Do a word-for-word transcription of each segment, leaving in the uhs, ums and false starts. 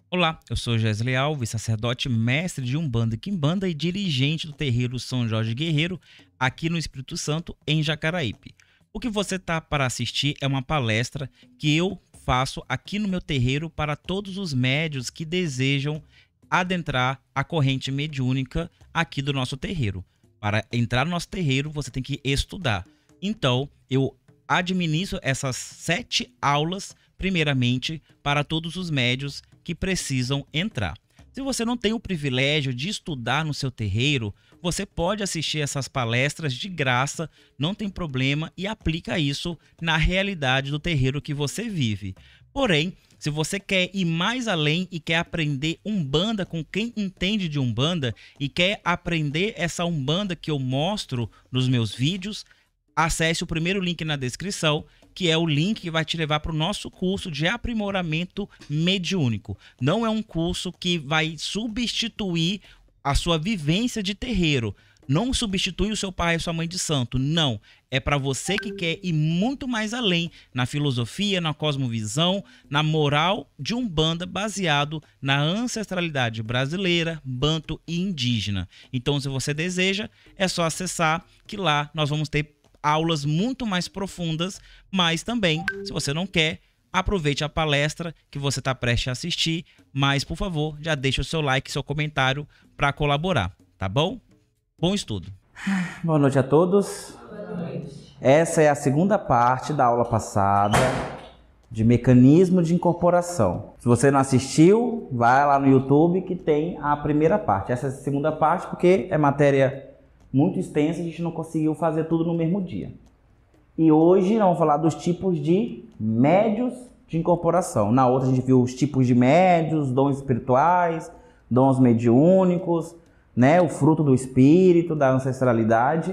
Olá, eu sou Gesley Alves, sacerdote mestre de Umbanda e Quimbanda e dirigente do terreiro São Jorge Guerreiro, aqui no Espírito Santo, em Jacaraípe. O que você está para assistir é uma palestra que eu faço aqui no meu terreiro para todos os médios que desejam adentrar a corrente mediúnica aqui do nosso terreiro. Para entrar no nosso terreiro, você tem que estudar. Então, eu administro essas sete aulas, primeiramente, para todos os médios que precisam entrar. Se você não tem o privilégio de estudar no seu terreiro, você pode assistir essas palestras de graça, não tem problema, e aplica isso na realidade do terreiro que você vive. Porém, se você quer ir mais além e quer aprender Umbanda com quem entende de Umbanda e quer aprender essa Umbanda que eu mostro nos meus vídeos, acesse o primeiro link na descrição, que é o link que vai te levar para o nosso curso de aprimoramento mediúnico. Não é um curso que vai substituir a sua vivência de terreiro. Não substitui o seu pai e sua mãe de santo. Não. É para você que quer ir muito mais além na filosofia, na cosmovisão, na moral de Umbanda baseado na ancestralidade brasileira, banto e indígena. Então, se você deseja, é só acessar que lá nós vamos ter aulas muito mais profundas, mas também, se você não quer, aproveite a palestra que você está prestes a assistir, mas, por favor, já deixa o seu like, seu comentário para colaborar, tá bom? Bom estudo. Boa noite a todos. Boa noite. Essa é a segunda parte da aula passada de mecanismo de incorporação. Se você não assistiu, vai lá no YouTube que tem a primeira parte. Essa é a segunda parte porque é matéria muito extensa, a gente não conseguiu fazer tudo no mesmo dia. E hoje nós vamos falar dos tipos de médios de incorporação. Na outra a gente viu os tipos de médios, dons espirituais, dons mediúnicos, né, o fruto do espírito, da ancestralidade.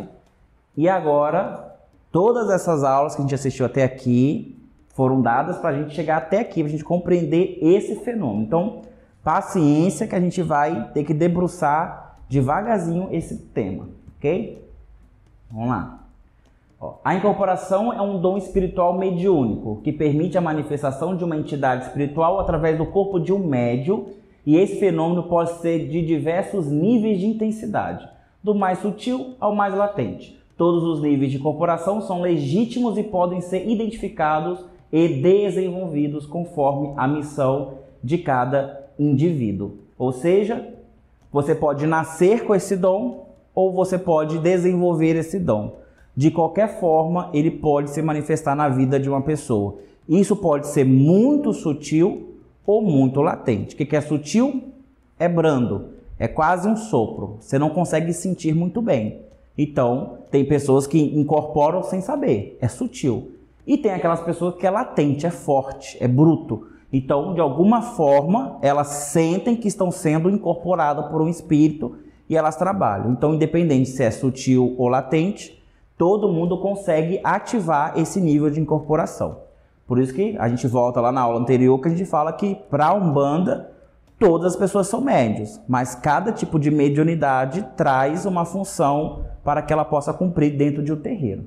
E agora, todas essas aulas que a gente assistiu até aqui foram dadas para a gente chegar até aqui, para a gente compreender esse fenômeno. Então, paciência que a gente vai ter que debruçar devagarzinho esse tema. Ok? Vamos lá. Ó, a incorporação é um dom espiritual mediúnico que permite a manifestação de uma entidade espiritual através do corpo de um médium, e esse fenômeno pode ser de diversos níveis de intensidade, do mais sutil ao mais latente. Todos os níveis de incorporação são legítimos e podem ser identificados e desenvolvidos conforme a missão de cada indivíduo. Ou seja, você pode nascer com esse dom ou você pode desenvolver esse dom. De qualquer forma, ele pode se manifestar na vida de uma pessoa. Isso pode ser muito sutil ou muito latente. O que é sutil? É brando, é quase um sopro. Você não consegue sentir muito bem. Então, tem pessoas que incorporam sem saber, é sutil. E tem aquelas pessoas que é latente, é forte, é bruto. Então, de alguma forma, elas sentem que estão sendo incorporadas por um espírito e elas trabalham. Então, independente se é sutil ou latente, todo mundo consegue ativar esse nível de incorporação. Por isso que a gente volta lá na aula anterior que a gente fala que para a Umbanda todas as pessoas são médios, mas cada tipo de mediunidade traz uma função para que ela possa cumprir dentro de um terreiro.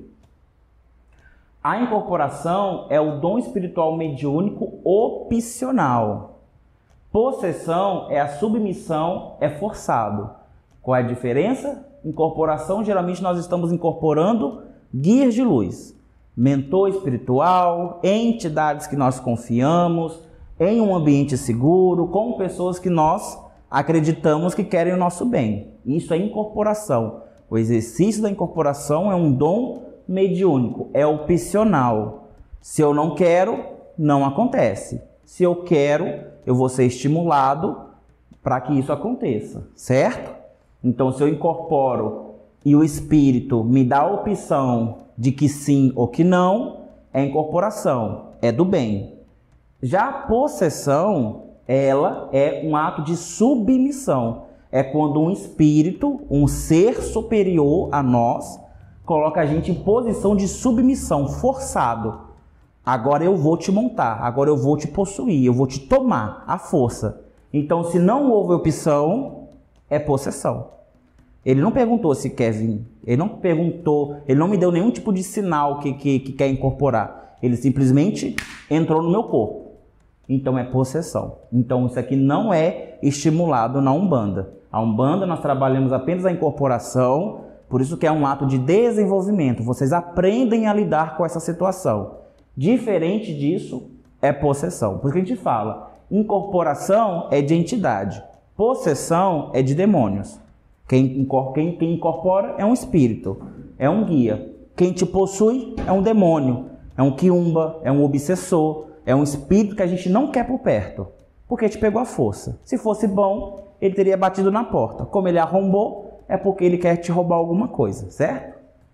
A incorporação é o dom espiritual mediúnico opcional. Possessão é a submissão, é forçado. Qual é a diferença? Incorporação, geralmente nós estamos incorporando guias de luz, mentor espiritual, entidades que nós confiamos, em um ambiente seguro, com pessoas que nós acreditamos que querem o nosso bem. Isso é incorporação. O exercício da incorporação é um dom mediúnico, é opcional. Se eu não quero, não acontece. Se eu quero, eu vou ser estimulado para que isso aconteça, certo? Então, se eu incorporo e o espírito me dá a opção de que sim ou que não, é incorporação, é do bem. Já a possessão, ela é um ato de submissão. É quando um espírito, um ser superior a nós, coloca a gente em posição de submissão, forçado. Agora eu vou te montar, agora eu vou te possuir, eu vou te tomar à força. Então, se não houve opção, é possessão. Ele não perguntou se quer vir, ele não perguntou, ele não me deu nenhum tipo de sinal que, que, que quer incorporar. Ele simplesmente entrou no meu corpo. então é possessão. Então isso aqui não é estimulado na Umbanda. A Umbanda nós trabalhamos apenas a incorporação, por isso que é um ato de desenvolvimento. Vocês aprendem a lidar com essa situação. Diferente disso é possessão. Por isso que a gente fala, incorporação é de entidade, possessão é de demônios. Quem, quem, quem incorpora é um espírito, é um guia. Quem te possui é um demônio, é um quiumba, é um obsessor, é um espírito que a gente não quer por perto, porque te pegou a força. Se fosse bom, ele teria batido na porta. Como ele arrombou, é porque ele quer te roubar alguma coisa, certo?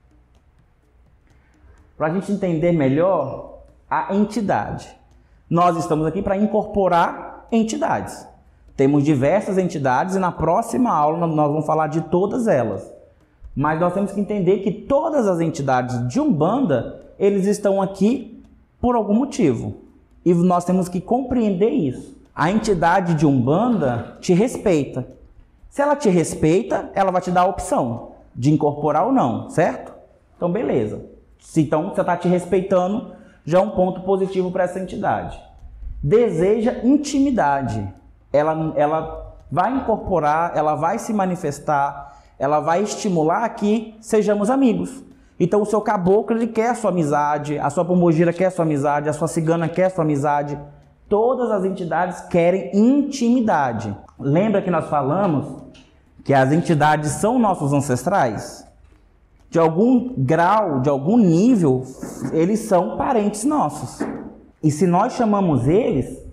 Para a gente entender melhor a entidade. Nós estamos aqui para incorporar entidades. Temos diversas entidades e na próxima aula nós vamos falar de todas elas. Mas nós temos que entender que todas as entidades de Umbanda, eles estão aqui por algum motivo. E nós temos que compreender isso. A entidade de Umbanda te respeita. Se ela te respeita, ela vai te dar a opção de incorporar ou não, certo? Então, beleza. Se então você está te respeitando, já é um ponto positivo para essa entidade. Deseja intimidade. Ela, ela vai incorporar, ela vai se manifestar, ela vai estimular que sejamos amigos. Então o seu caboclo, ele quer a sua amizade, a sua pombogira quer a sua amizade, a sua cigana quer a sua amizade. Todas as entidades querem intimidade. Lembra que nós falamos que as entidades são nossos ancestrais? De algum grau, de algum nível, eles são parentes nossos. E se nós chamamos eles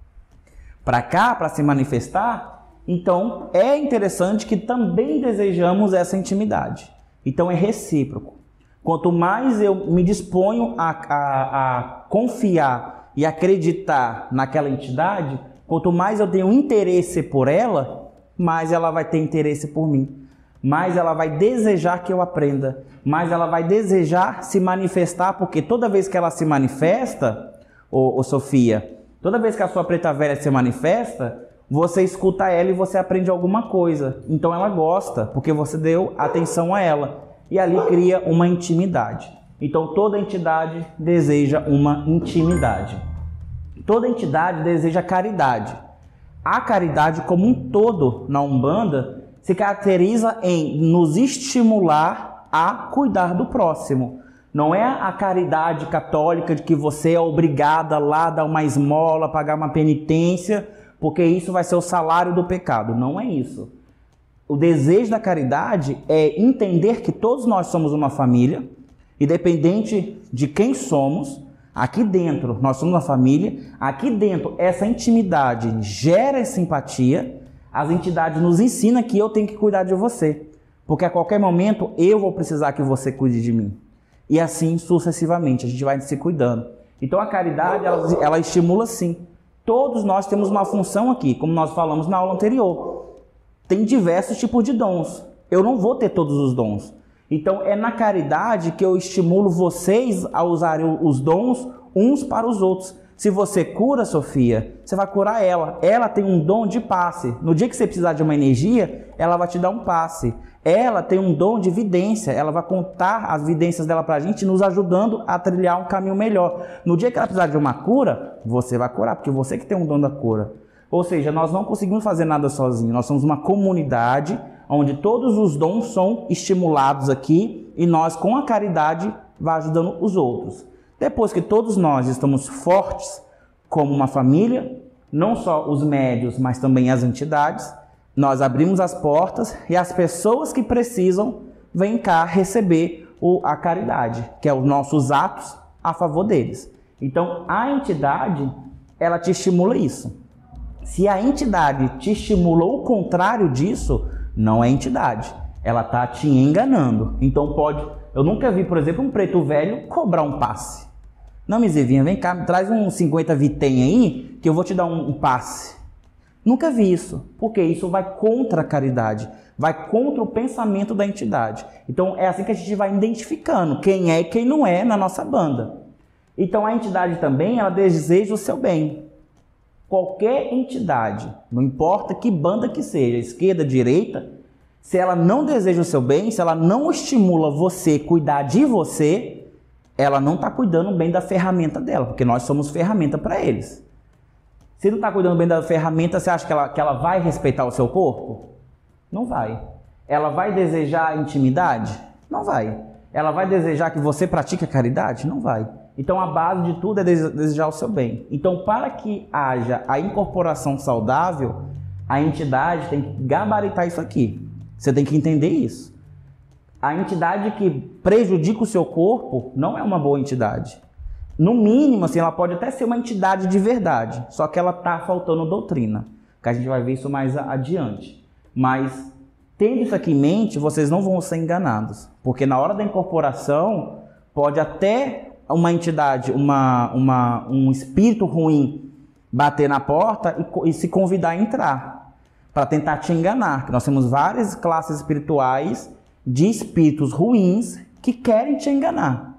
para cá, para se manifestar, então é interessante que também desejamos essa intimidade. Então é recíproco. Quanto mais eu me disponho a, a, a confiar e acreditar naquela entidade, quanto mais eu tenho interesse por ela, mais ela vai ter interesse por mim. Mais ela vai desejar que eu aprenda. Mais ela vai desejar se manifestar, porque toda vez que ela se manifesta, ô, ô Sofia, toda vez que a sua preta velha se manifesta, você escuta ela e você aprende alguma coisa. Então ela gosta, porque você deu atenção a ela. E ali cria uma intimidade. Então toda entidade deseja uma intimidade. Toda entidade deseja caridade. A caridade como um todo na Umbanda se caracteriza em nos estimular a cuidar do próximo. Não é a caridade católica de que você é obrigada lá a dar uma esmola, pagar uma penitência, porque isso vai ser o salário do pecado. Não é isso. O desejo da caridade é entender que todos nós somos uma família, independente de quem somos, aqui dentro nós somos uma família, aqui dentro essa intimidade gera simpatia, as entidades nos ensinam que eu tenho que cuidar de você, porque a qualquer momento eu vou precisar que você cuide de mim. E assim sucessivamente, a gente vai se cuidando. Então a caridade, ela, ela estimula sim. Todos nós temos uma função aqui, como nós falamos na aula anterior. Tem diversos tipos de dons. Eu não vou ter todos os dons. Então é na caridade que eu estimulo vocês a usarem os dons uns para os outros. Se você cura, Sofia, você vai curar ela. Ela tem um dom de passe. No dia que você precisar de uma energia, ela vai te dar um passe. Ela tem um dom de vidência. Ela vai contar as vidências dela pra gente, nos ajudando a trilhar um caminho melhor. No dia que ela precisar de uma cura, você vai curar, porque você que tem um dom da cura. Ou seja, nós não conseguimos fazer nada sozinhos. Nós somos uma comunidade onde todos os dons são estimulados aqui e nós, com a caridade, vai ajudando os outros. Depois que todos nós estamos fortes como uma família, não só os médios, mas também as entidades, nós abrimos as portas e as pessoas que precisam vêm cá receber o, a caridade, que é os nossos atos a favor deles. Então, a entidade, ela te estimula isso. Se a entidade te estimula o contrário disso, não é entidade. Ela está te enganando. Então pode... Eu nunca vi, por exemplo, um preto velho cobrar um passe. Não, Misevinha, vem cá, me traz uns cinquenta vitem aí, que eu vou te dar um, um passe. Nunca vi isso, porque isso vai contra a caridade, vai contra o pensamento da entidade. Então é assim que a gente vai identificando quem é e quem não é na nossa banda. Então a entidade também, ela deseja o seu bem. Qualquer entidade, não importa que banda que seja, esquerda, direita, se ela não deseja o seu bem, se ela não estimula você a cuidar de você, ela não está cuidando bem da ferramenta dela, porque nós somos ferramenta para eles. Se não está cuidando bem da ferramenta, você acha que ela, que ela vai respeitar o seu corpo? Não vai. Ela vai desejar intimidade? Não vai. Ela vai desejar que você pratique a caridade? Não vai. Então a base de tudo é desejar o seu bem. Então, para que haja a incorporação saudável, a entidade tem que gabaritar isso aqui. Você tem que entender isso. A entidade que prejudica o seu corpo não é uma boa entidade. No mínimo, assim, ela pode até ser uma entidade de verdade, só que ela está faltando doutrina, que a gente vai ver isso mais adiante. Mas, tendo isso aqui em mente, vocês não vão ser enganados, porque na hora da incorporação, pode até uma entidade, uma, uma, um espírito ruim bater na porta e, e se convidar a entrar, para tentar te enganar. Nós temos várias classes espirituais de espíritos ruins que querem te enganar.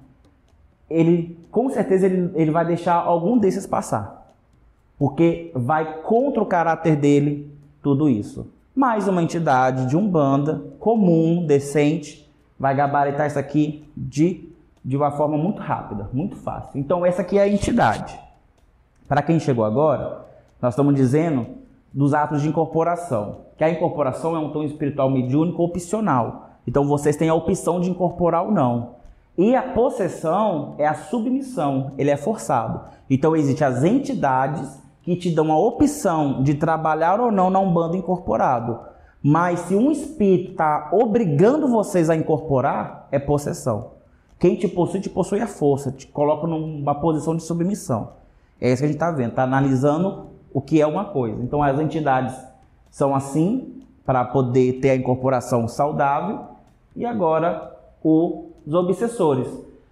Ele, com certeza, ele, ele vai deixar algum desses passar, porque vai contra o caráter dele tudo isso. Mas uma entidade de umbanda, comum, decente, vai gabaritar isso aqui de, de uma forma muito rápida, muito fácil. Então essa aqui é a entidade. Para quem chegou agora, nós estamos dizendo dos atos de incorporação, que a incorporação é um tom espiritual mediúnico opcional. Então vocês têm a opção de incorporar ou não. E a possessão é a submissão, ele é forçado. Então existem as entidades que te dão a opção de trabalhar ou não na Umbanda incorporado. Mas se um espírito está obrigando vocês a incorporar, é possessão. Quem te possui, te possui a força, te coloca numa posição de submissão. É isso que a gente está vendo, está analisando o que é uma coisa. Então as entidades são assim, para poder ter a incorporação saudável, e agora o os obsessores.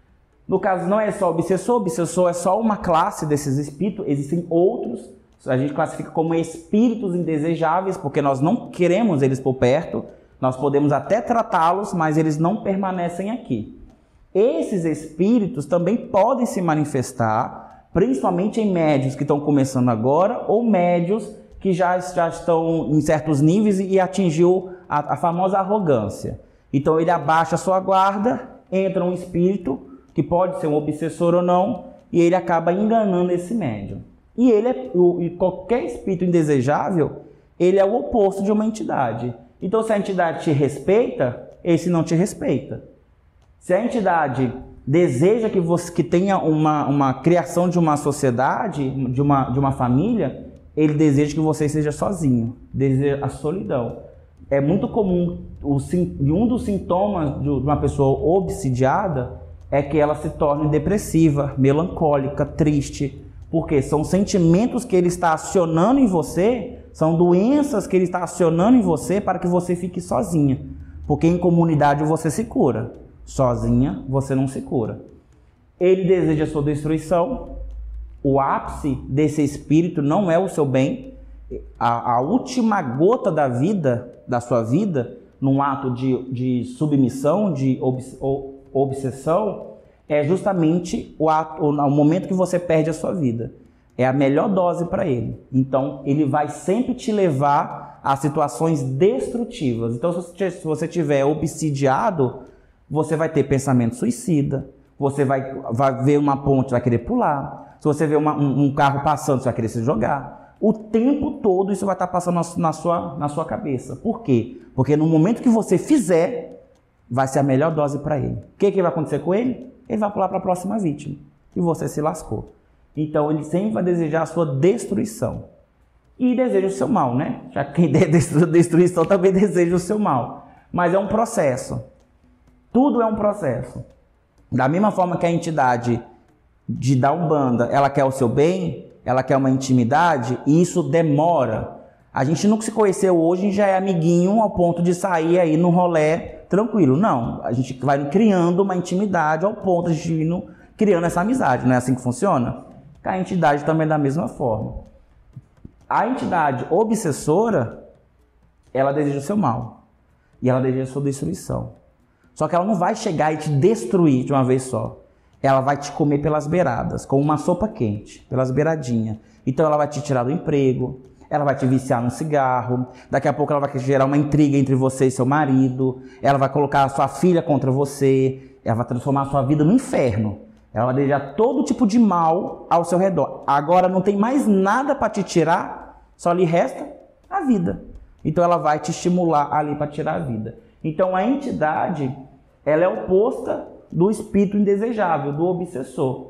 No caso, não é só obsessor, obsessor é só uma classe desses espíritos, existem outros, a gente classifica como espíritos indesejáveis, porque nós não queremos eles por perto, nós podemos até tratá-los, mas eles não permanecem aqui. Esses espíritos também podem se manifestar, principalmente em médios que estão começando agora, ou médios que já, já estão em certos níveis e atingiu a, a famosa arrogância. Então ele abaixa a sua guarda, entra um espírito, que pode ser um obsessor ou não, e ele acaba enganando esse médium. E ele é, o, e qualquer espírito indesejável, ele é o oposto de uma entidade. Então se a entidade te respeita, esse não te respeita. Se a entidade deseja que você que tenha uma, uma criação de uma sociedade, de uma, de uma família, ele deseja que você seja sozinho, deseja a solidão. É muito comum, o, um dos sintomas de uma pessoa obsidiada é que ela se torne depressiva, melancólica, triste, porque são sentimentos que ele está acionando em você, são doenças que ele está acionando em você para que você fique sozinha, porque em comunidade você se cura, sozinha você não se cura. Ele deseja a sua destruição, o ápice desse espírito não é o seu bem, a, a última gota da vida, da sua vida, num ato de, de submissão, de obs, obsessão, é justamente o, ato, o momento que você perde a sua vida. É a melhor dose para ele. Então, ele vai sempre te levar a situações destrutivas. Então, se você estiver obsidiado, você vai ter pensamento suicida, você vai, vai ver uma ponte, vai querer pular. Se você vê uma, um, um carro passando, você vai querer se jogar. O tempo todo isso vai estar passando na sua, na sua cabeça. Por quê? Porque no momento que você fizer, vai ser a melhor dose para ele. O que, que vai acontecer com ele? Ele vai pular para a próxima vítima. E você se lascou. Então ele sempre vai desejar a sua destruição. E deseja o seu mal, né? Já que quem der destruição também deseja o seu mal. Mas é um processo. Tudo é um processo. Da mesma forma que a entidade de dar Umbanda, ela quer o seu bem, ela quer uma intimidade, e isso demora. A gente nunca se conheceu hoje e já é amiguinho ao ponto de sair aí no rolê tranquilo. Não, a gente vai criando uma intimidade ao ponto de ir criando essa amizade. Não é assim que funciona? A entidade também é da mesma forma. A entidade obsessora, ela deseja o seu mal. E ela deseja a sua destruição. Só que ela não vai chegar e te destruir de uma vez só. Ela vai te comer pelas beiradas, como uma sopa quente, pelas beiradinhas. Então ela vai te tirar do emprego, ela vai te viciar no cigarro, daqui a pouco ela vai gerar uma intriga entre você e seu marido, ela vai colocar a sua filha contra você, ela vai transformar a sua vida no inferno. Ela vai desejar todo tipo de mal ao seu redor. Agora não tem mais nada para te tirar, só lhe resta a vida. Então ela vai te estimular ali para tirar a vida. Então a entidade, ela é oposta do espírito indesejável, do obsessor.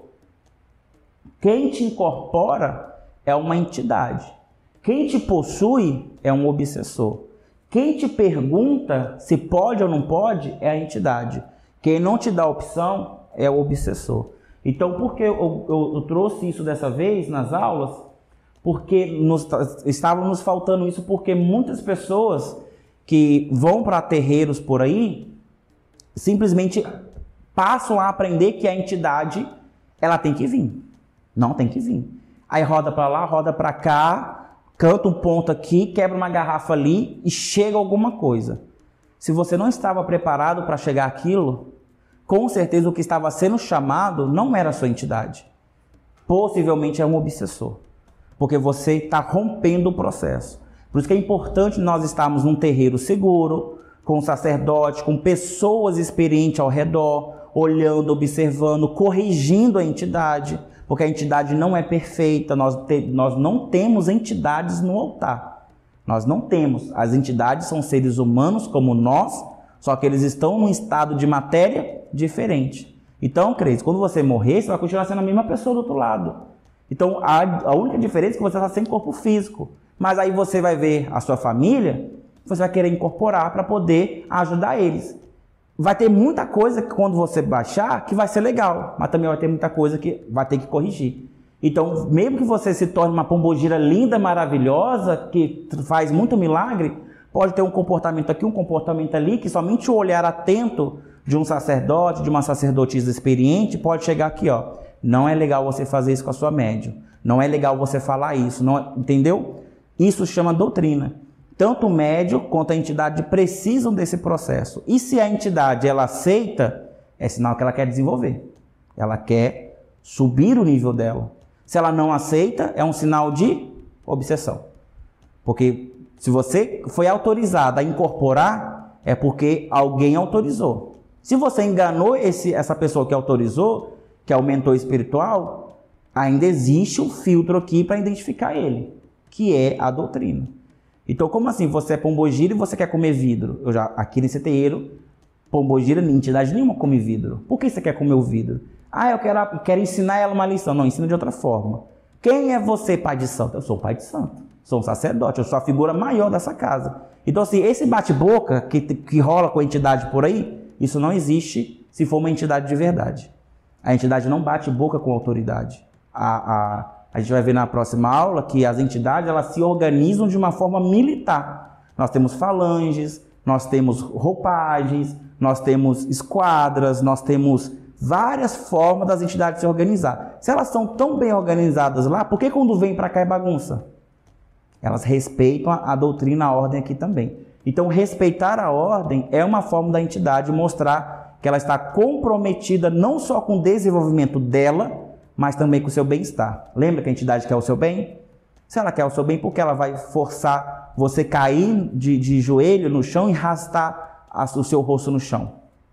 Quem te incorpora é uma entidade. Quem te possui é um obsessor. Quem te pergunta se pode ou não pode é a entidade. Quem não te dá opção é o obsessor. Então, por que eu, eu, eu trouxe isso dessa vez nas aulas? Porque nos, estava nos faltando isso, porque muitas pessoas que vão para terreiros por aí, simplesmente passam a aprender que a entidade, ela tem que vir. Não tem que vir. Aí roda para lá, roda para cá, canta um ponto aqui, quebra uma garrafa ali e chega alguma coisa. Se você não estava preparado para chegar àquilo, com certeza o que estava sendo chamado não era a sua entidade. Possivelmente é um obsessor. Porque você está rompendo o processo. Por isso que é importante nós estarmos num terreiro seguro, com um sacerdote, com pessoas experientes ao redor, olhando, observando, corrigindo a entidade, porque a entidade não é perfeita, nós, te, nós não temos entidades no altar. Nós não temos. As entidades são seres humanos como nós, só que eles estão num estado de matéria diferente. Então, Cris, quando você morrer, você vai continuar sendo a mesma pessoa do outro lado. Então, a, a única diferença é que você está sem corpo físico. Mas aí você vai ver a sua família, você vai querer incorporar para poder ajudar eles. Vai ter muita coisa que quando você baixar que vai ser legal, mas também vai ter muita coisa que vai ter que corrigir. Então, mesmo que você se torne uma pombogira linda, maravilhosa, que faz muito milagre, pode ter um comportamento aqui, um comportamento ali, que somente o olhar atento de um sacerdote, de uma sacerdotisa experiente, pode chegar aqui, ó. Não é legal você fazer isso com a sua médium. Não é legal você falar isso, não, entendeu? Isso chama doutrina. Tanto o médium quanto a entidade precisam desse processo. E se a entidade ela aceita, é sinal que ela quer desenvolver. Ela quer subir o nível dela. Se ela não aceita, é um sinal de obsessão. Porque se você foi autorizado a incorporar, é porque alguém autorizou. Se você enganou esse, essa pessoa que autorizou, que é o mentor espiritual, ainda existe um filtro aqui para identificar ele, que é a doutrina. Então, como assim? Você é pombogira e você quer comer vidro? Eu já, aqui nesse terreiro, pombogira, entidade nenhuma come vidro. Por que você quer comer o vidro? Ah, eu quero, quero ensinar ela uma lição. Não, ensina de outra forma. Quem é você, pai de santo? Eu sou o pai de santo. Sou um sacerdote, eu sou a figura maior dessa casa. Então, assim, esse bate-boca que, que rola com a entidade por aí, isso não existe se for uma entidade de verdade. A entidade não bate boca com a autoridade. A, a, a gente vai ver na próxima aula que as entidades elas se organizam de uma forma militar. Nós temos falanges, nós temos roupagens, nós temos esquadras, nós temos várias formas das entidades se organizar. Se elas são tão bem organizadas lá, por que quando vem para cá é bagunça? Elas respeitam a, a doutrina, a ordem aqui também. Então, respeitar a ordem é uma forma da entidade mostrar que ela está comprometida não só com o desenvolvimento dela, mas também com o seu bem-estar. Lembra que a entidade quer o seu bem? Se ela quer o seu bem, por que ela vai forçar você cair de, de joelho no chão e arrastar a, o seu rosto no chão?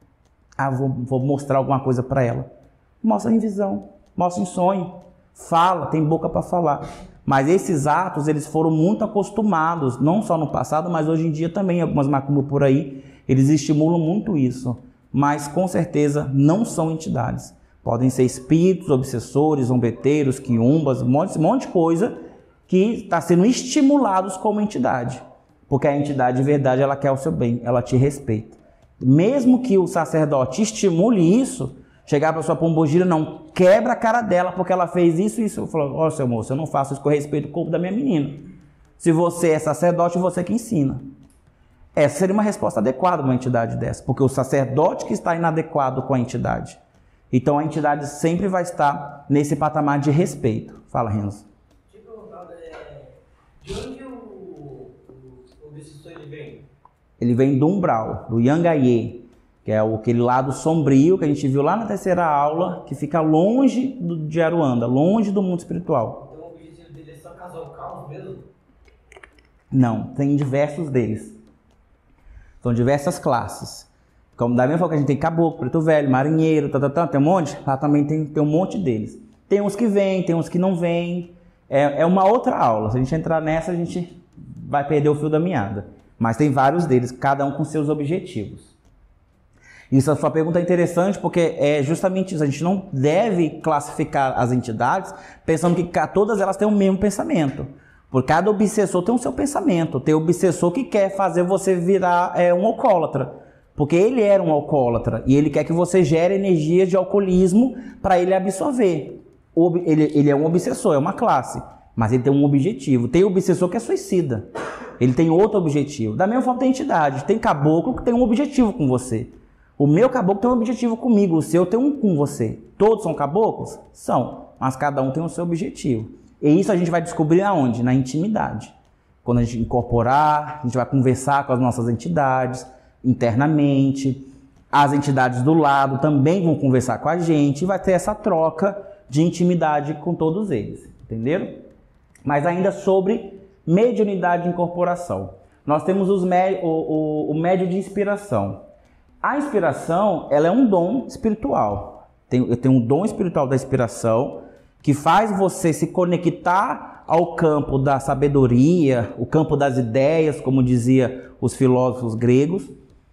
Ah, vou, vou mostrar alguma coisa para ela. Mostra em visão, mostra em sonho, fala, tem boca para falar. Mas esses atos, eles foram muito acostumados, não só no passado, mas hoje em dia também, algumas macumbas por aí, eles estimulam muito isso. Mas, com certeza, não são entidades. Podem ser espíritos, obsessores, zombeteiros, quiumbas, um monte, um monte de coisa que está sendo estimulados como entidade. Porque a entidade, de verdade, ela quer o seu bem, ela te respeita. Mesmo que o sacerdote estimule isso, chegar para sua pombogira, não, quebra a cara dela porque ela fez isso e isso. Falou, ó, seu moço, eu não faço isso com respeito ao corpo da minha menina. Se você é sacerdote, você que ensina. Essa seria uma resposta adequada a uma entidade dessa, porque o sacerdote que está inadequado com a entidade. Então a entidade sempre vai estar nesse patamar de respeito. Fala, Renzo. De onde o, o obsessor ele vem? Ele vem do umbral, do Yangaye, que é aquele lado sombrio que a gente viu lá na terceira aula, que fica longe do, de Aruanda, longe do mundo espiritual. Então o objetivo dele é só causar o caos mesmo? Não, tem diversos deles. São diversas classes. Como da mesma forma que a gente tem caboclo, preto velho, marinheiro, tá, tá, tá, tem um monte, lá também tem, tem um monte deles. Tem uns que vêm, tem uns que não vêm. É, é uma outra aula. Se a gente entrar nessa, a gente vai perder o fio da meada. Mas tem vários deles, cada um com seus objetivos. Isso, a sua pergunta é interessante porque é justamente isso. A gente não deve classificar as entidades pensando que todas elas têm o mesmo pensamento. Por cada obsessor tem o seu pensamento. Tem obsessor que quer fazer você virar é, um alcoólatra. Porque ele era um alcoólatra e ele quer que você gere energia de alcoolismo para ele absorver. Ele, ele é um obsessor, é uma classe, mas ele tem um objetivo. Tem obsessor que é suicida. Ele tem outro objetivo. Da mesma forma tem entidade. Tem caboclo que tem um objetivo com você. O meu caboclo tem um objetivo comigo, o seu tem um com você. Todos são caboclos? São, mas cada um tem o seu objetivo. E isso a gente vai descobrir aonde? Na intimidade. Quando a gente incorporar, a gente vai conversar com as nossas entidades internamente. As entidades do lado também vão conversar com a gente e vai ter essa troca de intimidade com todos eles. Entenderam? Mas ainda sobre mediunidade de incorporação. Nós temos os me- o, o, o médio de inspiração. A inspiração, ela é um dom espiritual. Tem, eu tenho um dom espiritual da inspiração que faz você se conectar ao campo da sabedoria, o campo das ideias, como dizia os filósofos gregos,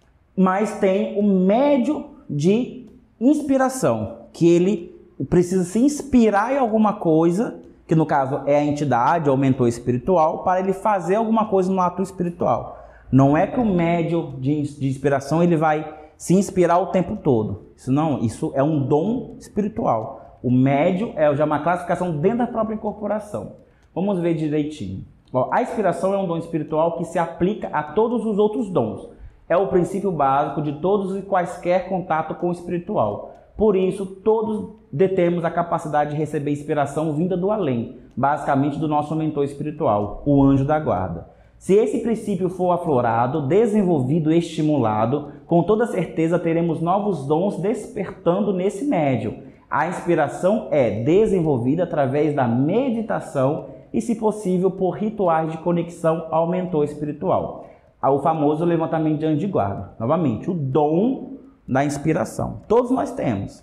mas tem o médio de inspiração, que ele precisa se inspirar em alguma coisa, que no caso é a entidade ou o mentor espiritual, para ele fazer alguma coisa no ato espiritual. Não é que o médio de, de inspiração ele vai se inspirar o tempo todo. Isso não, isso é um dom espiritual. O médio é já uma classificação dentro da própria incorporação. Vamos ver direitinho. Bom, a inspiração é um dom espiritual que se aplica a todos os outros dons. É o princípio básico de todos e quaisquer contato com o espiritual. Por isso, todos detemos a capacidade de receber inspiração vinda do além, basicamente do nosso mentor espiritual, o anjo da guarda. Se esse princípio for aflorado, desenvolvido e estimulado, com toda certeza teremos novos dons despertando nesse médium. A inspiração é desenvolvida através da meditação e, se possível, por rituais de conexão ao mentor espiritual. O famoso levantamento de anjo de guarda. Novamente, o dom da inspiração. Todos nós temos.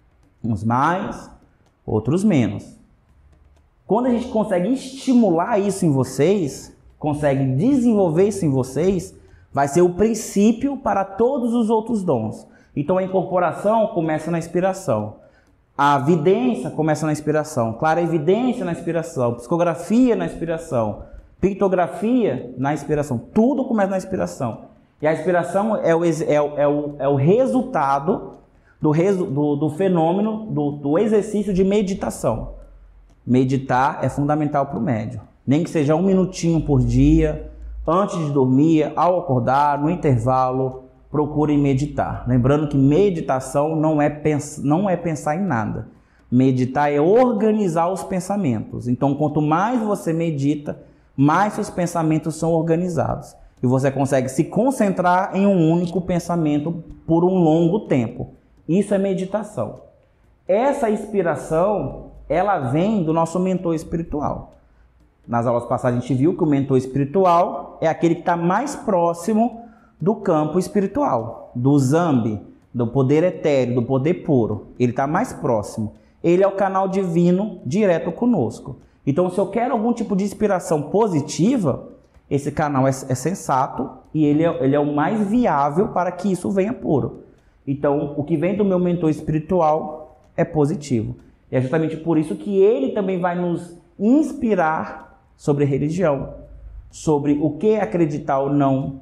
Uns mais, outros menos. Quando a gente consegue estimular isso em vocês, consegue desenvolver isso em vocês, vai ser o princípio para todos os outros dons. Então a incorporação começa na inspiração. A vidência começa na inspiração. Clarevidência na inspiração. Psicografia na inspiração. Pictografia na inspiração. Tudo começa na inspiração. E a inspiração é o, é o, é o, é o resultado do, resu, do, do fenômeno, do, do exercício de meditação. Meditar é fundamental para o médium. Nem que seja um minutinho por dia, antes de dormir, ao acordar, no intervalo, procurem meditar. Lembrando que meditação não é, pens não é pensar em nada. Meditar é organizar os pensamentos. Então, quanto mais você medita, mais seus pensamentos são organizados. E você consegue se concentrar em um único pensamento por um longo tempo. Isso é meditação. Essa inspiração, ela vem do nosso mentor espiritual. Nas aulas passadas a gente viu que o mentor espiritual é aquele que está mais próximo do campo espiritual, do Zambi, do poder etéreo, do poder puro. Ele está mais próximo. Ele é o canal divino direto conosco. Então, se eu quero algum tipo de inspiração positiva, esse canal é, é sensato e ele é, ele é o mais viável para que isso venha puro. Então, o que vem do meu mentor espiritual é positivo. E é justamente por isso que ele também vai nos inspirar sobre religião, sobre o que acreditar ou não,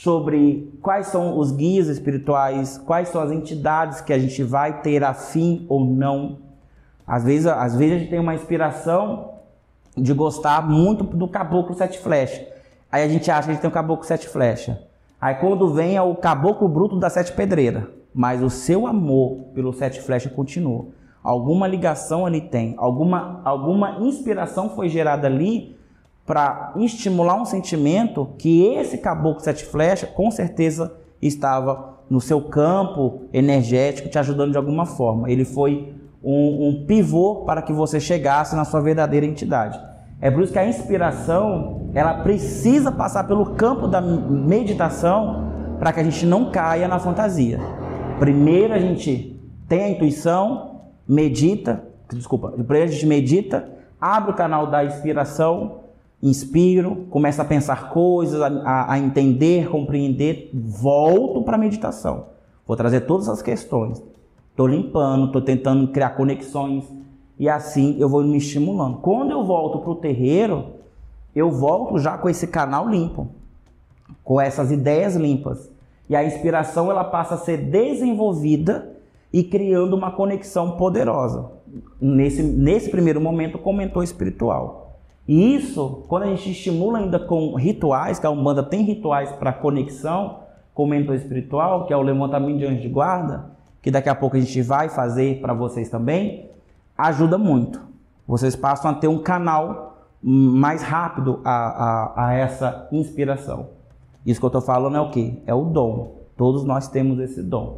sobre quais são os guias espirituais, quais são as entidades que a gente vai ter afim ou não. Às vezes, às vezes a gente tem uma inspiração de gostar muito do caboclo sete flechas. Aí a gente acha que a gente tem o caboclo sete flechas. Aí quando vem é o caboclo bruto da sete pedreiras. Mas o seu amor pelo sete flechas continua. Alguma ligação ali tem, alguma, alguma inspiração foi gerada ali para estimular um sentimento que esse caboclo sete flechas com certeza estava no seu campo energético te ajudando de alguma forma. Ele foi um, um pivô para que você chegasse na sua verdadeira entidade. É por isso que a inspiração ela precisa passar pelo campo da meditação para que a gente não caia na fantasia. Primeiro a gente tem a intuição, medita, desculpa, primeiro a gente medita, abre o canal da inspiração, inspiro, começo a pensar coisas, a, a entender, compreender, volto para a meditação. Vou trazer todas as questões. Estou limpando, estou tentando criar conexões e assim eu vou me estimulando. Quando eu volto para o terreiro, eu volto já com esse canal limpo, com essas ideias limpas. E a inspiração ela passa a ser desenvolvida e criando uma conexão poderosa. Nesse, nesse primeiro momento, com o mentor espiritual. E isso, quando a gente estimula ainda com rituais, que a Umbanda tem rituais para conexão com o mentor espiritual, que é o levantamento de anjo de guarda, que daqui a pouco a gente vai fazer para vocês também, ajuda muito. Vocês passam a ter um canal mais rápido a, a, a essa inspiração. Isso que eu estou falando é o quê? É o dom. Todos nós temos esse dom.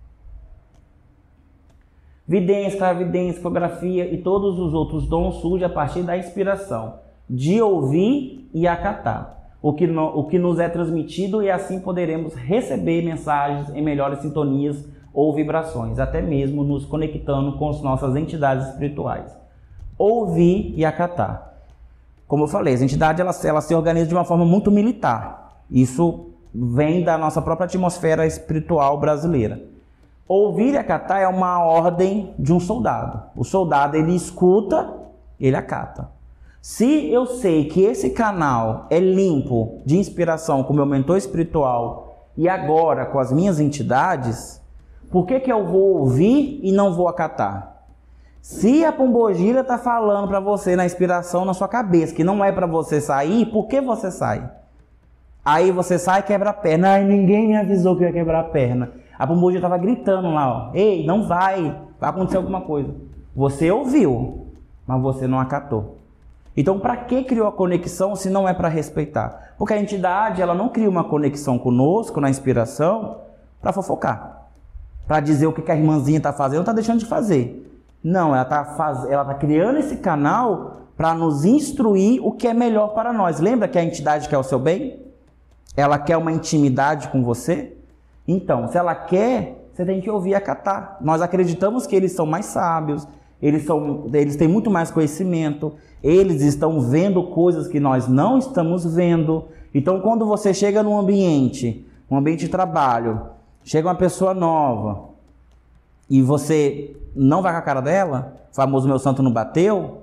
Vidência, clarividência, fotografia e todos os outros dons surgem a partir da inspiração, de ouvir e acatar o que, no, o que nos é transmitido, e assim poderemos receber mensagens em melhores sintonias ou vibrações, até mesmo nos conectando com as nossas entidades espirituais. Ouvir e acatar. Como eu falei, as entidades elas, elas se organizam de uma forma muito militar. Isso vem da nossa própria atmosfera espiritual brasileira. Ouvir e acatar é uma ordem de um soldado. O soldado, ele escuta, ele acata. Se eu sei que esse canal é limpo de inspiração com o meu mentor espiritual e agora com as minhas entidades, por que que eu vou ouvir e não vou acatar? Se a pombogira está falando para você na inspiração na sua cabeça que não é para você sair, por que você sai? Aí você sai e quebra a perna. Ai, ninguém me avisou que eu ia quebrar a perna. A pombogira estava gritando lá, ó. Ei, não vai, vai acontecer alguma coisa. Você ouviu, mas você não acatou. Então, para que criou a conexão se não é para respeitar? Porque a entidade ela não cria uma conexão conosco na inspiração para fofocar, para dizer o que a irmãzinha está fazendo ou está deixando de fazer. Não, ela está faz... ela tá criando esse canal para nos instruir o que é melhor para nós. Lembra que a entidade quer o seu bem? Ela quer uma intimidade com você? Então, se ela quer, você tem que ouvir e acatar. Nós acreditamos que eles são mais sábios, eles, são, eles têm muito mais conhecimento, eles estão vendo coisas que nós não estamos vendo. Então, quando você chega num ambiente, um ambiente de trabalho, chega uma pessoa nova e você não vai com a cara dela, o famoso meu santo não bateu,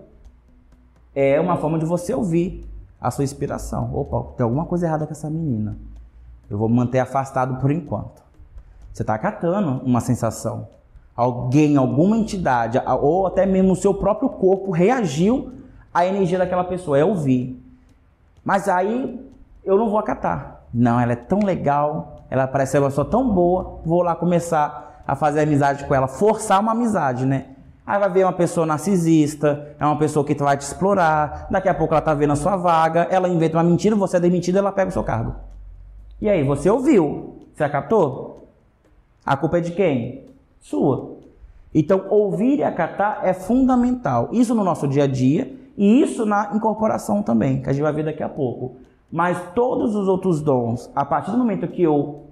é uma forma de você ouvir a sua inspiração. Opa, tem alguma coisa errada com essa menina. Eu vou me manter afastado por enquanto. Você está acatando uma sensação. Alguém, alguma entidade, ou até mesmo o seu próprio corpo reagiu à energia daquela pessoa. É ouvir. Mas aí eu não vou acatar. Não, ela é tão legal, ela parece ser uma pessoa tão boa, vou lá começar a fazer amizade com ela, forçar uma amizade, né? Aí vai ver uma pessoa narcisista, é uma pessoa que vai te explorar, daqui a pouco ela tá vendo a sua vaga, ela inventa uma mentira, você é demitido, ela pega o seu cargo. E aí, você ouviu? Você acatou? A culpa é de quem? Sua. Então, ouvir e acatar é fundamental. Isso no nosso dia a dia e isso na incorporação também, que a gente vai ver daqui a pouco. Mas todos os outros dons, a partir do momento que eu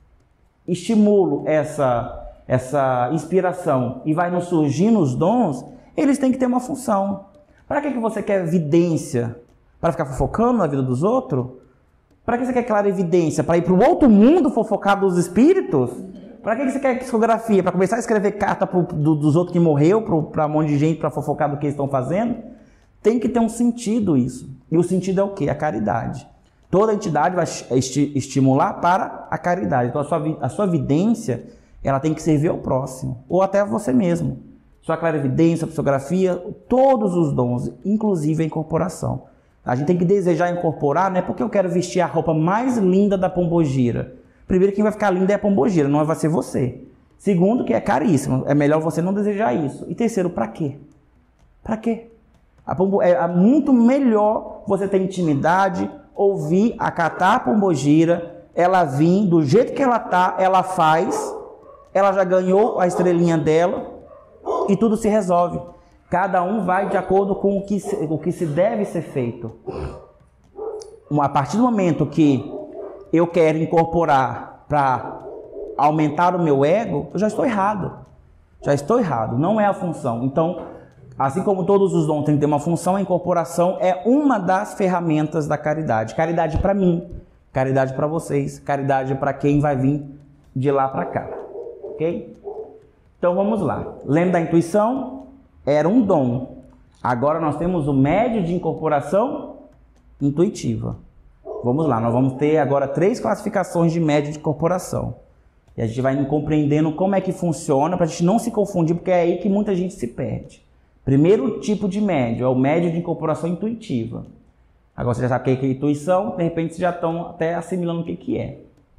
estimulo essa, essa inspiração e vai nos surgindo os dons, eles têm que ter uma função. Para que, que você quer evidência? Para ficar fofocando na vida dos outros? Para que você quer clarividência? Para ir para o outro mundo fofocar dos espíritos? Para que você quer psicografia? Para começar a escrever carta pro, do, dos outros que morreu, para um monte de gente, para fofocar do que eles estão fazendo? Tem que ter um sentido isso. E o sentido é o quê? A caridade. Toda entidade vai esti estimular para a caridade. Então a sua, a sua vidência, ela tem que servir ao próximo. Ou até a você mesmo. Sua clarividência, psicografia, todos os dons, inclusive a incorporação. A gente tem que desejar incorporar, não é porque eu quero vestir a roupa mais linda da pombogira. Primeiro, quem vai ficar linda é a pombogira, não vai ser você. Segundo, que é caríssimo. É melhor você não desejar isso. E terceiro, para quê? Para quê? A pombo... É muito melhor você ter intimidade, ouvir, acatar a pombogira, ela vir do jeito que ela tá, ela faz, ela já ganhou a estrelinha dela e tudo se resolve. Cada um vai de acordo com o que se, o que se deve ser feito. A partir do momento que eu quero incorporar para aumentar o meu ego, eu já estou errado. Já estou errado, não é a função. Então, assim como todos os dons têm que ter uma função, a incorporação é uma das ferramentas da caridade. Caridade para mim, caridade para vocês, caridade para quem vai vir de lá para cá. Ok? Então vamos lá. Lembra da intuição? Era um dom. Agora nós temos o médio de incorporação intuitiva. Vamos lá, nós vamos ter agora três classificações de médio de incorporação. E a gente vai compreendendo como é que funciona, para a gente não se confundir, porque é aí que muita gente se perde. Primeiro tipo de médio é o médio de incorporação intuitiva. Agora você já sabe o que é intuição, de repente vocês já estão até assimilando o que é.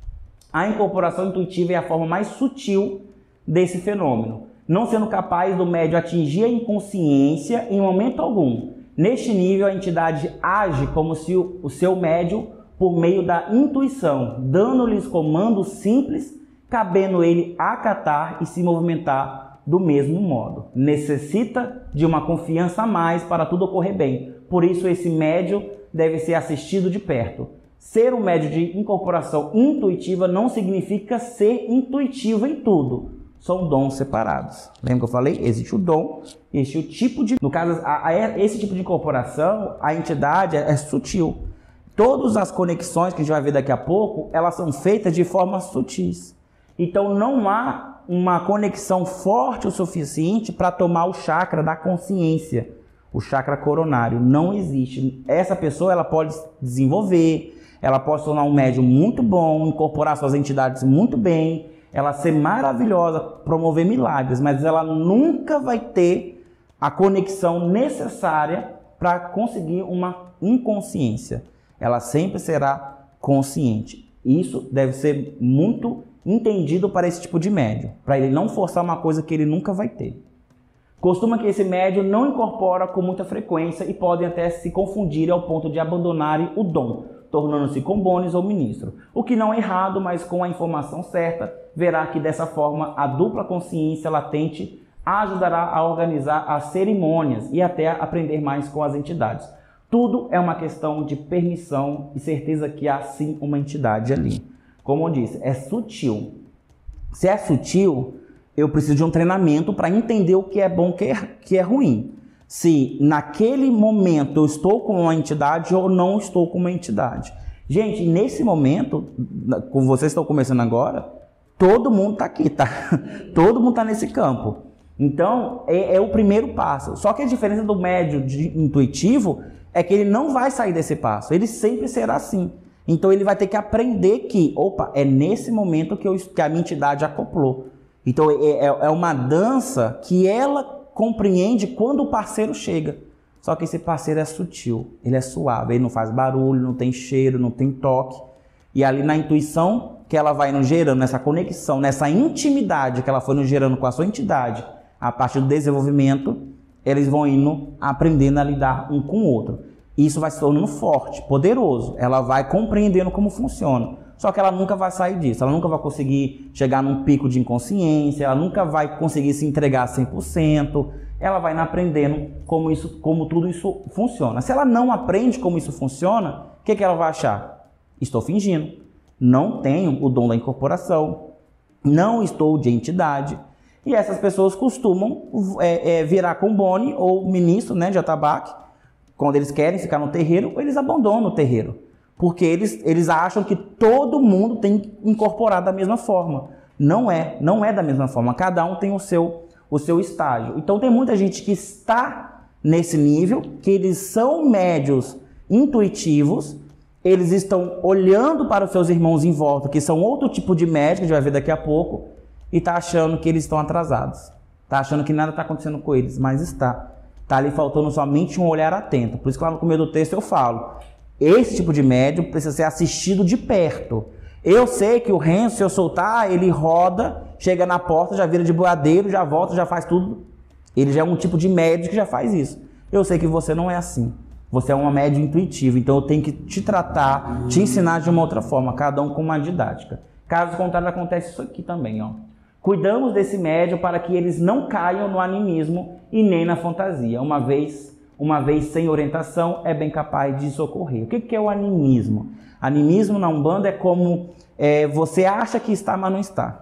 A incorporação intuitiva é a forma mais sutil desse fenômeno, não sendo capaz do médio atingir a inconsciência em momento algum. Neste nível, a entidade age como se o seu médio, por meio da intuição, dando-lhes comandos simples, cabendo ele acatar e se movimentar do mesmo modo. Necessita de uma confiança a mais para tudo ocorrer bem. Por isso, esse médio deve ser assistido de perto. Ser um médio de incorporação intuitiva não significa ser intuitivo em tudo. São dons separados. Lembra que eu falei? Existe o dom e existe o tipo de... No caso, a, a, esse tipo de incorporação, a entidade é, é sutil. Todas as conexões que a gente vai ver daqui a pouco, elas são feitas de forma sutis. Então não há uma conexão forte o suficiente para tomar o chakra da consciência, o chakra coronário. Não existe. Essa pessoa ela pode desenvolver, ela pode se tornar um médium muito bom, incorporar suas entidades muito bem, ela ser maravilhosa, promover milagres, mas ela nunca vai ter a conexão necessária para conseguir uma inconsciência. Ela sempre será consciente. Isso deve ser muito entendido para esse tipo de médium, para ele não forçar uma coisa que ele nunca vai ter. Costuma que esse médium não incorpora com muita frequência e podem até se confundir ao ponto de abandonarem o dom, tornando-se combones ou ministro. O que não é errado, mas com a informação certa, verá que dessa forma a dupla consciência latente ajudará a organizar as cerimônias e até a aprender mais com as entidades. Tudo é uma questão de permissão e certeza que há sim uma entidade ali. Como eu disse, é sutil. Se é sutil, eu preciso de um treinamento para entender o que é bom e o que é, que é ruim. Se naquele momento eu estou com uma entidade ou não estou com uma entidade. Gente, nesse momento, como vocês estão começando agora, todo mundo está aqui, tá? Todo mundo está nesse campo. Então, é, é o primeiro passo. Só que a diferença do médio de intuitivo é que ele não vai sair desse passo. Ele sempre será assim. Então, ele vai ter que aprender que, opa, é nesse momento que, eu, que a minha entidade acoplou. Então, é, é uma dança que ela compreende quando o parceiro chega. Só que esse parceiro é sutil, ele é suave, ele não faz barulho, não tem cheiro, não tem toque. E ali na intuição que ela vai nos gerando, nessa conexão, nessa intimidade que ela foi nos gerando com a sua entidade, a partir do desenvolvimento, eles vão indo aprendendo a lidar um com o outro. Isso vai se tornando forte, poderoso. Ela vai compreendendo como funciona. Só que ela nunca vai sair disso, ela nunca vai conseguir chegar num pico de inconsciência, ela nunca vai conseguir se entregar cem por cento, ela vai aprendendo como, isso, como tudo isso funciona. Se ela não aprende como isso funciona, o que, que ela vai achar? Estou fingindo, não tenho o dom da incorporação, não estou de entidade. E essas pessoas costumam é, é, virar combone ou ministro, né, de atabaque, quando eles querem ficar no terreiro, eles abandonam o terreiro. Porque eles, eles acham que todo mundo tem que incorporar da mesma forma. Não é, não é da mesma forma. Cada um tem o seu, o seu estágio. Então tem muita gente que está nesse nível, que eles são médios intuitivos, eles estão olhando para os seus irmãos em volta, que são outro tipo de médico, que a gente vai ver daqui a pouco, e está achando que eles estão atrasados. Está achando que nada está acontecendo com eles, mas está. Está ali faltando somente um olhar atento. Por isso que lá no começo do texto eu falo, esse tipo de médium precisa ser assistido de perto. Eu sei que o Renzo, se eu soltar, ele roda, chega na porta, já vira de boiadeiro, já volta, já faz tudo. Ele já é um tipo de médium que já faz isso. Eu sei que você não é assim. Você é uma médium intuitiva, então eu tenho que te tratar, te ensinar de uma outra forma, cada um com uma didática. Caso contrário, acontece isso aqui também, ó. Cuidamos desse médium para que eles não caiam no animismo e nem na fantasia, uma vez uma vez sem orientação, é bem capaz de socorrer. O que, que é o animismo? Animismo na Umbanda é como é, você acha que está, mas não está.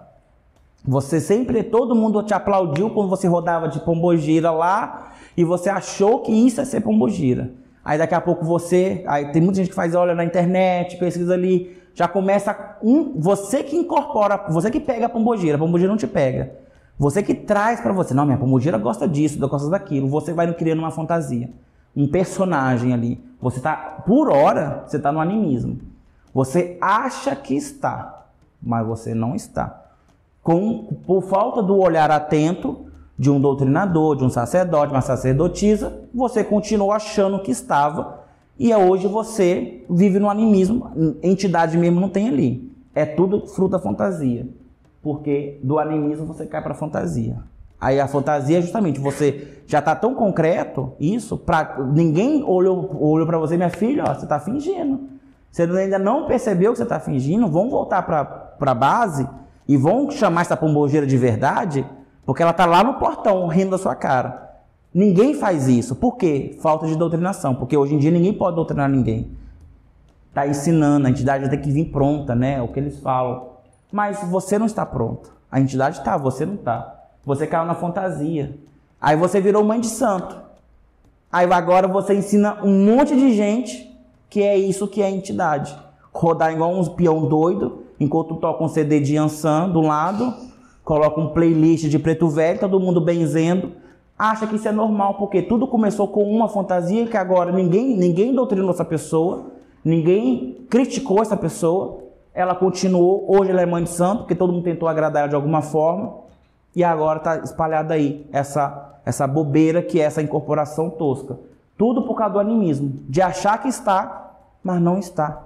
Você sempre, todo mundo te aplaudiu quando você rodava de pombogira lá e você achou que isso é ser pombogira. Aí daqui a pouco você, aí tem muita gente que faz, olha na internet, pesquisa ali, já começa, um, você que incorpora, você que pega a pombogira, a pombogira não te pega. Você que traz para você, não, minha pombogira gosta disso, gosta daquilo, você vai criando uma fantasia, um personagem ali. Você tá, por hora, você está no animismo. Você acha que está, mas você não está. Com, por falta do olhar atento de um doutrinador, de um sacerdote, uma sacerdotisa, você continuou achando que estava e hoje você vive no animismo, entidade mesmo não tem ali. É tudo fruto da fantasia, porque do animismo você cai para a fantasia. Aí a fantasia é justamente, você já está tão concreto, isso, pra, ninguém olhou, olhou para você, minha filha, ó, você está fingindo. Você ainda não percebeu que você está fingindo, vamos voltar para a base e vão chamar essa pombogira de verdade, porque ela está lá no portão, rindo da sua cara. Ninguém faz isso. Por quê? Falta de doutrinação. Porque hoje em dia ninguém pode doutrinar ninguém. Está ensinando, a entidade tem que vir pronta, né? É o que eles falam. Mas você não está pronto. A entidade está, você não está. Você caiu na fantasia. Aí você virou mãe de santo. Aí agora você ensina um monte de gente que é isso que é entidade. Rodar igual um peão doido, enquanto toca um C D de Yansan do lado, coloca um playlist de Preto Velho, todo mundo benzendo, acha que isso é normal, porque tudo começou com uma fantasia que agora ninguém, ninguém doutrinou essa pessoa, ninguém criticou essa pessoa, ela continuou, hoje ela é mãe de santo, porque todo mundo tentou agradar ela de alguma forma, e agora está espalhada aí essa, essa bobeira que é essa incorporação tosca. Tudo por causa do animismo, de achar que está, mas não está.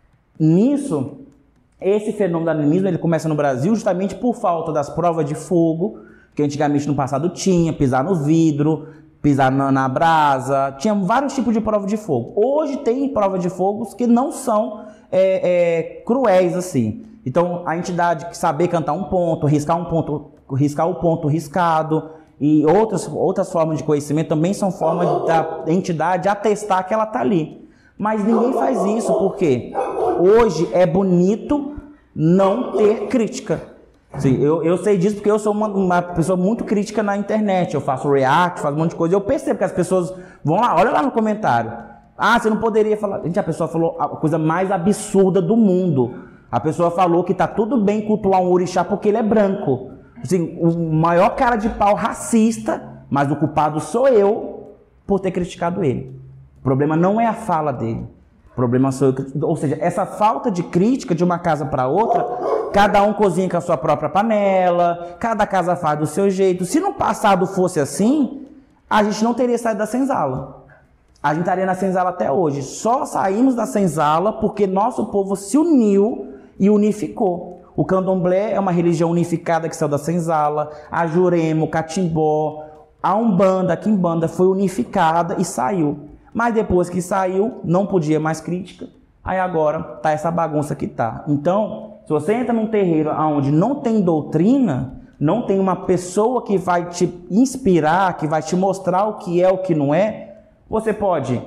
Nisso, esse fenômeno do animismo ele começa no Brasil justamente por falta das provas de fogo, que antigamente no passado tinha, pisar no vidro, pisar na, na brasa, tinha vários tipos de prova de fogo. Hoje tem prova de fogos que não são é, é, cruéis assim. Então a entidade que saber cantar um ponto, riscar um ponto, riscar o ponto riscado e outras, outras formas de conhecimento também são formas da entidade atestar que ela está ali. Mas ninguém faz isso, porque hoje é bonito não ter crítica. Sim, eu, eu sei disso porque eu sou uma, uma pessoa muito crítica na internet. Eu faço react, faço um monte de coisa. Eu percebo que as pessoas vão lá, olha lá no comentário. Ah, você não poderia falar. Gente, a pessoa falou a coisa mais absurda do mundo. A pessoa falou que tá tudo bem cultuar um orixá porque ele é branco. Assim, o maior cara de pau racista, mas o culpado sou eu por ter criticado ele. O problema não é a fala dele. O problema sou eu. Ou seja, essa falta de crítica de uma casa para outra, cada um cozinha com a sua própria panela, cada casa faz do seu jeito. Se no passado fosse assim, a gente não teria saído da senzala. A gente estaria na senzala até hoje. Só saímos da senzala porque nosso povo se uniu e unificou. O candomblé é uma religião unificada que saiu da senzala. A Jurema, o Catimbó, a Umbanda, a Quimbanda foi unificada e saiu. Mas depois que saiu, não podia mais crítica. Aí agora tá essa bagunça que tá. Então, se você entra num terreiro onde não tem doutrina, não tem uma pessoa que vai te inspirar, que vai te mostrar o que é, o que não é, você pode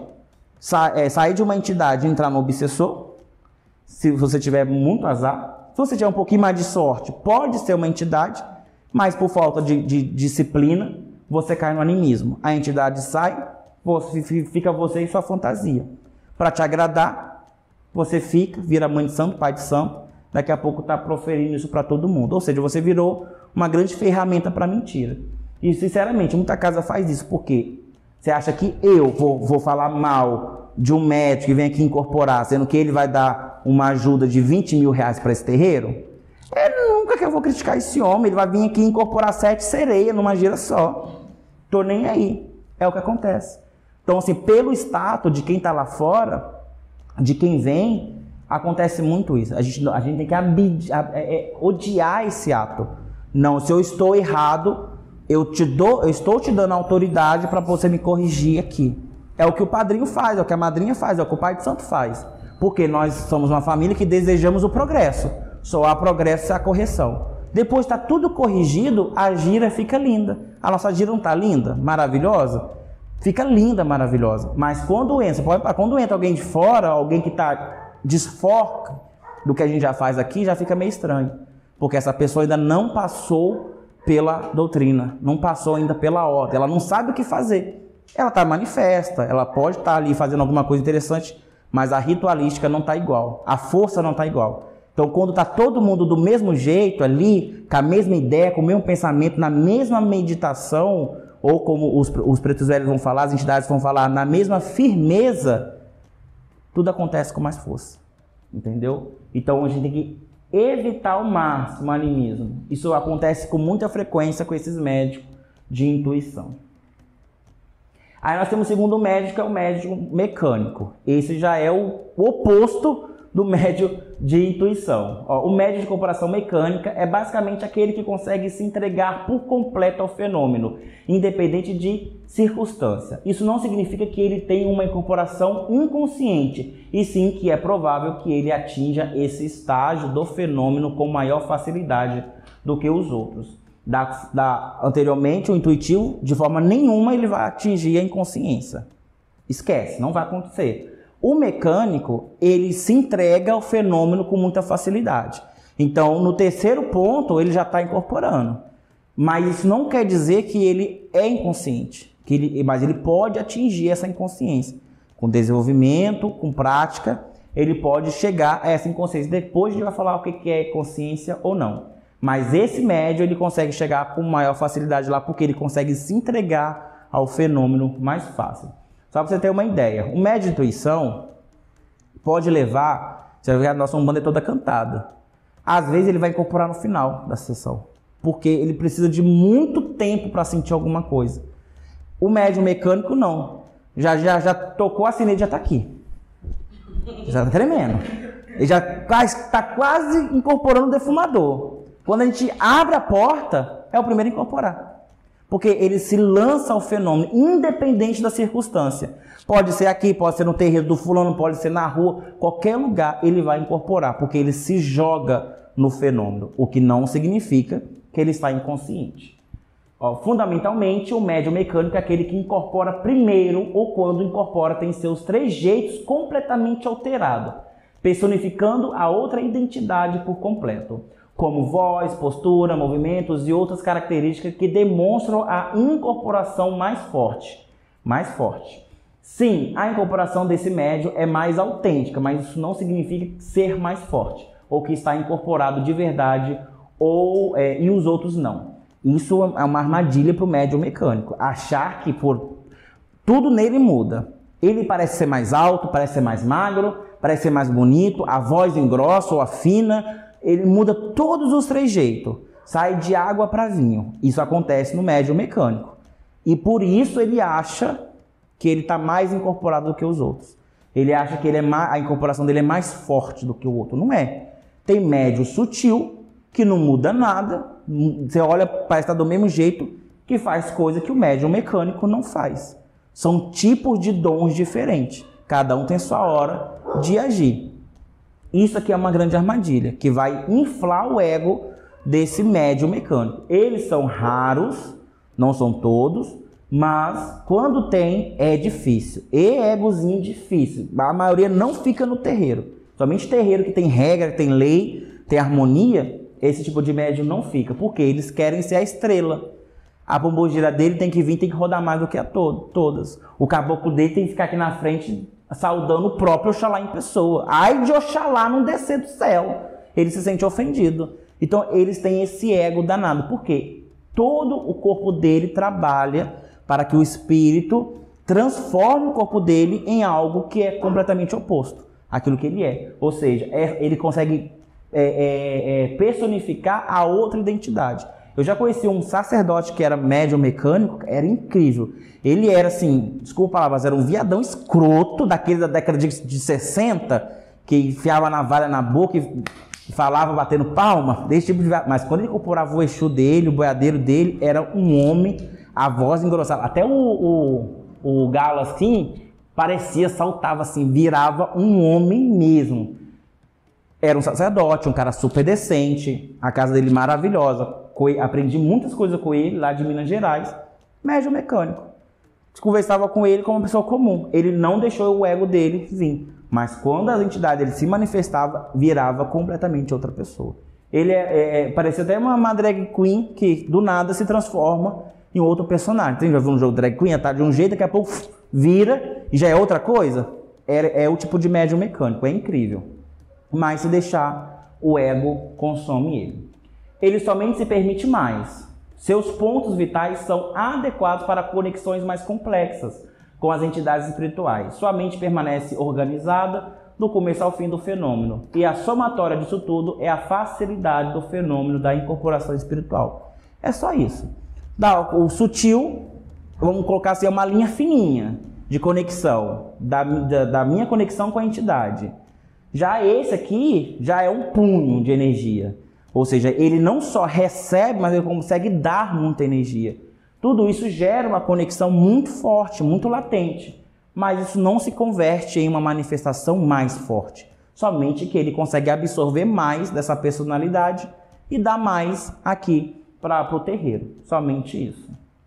sa é, sair de uma entidade e entrar no obsessor, se você tiver muito azar. Se você tiver um pouquinho mais de sorte, pode ser uma entidade, mas por falta de, de disciplina, você cai no animismo. A entidade sai, você, fica você e sua fantasia. Para te agradar, você fica, vira mãe de santo, pai de santo, daqui a pouco está proferindo isso para todo mundo. Ou seja, você virou uma grande ferramenta para mentira. E, sinceramente, muita casa faz isso. Por quê? Você acha que eu vou, vou falar mal de um médico que vem aqui incorporar, sendo que ele vai dar uma ajuda de vinte mil reais para esse terreiro? É nunca que eu vou criticar esse homem. Ele vai vir aqui incorporar sete sereias numa gira só. Tô nem aí. É o que acontece. Então, assim, pelo status de quem está lá fora, de quem vem, acontece muito isso. A gente, a gente tem que abid, a, é, odiar esse ato. Não, se eu estou errado, eu, te dou, eu estou te dando autoridade para você me corrigir aqui. É o que o padrinho faz, é o que a madrinha faz, é o que o pai de santo faz. Porque nós somos uma família que desejamos o progresso. Só há progresso e há correção. Depois está tudo corrigido, a gira fica linda. A nossa gira não está linda? Maravilhosa? fica linda, maravilhosa. Mas quando entra, pode, quando entra alguém de fora, alguém que está desfoca do que a gente já faz aqui, já fica meio estranho. Porque essa pessoa ainda não passou pela doutrina, não passou ainda pela ordem, ela não sabe o que fazer. Ela está manifesta, ela pode estar tá ali fazendo alguma coisa interessante, mas a ritualística não está igual, a força não está igual. Então, quando está todo mundo do mesmo jeito ali, com a mesma ideia, com o mesmo pensamento, na mesma meditação, ou como os, os pretos velhos vão falar, as entidades vão falar, na mesma firmeza, tudo acontece com mais força. Entendeu? Então, a gente tem que evitar ao máximo o animismo. Isso acontece com muita frequência com esses médicos de intuição. Aí nós temos o segundo médico, que é o médico mecânico. Esse já é o oposto do médio de intuição. Ó, o médio de incorporação mecânica é basicamente aquele que consegue se entregar por completo ao fenômeno, independente de circunstância. Isso não significa que ele tenha uma incorporação inconsciente, e sim que é provável que ele atinja esse estágio do fenômeno com maior facilidade do que os outros. Da, da, anteriormente, o intuitivo, de forma nenhuma, ele vai atingir a inconsciência. Esquece, não vai acontecer. O mecânico, ele se entrega ao fenômeno com muita facilidade. Então, no terceiro ponto, ele já está incorporando. Mas isso não quer dizer que ele é inconsciente. Que ele, mas ele pode atingir essa inconsciência. Com desenvolvimento, com prática, ele pode chegar a essa inconsciência. Depois a gente vai falar o que é consciência ou não. Mas esse médio, ele consegue chegar com maior facilidade lá, porque ele consegue se entregar ao fenômeno mais fácil. Só para você ter uma ideia, o médio de intuição pode levar, você vai ver a nossa Umbanda é toda cantada. Às vezes ele vai incorporar no final da sessão, porque ele precisa de muito tempo para sentir alguma coisa. O médium mecânico não, já, já, já tocou a sinete, já está aqui, já está tremendo. Ele já está quase incorporando o defumador. Quando a gente abre a porta, é o primeiro a incorporar. Porque ele se lança ao fenômeno, independente da circunstância. Pode ser aqui, pode ser no terreiro do fulano, pode ser na rua, qualquer lugar ele vai incorporar, porque ele se joga no fenômeno, o que não significa que ele está inconsciente. Ó, fundamentalmente, o médium mecânico é aquele que incorpora primeiro, ou quando incorpora tem seus trejeitos completamente alterados, personificando a outra identidade por completo, como voz, postura, movimentos e outras características que demonstram a incorporação mais forte. Mais forte. Sim, a incorporação desse médium é mais autêntica, mas isso não significa ser mais forte, ou que está incorporado de verdade, ou, é, e os outros não. Isso é uma armadilha para o médium mecânico, achar que por tudo nele muda. Ele parece ser mais alto, parece ser mais magro, parece ser mais bonito, a voz engrossa ou afina. Ele muda todos os trejeitos, sai de água para vinho. Isso acontece no médium mecânico. E por isso ele acha que ele está mais incorporado do que os outros. Ele acha que ele é mais, a incorporação dele é mais forte do que o outro. Não é. Tem médium sutil, que não muda nada. Você olha, parece estar do mesmo jeito, que faz coisa que o médium mecânico não faz. São tipos de dons diferentes. Cada um tem sua hora de agir. Isso aqui é uma grande armadilha, que vai inflar o ego desse médium mecânico. Eles são raros, não são todos, mas quando tem, é difícil. E egozinho difícil. A maioria não fica no terreiro. Somente terreiro que tem regra, tem lei, tem harmonia, esse tipo de médium não fica. Porque eles querem ser a estrela. A pombogira dele tem que vir, tem que rodar mais do que a to todas. O caboclo dele tem que ficar aqui na frente saudando o próprio Oxalá em pessoa. Ai de Oxalá não descer do céu. Ele se sente ofendido. Então eles têm esse ego danado. Por quê? Todo o corpo dele trabalha para que o espírito transforme o corpo dele em algo que é completamente oposto àquilo que ele é. Ou seja, é, ele consegue é, é, é, personificar a outra identidade. Eu já conheci um sacerdote que era médium mecânico, era incrível. Ele era assim, desculpa a palavra, mas era um viadão escroto, daquele da década de, de sessenta, que enfiava a navalha na boca e falava batendo palma, desse tipo de viadão. Mas quando ele incorporava o Exu dele, o boiadeiro dele, era um homem, a voz engrossava. Até o, o, o galo assim, parecia, saltava assim, virava um homem mesmo. Era um sacerdote, um cara super decente, a casa dele maravilhosa. Aprendi muitas coisas com ele lá de Minas Gerais, médium mecânico. conversava com ele como uma pessoa comum. Ele não deixou o ego dele vir. Mas quando as entidades ele se manifestava, virava completamente outra pessoa. Ele é, é, parecia até uma, uma drag queen que do nada se transforma em outro personagem. Você já viu um jogo drag queen? Tá de um jeito, daqui a pouco vira e já é outra coisa? É, é o tipo de médium mecânico, é incrível. Mas se deixar, o ego consome ele. Ele somente se permite mais. Seus pontos vitais são adequados para conexões mais complexas com as entidades espirituais. Sua mente permanece organizada do começo ao fim do fenômeno. E a somatória disso tudo é a facilidade do fenômeno da incorporação espiritual. É só isso. O sutil, vamos colocar assim, é uma linha fininha de conexão, da, da, da minha conexão com a entidade. Já esse aqui, já é um punho de energia. Ou seja, ele não só recebe, mas ele consegue dar muita energia. Tudo isso gera uma conexão muito forte, muito latente. Mas isso não se converte em uma manifestação mais forte. Somente que ele consegue absorver mais dessa personalidade e dar mais aqui para o terreiro. Somente isso.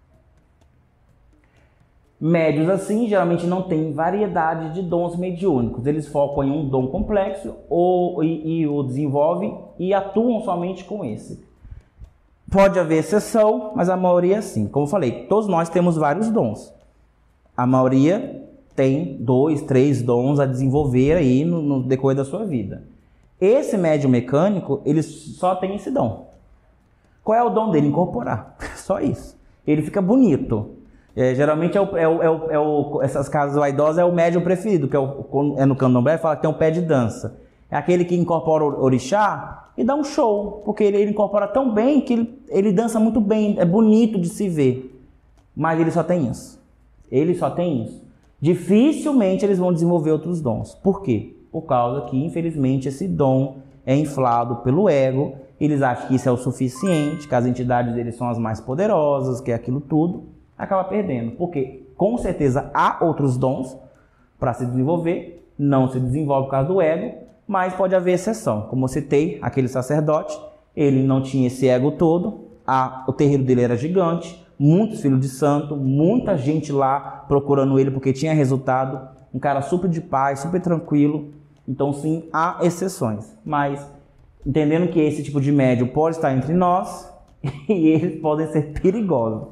Médios assim geralmente não têm variedade de dons mediúnicos. Eles focam em um dom complexo ou, e, e o desenvolvem e atuam somente com esse. Pode haver exceção, mas a maioria sim. Como eu falei, todos nós temos vários dons. A maioria tem dois, três dons a desenvolver aí no, no decorrer da sua vida. Esse médium mecânico, ele só tem esse dom. Qual é o dom dele? Incorporar. Só isso. Ele fica bonito. É, geralmente é o, é, o, é, o, é o, essas casas vaidosas é o médium preferido, que é, o, é no candomblé, fala que tem um pé de dança. É aquele que incorpora o orixá e dá um show, porque ele, ele incorpora tão bem que ele, ele dança muito bem, é bonito de se ver. Mas ele só tem isso. Ele só tem isso. Dificilmente eles vão desenvolver outros dons. Por quê? Por causa que, infelizmente, esse dom é inflado pelo ego. Eles acham que isso é o suficiente, que as entidades deles são as mais poderosas, que é aquilo tudo. Acaba perdendo. Porque, com certeza, há outros dons para se desenvolver. Não se desenvolve por causa do ego, mas pode haver exceção. Como eu citei, aquele sacerdote, ele não tinha esse ego todo. A, o terreiro dele era gigante. Muitos filhos de santo, muita gente lá procurando ele porque tinha resultado. Um cara super de paz, super tranquilo. Então sim, há exceções. Mas entendendo que esse tipo de médium pode estar entre nós e eles podem ser perigosos.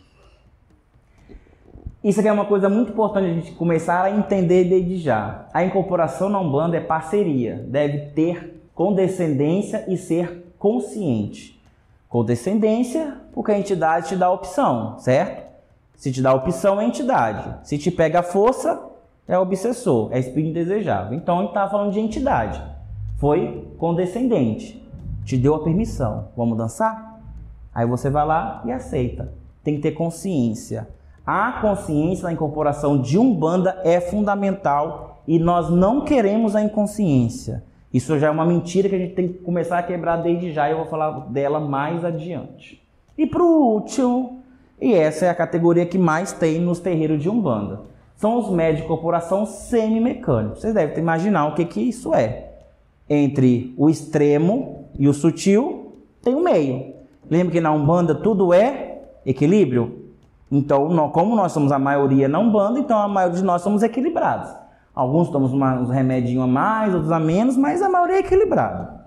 Isso aqui é uma coisa muito importante a gente começar a entender desde já. A incorporação na Umbanda é parceria. Deve ter condescendência e ser consciente. Condescendência, porque a entidade te dá a opção, certo? Se te dá a opção, é a entidade. Se te pega a força, é o obsessor, é espírito indesejável. Então, a gente está falando de entidade. Foi condescendente. Te deu a permissão. Vamos dançar? Aí você vai lá e aceita. Tem que ter consciência. A consciência na incorporação de Umbanda é fundamental e nós não queremos a inconsciência. Isso já é uma mentira que a gente tem que começar a quebrar desde já e eu vou falar dela mais adiante. E para o último, e essa é a categoria que mais tem nos terreiros de Umbanda, são os médios de incorporação semimecânicos. Vocês devem imaginar o que, que isso é. Entre o extremo e o sutil, tem o meio. Lembra que na Umbanda tudo é equilíbrio? Então, como nós somos a maioria na Umbanda, então a maioria de nós somos equilibrados. Alguns tomam uns remedinhos a mais, outros a menos, mas a maioria é equilibrada.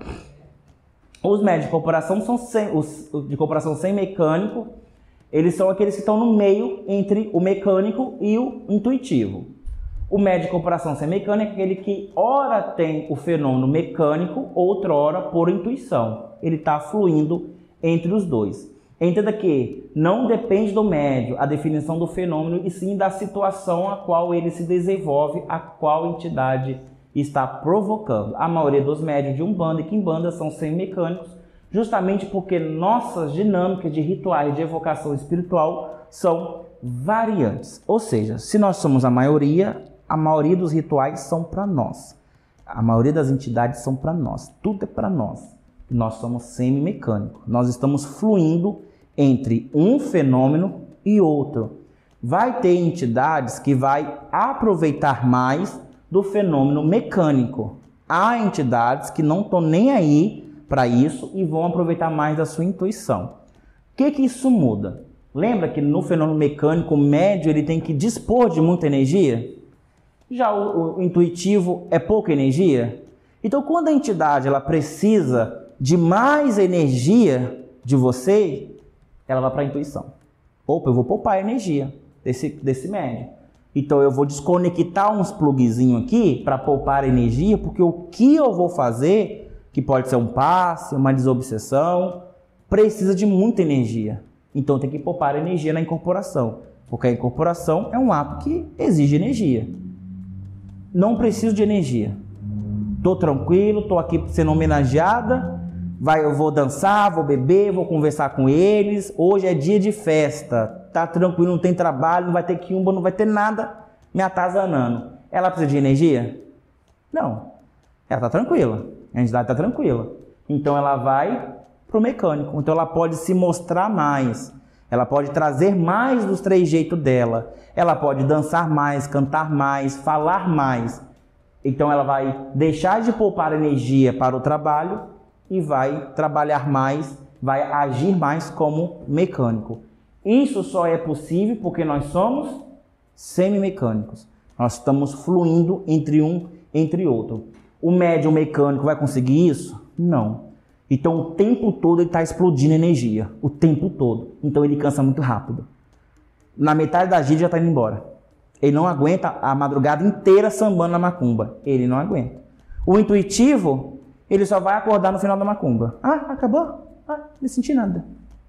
Os médios de incorporação são sem, os de incorporação sem mecânico, eles são aqueles que estão no meio entre o mecânico e o intuitivo. O médio de incorporação sem mecânico é aquele que ora tem o fenômeno mecânico, outra hora por intuição. Ele está fluindo entre os dois. Entenda que não depende do médio a definição do fenômeno e sim da situação a qual ele se desenvolve, a qual entidade está provocando. A maioria dos médios de Umbanda e Quimbanda são semimecânicos, justamente porque nossas dinâmicas de rituais de evocação espiritual são variantes. Ou seja, se nós somos a maioria, a maioria dos rituais são para nós. A maioria das entidades são para nós. Tudo é para nós. Nós somos semimecânicos. Nós estamos fluindo entre um fenômeno e outro. Vai ter entidades que vai aproveitar mais do fenômeno mecânico. Há entidades que não estão nem aí para isso e vão aproveitar mais da sua intuição. O que que isso muda? Lembra que no fenômeno mecânico, o médio ele tem que dispor de muita energia? Já o, o intuitivo é pouca energia? Então, quando a entidade ela precisa de mais energia de você, ela vai para a intuição. Opa, eu vou poupar energia desse, desse médio. Então, eu vou desconectar uns plugzinhos aqui para poupar energia, porque o que eu vou fazer, que pode ser um passe, uma desobsessão, precisa de muita energia. Então, tem que poupar energia na incorporação, porque a incorporação é um ato que exige energia. Não preciso de energia. Estou tranquilo, estou aqui sendo homenageada, vai, eu vou dançar, vou beber, vou conversar com eles. Hoje é dia de festa, tá tranquilo, não tem trabalho, não vai ter quiumba, não vai ter nada me atazanando. Ela precisa de energia? Não. Ela está tranquila, a entidade está tranquila. Então ela vai para o mecânico. Então ela pode se mostrar mais, ela pode trazer mais dos três jeitos dela, ela pode dançar mais, cantar mais, falar mais. Então ela vai deixar de poupar energia para o trabalho e vai trabalhar mais, vai agir mais como mecânico. Isso só é possível porque nós somos semimecânicos. Nós estamos fluindo entre um entre outro. O médium mecânico vai conseguir isso? Não. Então o tempo todo ele está explodindo energia. O tempo todo. Então ele cansa muito rápido. Na metade da gira já está indo embora. Ele não aguenta a madrugada inteira sambando na macumba. Ele não aguenta. O intuitivo, ele só vai acordar no final da macumba. Ah, acabou? Ah, não senti nada.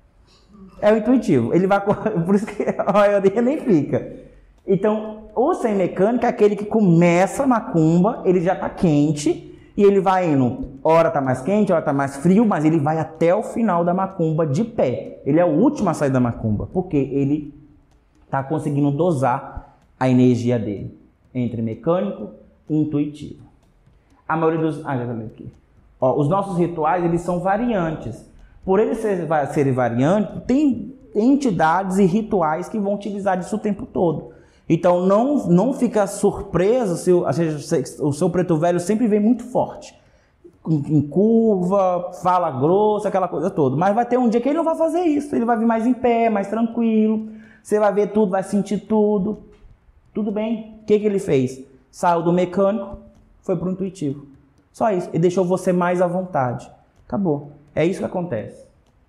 É o intuitivo. Ele vai acordar, por isso que a maioria nem fica. Então, o sem mecânica é aquele que começa a macumba, ele já está quente, e ele vai indo. Hora está mais quente, hora está mais frio, mas ele vai até o final da macumba de pé. Ele é o último a sair da macumba, porque ele está conseguindo dosar a energia dele, entre mecânico e intuitivo. A maioria dos... Ah, já falei aqui. Ó, os nossos rituais, eles são variantes. Por eles serem, serem variantes, tem entidades e rituais que vão utilizar disso o tempo todo. Então, não, não fica surpreso se o, o seu preto velho sempre vem muito forte. Em, em curva, fala grossa, aquela coisa toda. Mas vai ter um dia que ele não vai fazer isso. Ele vai vir mais em pé, mais tranquilo. Você vai ver tudo, vai sentir tudo. Tudo bem. O que, que ele fez? Saiu do mecânico, foi para o intuitivo. Só isso. Ele deixou você mais à vontade. Acabou. É isso que acontece.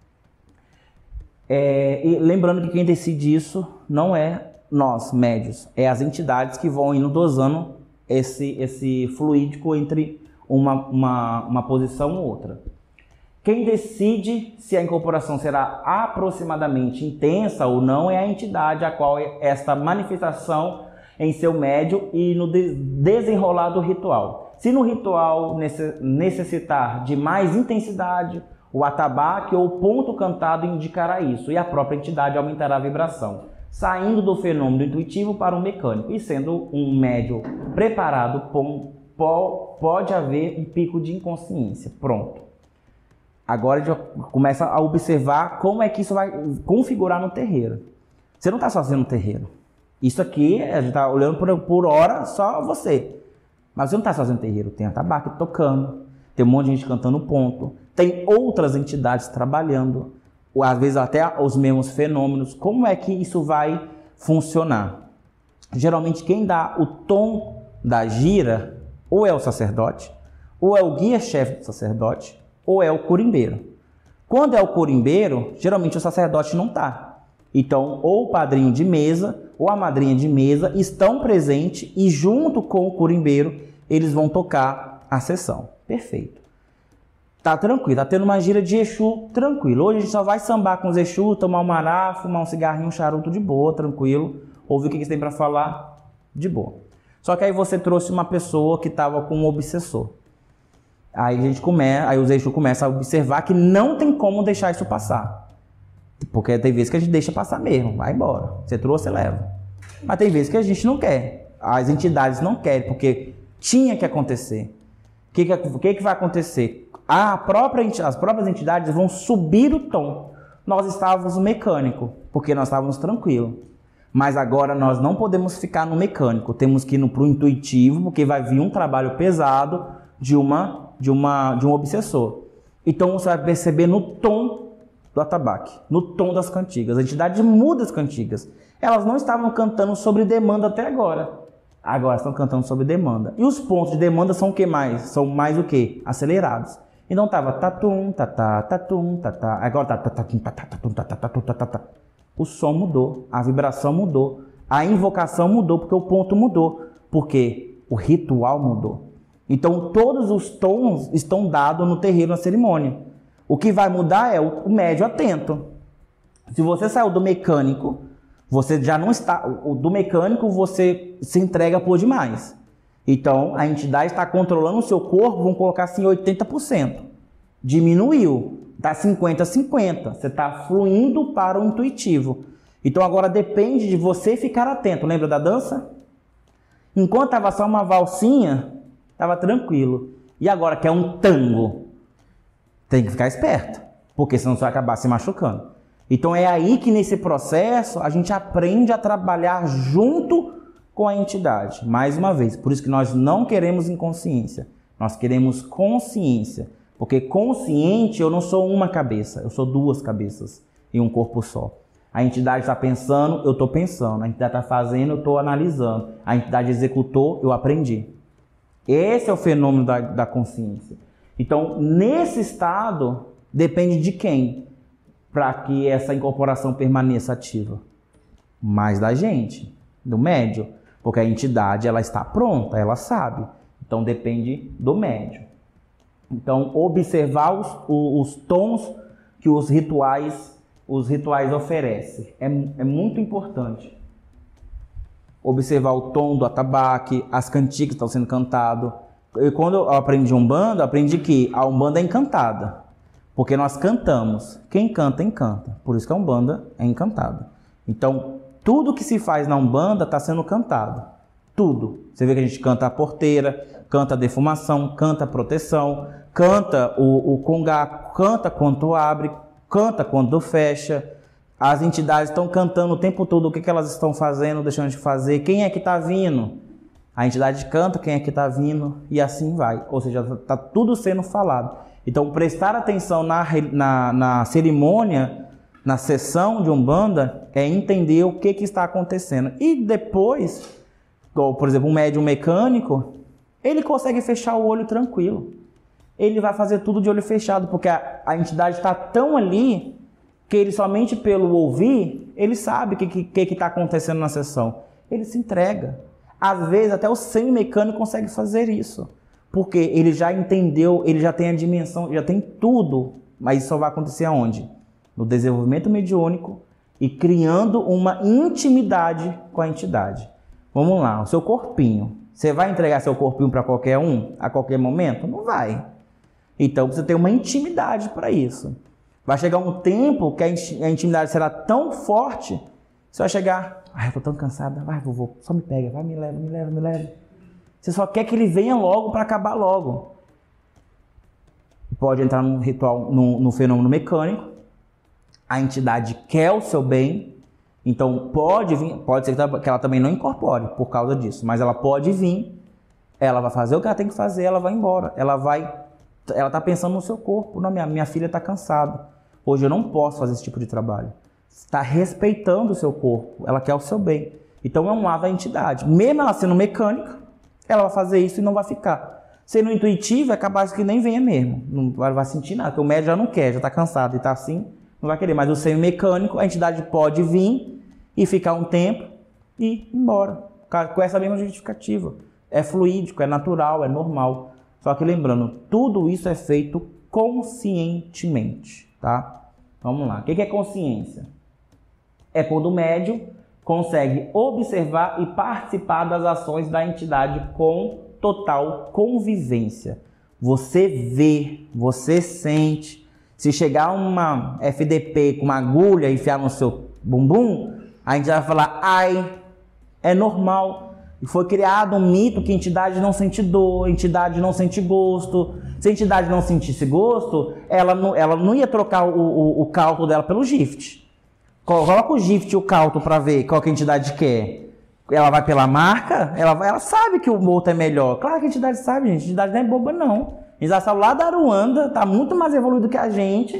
É, e lembrando que quem decide isso não é nós, médios. É as entidades que vão indo dosando esse, esse fluídico entre uma, uma, uma posição ou outra. Quem decide se a incorporação será aproximadamente intensa ou não é a entidade a qual esta manifestação em seu médio e no desenrolar do ritual. Se no ritual necessitar de mais intensidade, o atabaque ou o ponto cantado indicará isso, e a própria entidade aumentará a vibração, saindo do fenômeno intuitivo para o mecânico, e sendo um médio preparado, pode haver um pico de inconsciência. Pronto. Agora a gente começa a observar como é que isso vai configurar no terreiro. Você não está sozinho no terreiro. Isso aqui, a gente está olhando por, por hora só você. Mas você não está sozinho no terreiro. Tem atabaque tocando, tem um monte de gente cantando ponto, tem outras entidades trabalhando, ou às vezes até os mesmos fenômenos. Como é que isso vai funcionar? Geralmente quem dá o tom da gira ou é o sacerdote, ou é o guia-chefe do sacerdote, ou é o curimbeiro. Quando é o curimbeiro, geralmente o sacerdote não está. Então, ou o padrinho de mesa, ou a madrinha de mesa estão presentes e junto com o curimbeiro, eles vão tocar a sessão. Perfeito. Tá tranquilo, tá tendo uma gira de Exu, tranquilo. Hoje a gente só vai sambar com os Exu, tomar um mará, fumar um cigarrinho, um charuto de boa, tranquilo. Ouvir o que eles têm para falar, de boa. Só que aí você trouxe uma pessoa que estava com um obsessor. Aí a gente começa, aí os Exu começam a observar que não tem como deixar isso passar. Porque tem vezes que a gente deixa passar mesmo, vai embora. Você trouxe, você leva. Mas tem vezes que a gente não quer. As entidades não querem, porque tinha que acontecer. O que, que, que vai acontecer? A própria, as próprias entidades vão subir o tom. Nós estávamos no mecânico, porque nós estávamos tranquilos. Mas agora nós não podemos ficar no mecânico. Temos que ir para o intuitivo, porque vai vir um trabalho pesado de, uma, de, uma, de um obsessor. Então você vai perceber no tom do atabaque, no tom das cantigas. A entidade muda as cantigas. Elas não estavam cantando sobre demanda até agora. Agora estão cantando sobre demanda. E os pontos de demanda são o que mais? São mais o que? Acelerados. Então tava tatum, tatá, tatum, tatá. Agora tá tatum, tatá, tatum, tatá, tatum, tatá. O som mudou, a vibração mudou, a invocação mudou, porque o ponto mudou, porque o ritual mudou. Então todos os tons estão dados no terreiro, na cerimônia. O que vai mudar é o médio atento. Se você saiu do mecânico, você já não está... O do mecânico você se entrega por demais. Então a entidade está controlando o seu corpo, vamos colocar assim oitenta por cento. Diminuiu, está cinquenta a cinquenta. Você está fluindo para o intuitivo. Então agora depende de você ficar atento. Lembra da dança? Enquanto estava só uma valsinha, estava tranquilo. E agora que é um tango, tem que ficar esperto, porque senão você vai acabar se machucando. Então é aí que nesse processo a gente aprende a trabalhar junto com a entidade. Mais uma vez, por isso que nós não queremos inconsciência, nós queremos consciência. Porque consciente eu não sou uma cabeça, eu sou duas cabeças em um corpo só. A entidade está pensando, eu estou pensando. A entidade está fazendo, eu estou analisando. A entidade executou, eu aprendi. Esse é o fenômeno da, da consciência. Então, nesse estado, depende de quem para que essa incorporação permaneça ativa? Mais da gente, do médium. Porque a entidade ela está pronta, ela sabe. Então, depende do médium. Então, observar os, os, os tons que os rituais, os rituais oferecem. É, é muito importante. Observar o tom do atabaque, as cantigas que estão sendo cantadas. E quando eu aprendi Umbanda, eu aprendi que a Umbanda é encantada. Porque nós cantamos. Quem canta, encanta. Por isso que a Umbanda é encantada. Então, tudo que se faz na Umbanda está sendo cantado. Tudo. Você vê que a gente canta a porteira, canta a defumação, canta a proteção, canta o, o congá, canta quando abre, canta quando fecha. As entidades estão cantando o tempo todo o que, que elas estão fazendo, deixando de fazer, quem é que está vindo. A entidade canta quem é que está vindo e assim vai. Ou seja, está tudo sendo falado. Então, prestar atenção na, na, na cerimônia, na sessão de Umbanda, é entender o que, que está acontecendo. E depois, por exemplo, um médium mecânico, ele consegue fechar o olho tranquilo. Ele vai fazer tudo de olho fechado, porque a, a entidade está tão ali que ele somente pelo ouvir, ele sabe o que está que, que que acontecendo na sessão. Ele se entrega. Às vezes até o semi-mecânico consegue fazer isso. Porque ele já entendeu, ele já tem a dimensão, já tem tudo. Mas isso só vai acontecer aonde? No desenvolvimento mediúnico e criando uma intimidade com a entidade. Vamos lá, o seu corpinho. Você vai entregar seu corpinho para qualquer um, a qualquer momento? Não vai. Então você tem uma intimidade para isso. Vai chegar um tempo que a intimidade será tão forte, você vai chegar, ai, eu tô tão cansada, vai, vovô, só me pega, vai, me leva, me leva, me leva. Você só quer que ele venha logo para acabar logo. Pode entrar num ritual, no, no fenômeno mecânico, a entidade quer o seu bem, então pode vir, pode ser que ela também não incorpore por causa disso, mas ela pode vir, ela vai fazer o que ela tem que fazer, ela vai embora, ela vai, ela tá pensando no seu corpo, não, minha, minha filha está cansada, hoje eu não posso fazer esse tipo de trabalho. Está respeitando o seu corpo, ela quer o seu bem. Então é um lado da entidade. Mesmo ela sendo mecânica, ela vai fazer isso e não vai ficar. Sendo intuitivo, é capaz que nem venha mesmo. Não vai sentir nada, porque o médium já não quer, já está cansado e está assim, não vai querer. Mas o semi-mecânico, a entidade pode vir e ficar um tempo e ir embora. Com essa mesma justificativa. É fluídico, é natural, é normal. Só que lembrando, tudo isso é feito conscientemente, tá? Vamos lá. O que é consciência? É quando o médium consegue observar e participar das ações da entidade com total convivência. Você vê, você sente. Se chegar uma F D P com uma agulha e enfiar no seu bumbum, a entidade vai falar, ai, é normal. E foi criado um mito que a entidade não sente dor, a entidade não sente gosto. Se a entidade não sentisse gosto, ela não, ela não ia trocar o, o, o cálculo dela pelo gift. Coloca o gift e o cálculo para ver qual que a entidade quer. Ela vai pela marca, ela, ela sabe que o outro é melhor. Claro que a entidade sabe, gente. A entidade não é boba, não. A entidade saiu lá da Aruanda, está muito mais evoluído que a gente,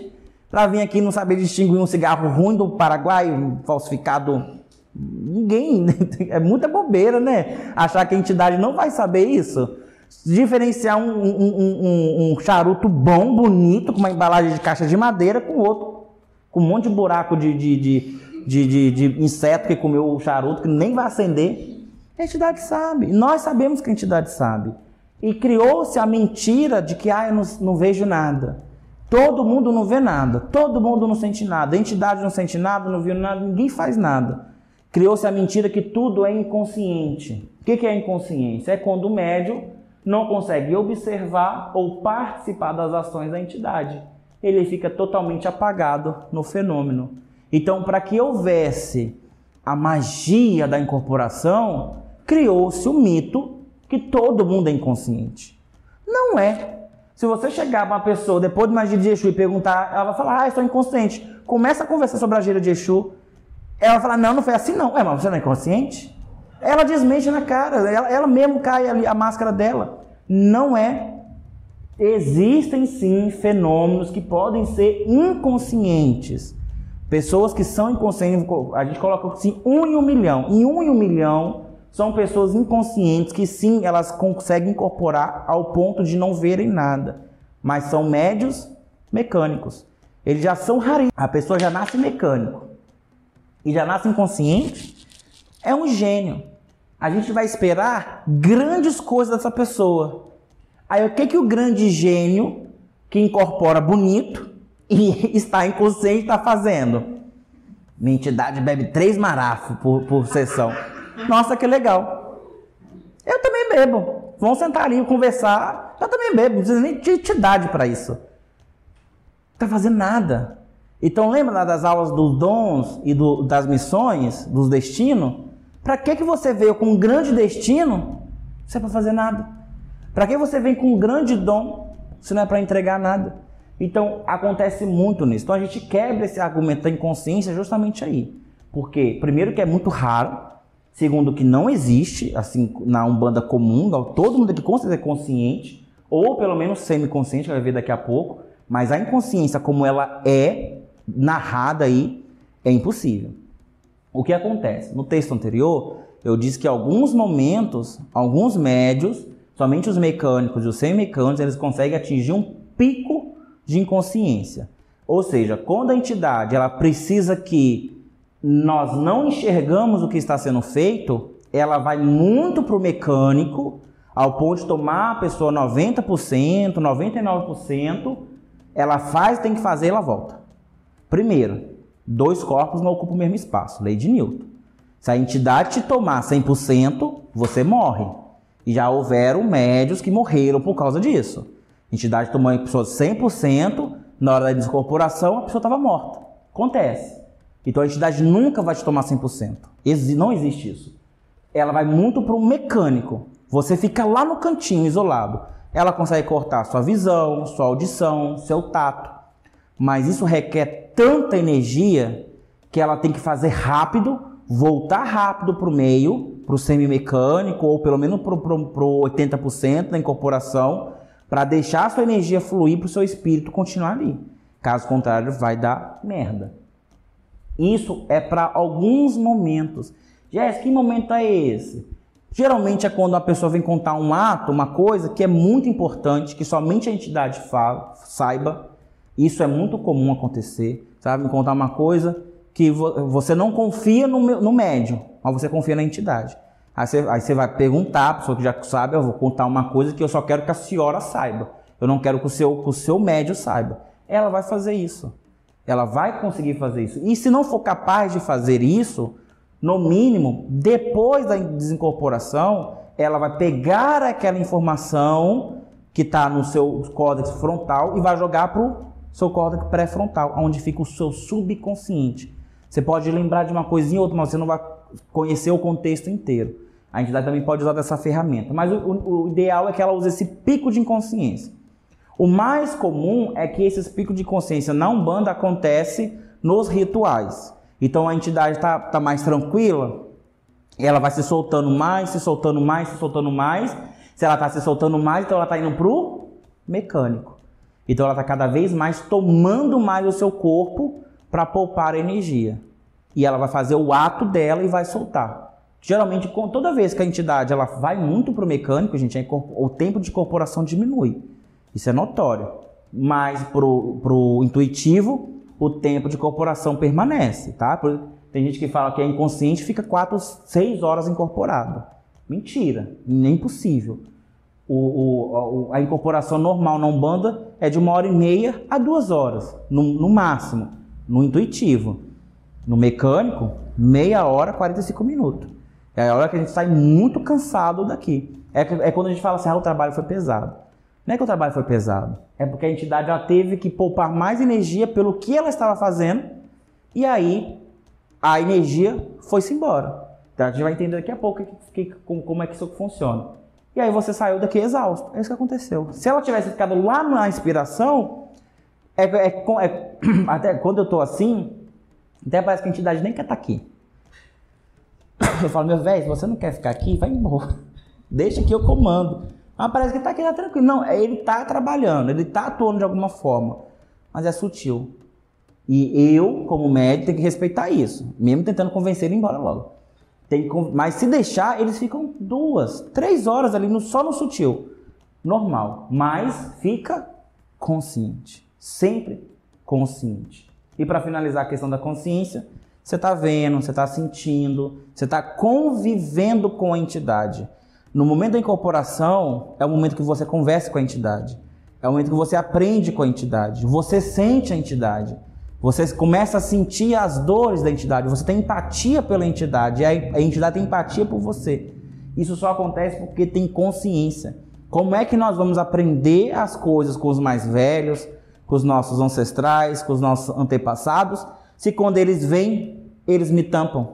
Pra vir aqui não saber distinguir um cigarro ruim do Paraguai, um falsificado. Ninguém. É muita bobeira, né? Achar que a entidade não vai saber isso. Diferenciar um, um, um, um, um charuto bom, bonito, com uma embalagem de caixa de madeira, com outro. Com um monte de buraco de, de, de, de, de, de inseto que comeu o charuto, que nem vai acender. A entidade sabe. Nós sabemos que a entidade sabe. E criou-se a mentira de que ah, eu não, não vejo nada. Todo mundo não vê nada. Todo mundo não sente nada. A entidade não sente nada, não viu nada, ninguém faz nada. Criou-se a mentira que tudo é inconsciente. O que é inconsciência? É quando o médium não consegue observar ou participar das ações da entidade. Ele fica totalmente apagado no fenômeno. Então, para que houvesse a magia da incorporação, criou-se o mito que todo mundo é inconsciente. Não é. Se você chegar para uma pessoa depois de magia de Exu e perguntar, ela vai falar, ah, eu sou inconsciente. Começa a conversar sobre a gira de Exu. Ela vai falar, não, não foi assim não. É, mas você não é inconsciente? Ela desmente na cara, ela, ela mesmo cai ali, a máscara dela. Não é. Existem sim fenômenos que podem ser inconscientes. Pessoas que são inconscientes, a gente coloca assim, um em um milhão. Em um em um milhão são pessoas inconscientes que sim, elas conseguem incorporar ao ponto de não verem nada. Mas são médios mecânicos. Eles já são raríssimos. A pessoa já nasce mecânico e já nasce inconsciente, é um gênio. A gente vai esperar grandes coisas dessa pessoa. Aí o que, que o grande gênio, que incorpora bonito e está inconsciente, está fazendo? Minha entidade bebe três marafos por, por sessão. Nossa, que legal. Eu também bebo. Vamos sentar ali e conversar. Eu também bebo, não precisa nem de entidade para isso. Não está fazendo nada. Então lembra das aulas dos dons e do, das missões, dos destinos? Para que, que você veio com um grande destino se é para fazer nada? Para que você vem com um grande dom se não é para entregar nada? Então acontece muito nisso. Então a gente quebra esse argumento da inconsciência justamente aí. Porque, primeiro, que é muito raro. Segundo, que não existe, assim, na Umbanda comum. Todo mundo aqui com certeza é consciente. Ou pelo menos semiconsciente, vai ver daqui a pouco. Mas a inconsciência como ela é narrada aí, é impossível. O que acontece? No texto anterior, eu disse que em alguns momentos, alguns médios, somente os mecânicos e os semimecânicos, eles conseguem atingir um pico de inconsciência. Ou seja, quando a entidade ela precisa que nós não enxergamos o que está sendo feito, ela vai muito para o mecânico, ao ponto de tomar a pessoa noventa por cento, noventa e nove por cento, ela faz, tem que fazer, ela volta. Primeiro, dois corpos não ocupam o mesmo espaço, lei de Newton. Se a entidade te tomar cem por cento, você morre. E já houveram médios que morreram por causa disso. A entidade tomou a pessoa cem por cento, na hora da descorporação a pessoa estava morta. Acontece. Então a entidade nunca vai te tomar cem por cento. Não existe isso. Ela vai muito para o mecânico. Você fica lá no cantinho, isolado. Ela consegue cortar sua visão, sua audição, seu tato. Mas isso requer tanta energia que ela tem que fazer rápido, voltar rápido para o meio, para o semimecânico, ou pelo menos para o oitenta por cento da incorporação, para deixar a sua energia fluir para o seu espírito continuar ali. Caso contrário, vai dar merda. Isso é para alguns momentos. Jéssica, que momento é esse? Geralmente é quando a pessoa vem contar um ato, uma coisa que é muito importante, que somente a entidade fala, saiba. Isso é muito comum acontecer, sabe? Me contar uma coisa que vo você não confia no, no médium, mas você confia na entidade. Aí você, aí você vai perguntar, a pessoa que já sabe, eu vou contar uma coisa que eu só quero que a senhora saiba. Eu não quero que o seu, que o seu médium saiba. Ela vai fazer isso. Ela vai conseguir fazer isso. E se não for capaz de fazer isso, no mínimo, depois da desincorporação, ela vai pegar aquela informação que está no seu córtex frontal e vai jogar para o seu córtex pré-frontal, onde fica o seu subconsciente. Você pode lembrar de uma coisinha ou outra, mas você não vai conhecer o contexto inteiro. A entidade também pode usar dessa ferramenta. Mas o, o, o ideal é que ela use esse pico de inconsciência. O mais comum é que esses picos de consciência na Umbanda acontecem nos rituais. Então a entidade está tá mais tranquila, ela vai se soltando mais, se soltando mais, se soltando mais. Se ela está se soltando mais, então ela está indo para o mecânico. Então ela está cada vez mais tomando mais o seu corpo para poupar energia. E ela vai fazer o ato dela e vai soltar. Geralmente, toda vez que a entidade ela vai muito para o mecânico, gente, o tempo de incorporação diminui. Isso é notório. Mas para o intuitivo, o tempo de incorporação permanece, tá? Tem gente que fala que é inconsciente e fica quatro, seis horas incorporado. Mentira, nem possível. O, o, a incorporação normal na Umbanda é de uma hora e meia a duas horas, no, no máximo, no intuitivo. No mecânico, meia hora, quarenta e cinco minutos. É a hora que a gente sai muito cansado daqui. É, é quando a gente fala assim, ah, o trabalho foi pesado. Não é que o trabalho foi pesado, é porque a entidade já teve que poupar mais energia pelo que ela estava fazendo, e aí a energia foi-se embora. Então a gente vai entender daqui a pouco que, que, como é que isso funciona. E aí você saiu daqui exausto. É isso que aconteceu. Se ela tivesse ficado lá na inspiração, é, é, é, até quando eu estou assim, até parece que a entidade nem quer estar aqui. Eu falo, meu velho, se você não quer ficar aqui, vai embora. Deixa que eu comando. Mas parece que está aqui, tá tranquilo. Não, ele está trabalhando, ele está atuando de alguma forma. Mas é sutil. E eu, como médico, tenho que respeitar isso. Mesmo tentando convencer ele a ir embora logo. Tem que, mas se deixar, eles ficam duas, três horas ali no, só no sutil. Normal. Mas fica consciente. Sempre consciente. E para finalizar a questão da consciência, você está vendo, você está sentindo, você está convivendo com a entidade. No momento da incorporação, é o momento que você conversa com a entidade. É o momento que você aprende com a entidade. Você sente a entidade. Você começa a sentir as dores da entidade. Você tem empatia pela entidade. E a entidade tem empatia por você. Isso só acontece porque tem consciência. Como é que nós vamos aprender as coisas com os mais velhos, com os nossos ancestrais, com os nossos antepassados, se quando eles vêm, eles me tampam?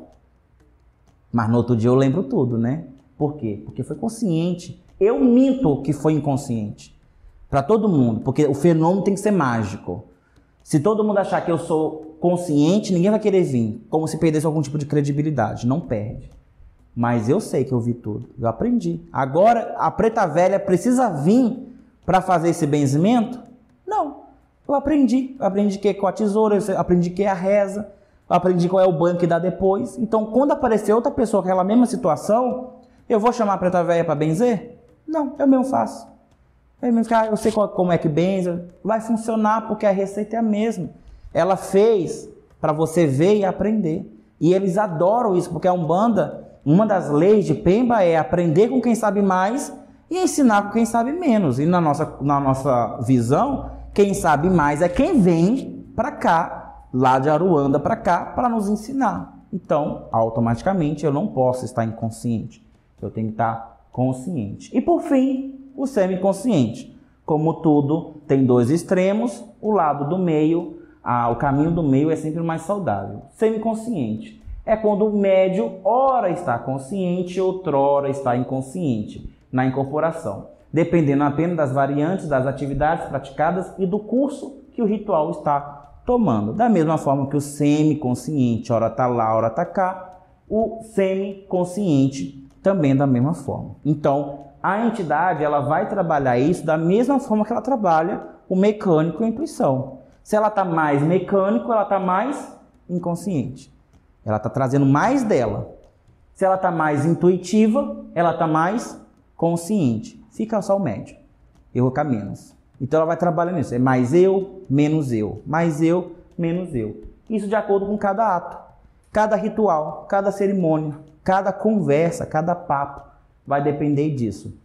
Mas no outro dia eu lembro tudo, né? Por quê? Porque foi consciente. Eu minto que foi inconsciente. Para todo mundo. Porque o fenômeno tem que ser mágico. Se todo mundo achar que eu sou consciente, ninguém vai querer vir. Como se perdesse algum tipo de credibilidade. Não perde. Mas eu sei que eu vi tudo. Eu aprendi. Agora, a preta velha precisa vir para fazer esse benzimento? Não. Eu aprendi. Eu aprendi que é com a tesoura. Eu aprendi que é a reza. Eu aprendi qual é o banho que dá depois. Então, quando aparecer outra pessoa com aquela mesma situação, eu vou chamar a preta velha para benzer? Não, eu mesmo faço. Eu, mesmo, eu sei qual, como é que benza. Vai funcionar porque a receita é a mesma. Ela fez para você ver e aprender. E eles adoram isso, porque a Umbanda, uma das leis de Pemba é aprender com quem sabe mais e ensinar com quem sabe menos. E na nossa, na nossa visão, quem sabe mais é quem vem para cá, lá de Aruanda para cá, para nos ensinar. Então, automaticamente, eu não posso estar inconsciente. Eu tenho que estar consciente. E por fim, o semiconsciente. Como tudo tem dois extremos, o lado do meio, ah, o caminho do meio é sempre o mais saudável. Semiconsciente é quando o médium ora está consciente, outrora está inconsciente na incorporação, dependendo apenas das variantes das atividades praticadas e do curso que o ritual está tomando. Da mesma forma que o semiconsciente ora está lá, ora está cá, o semiconsciente também da mesma forma. Então, a entidade ela vai trabalhar isso da mesma forma que ela trabalha o mecânico e a intuição. Se ela está mais mecânico, ela está mais inconsciente. Ela está trazendo mais dela. Se ela está mais intuitiva, ela está mais consciente. Fica só o médio. Eu vou menos. Então ela vai trabalhando nisso. É mais eu, menos eu. Mais eu, menos eu. Isso de acordo com cada ato, cada ritual, cada cerimônia, cada conversa, cada papo. Vai depender disso.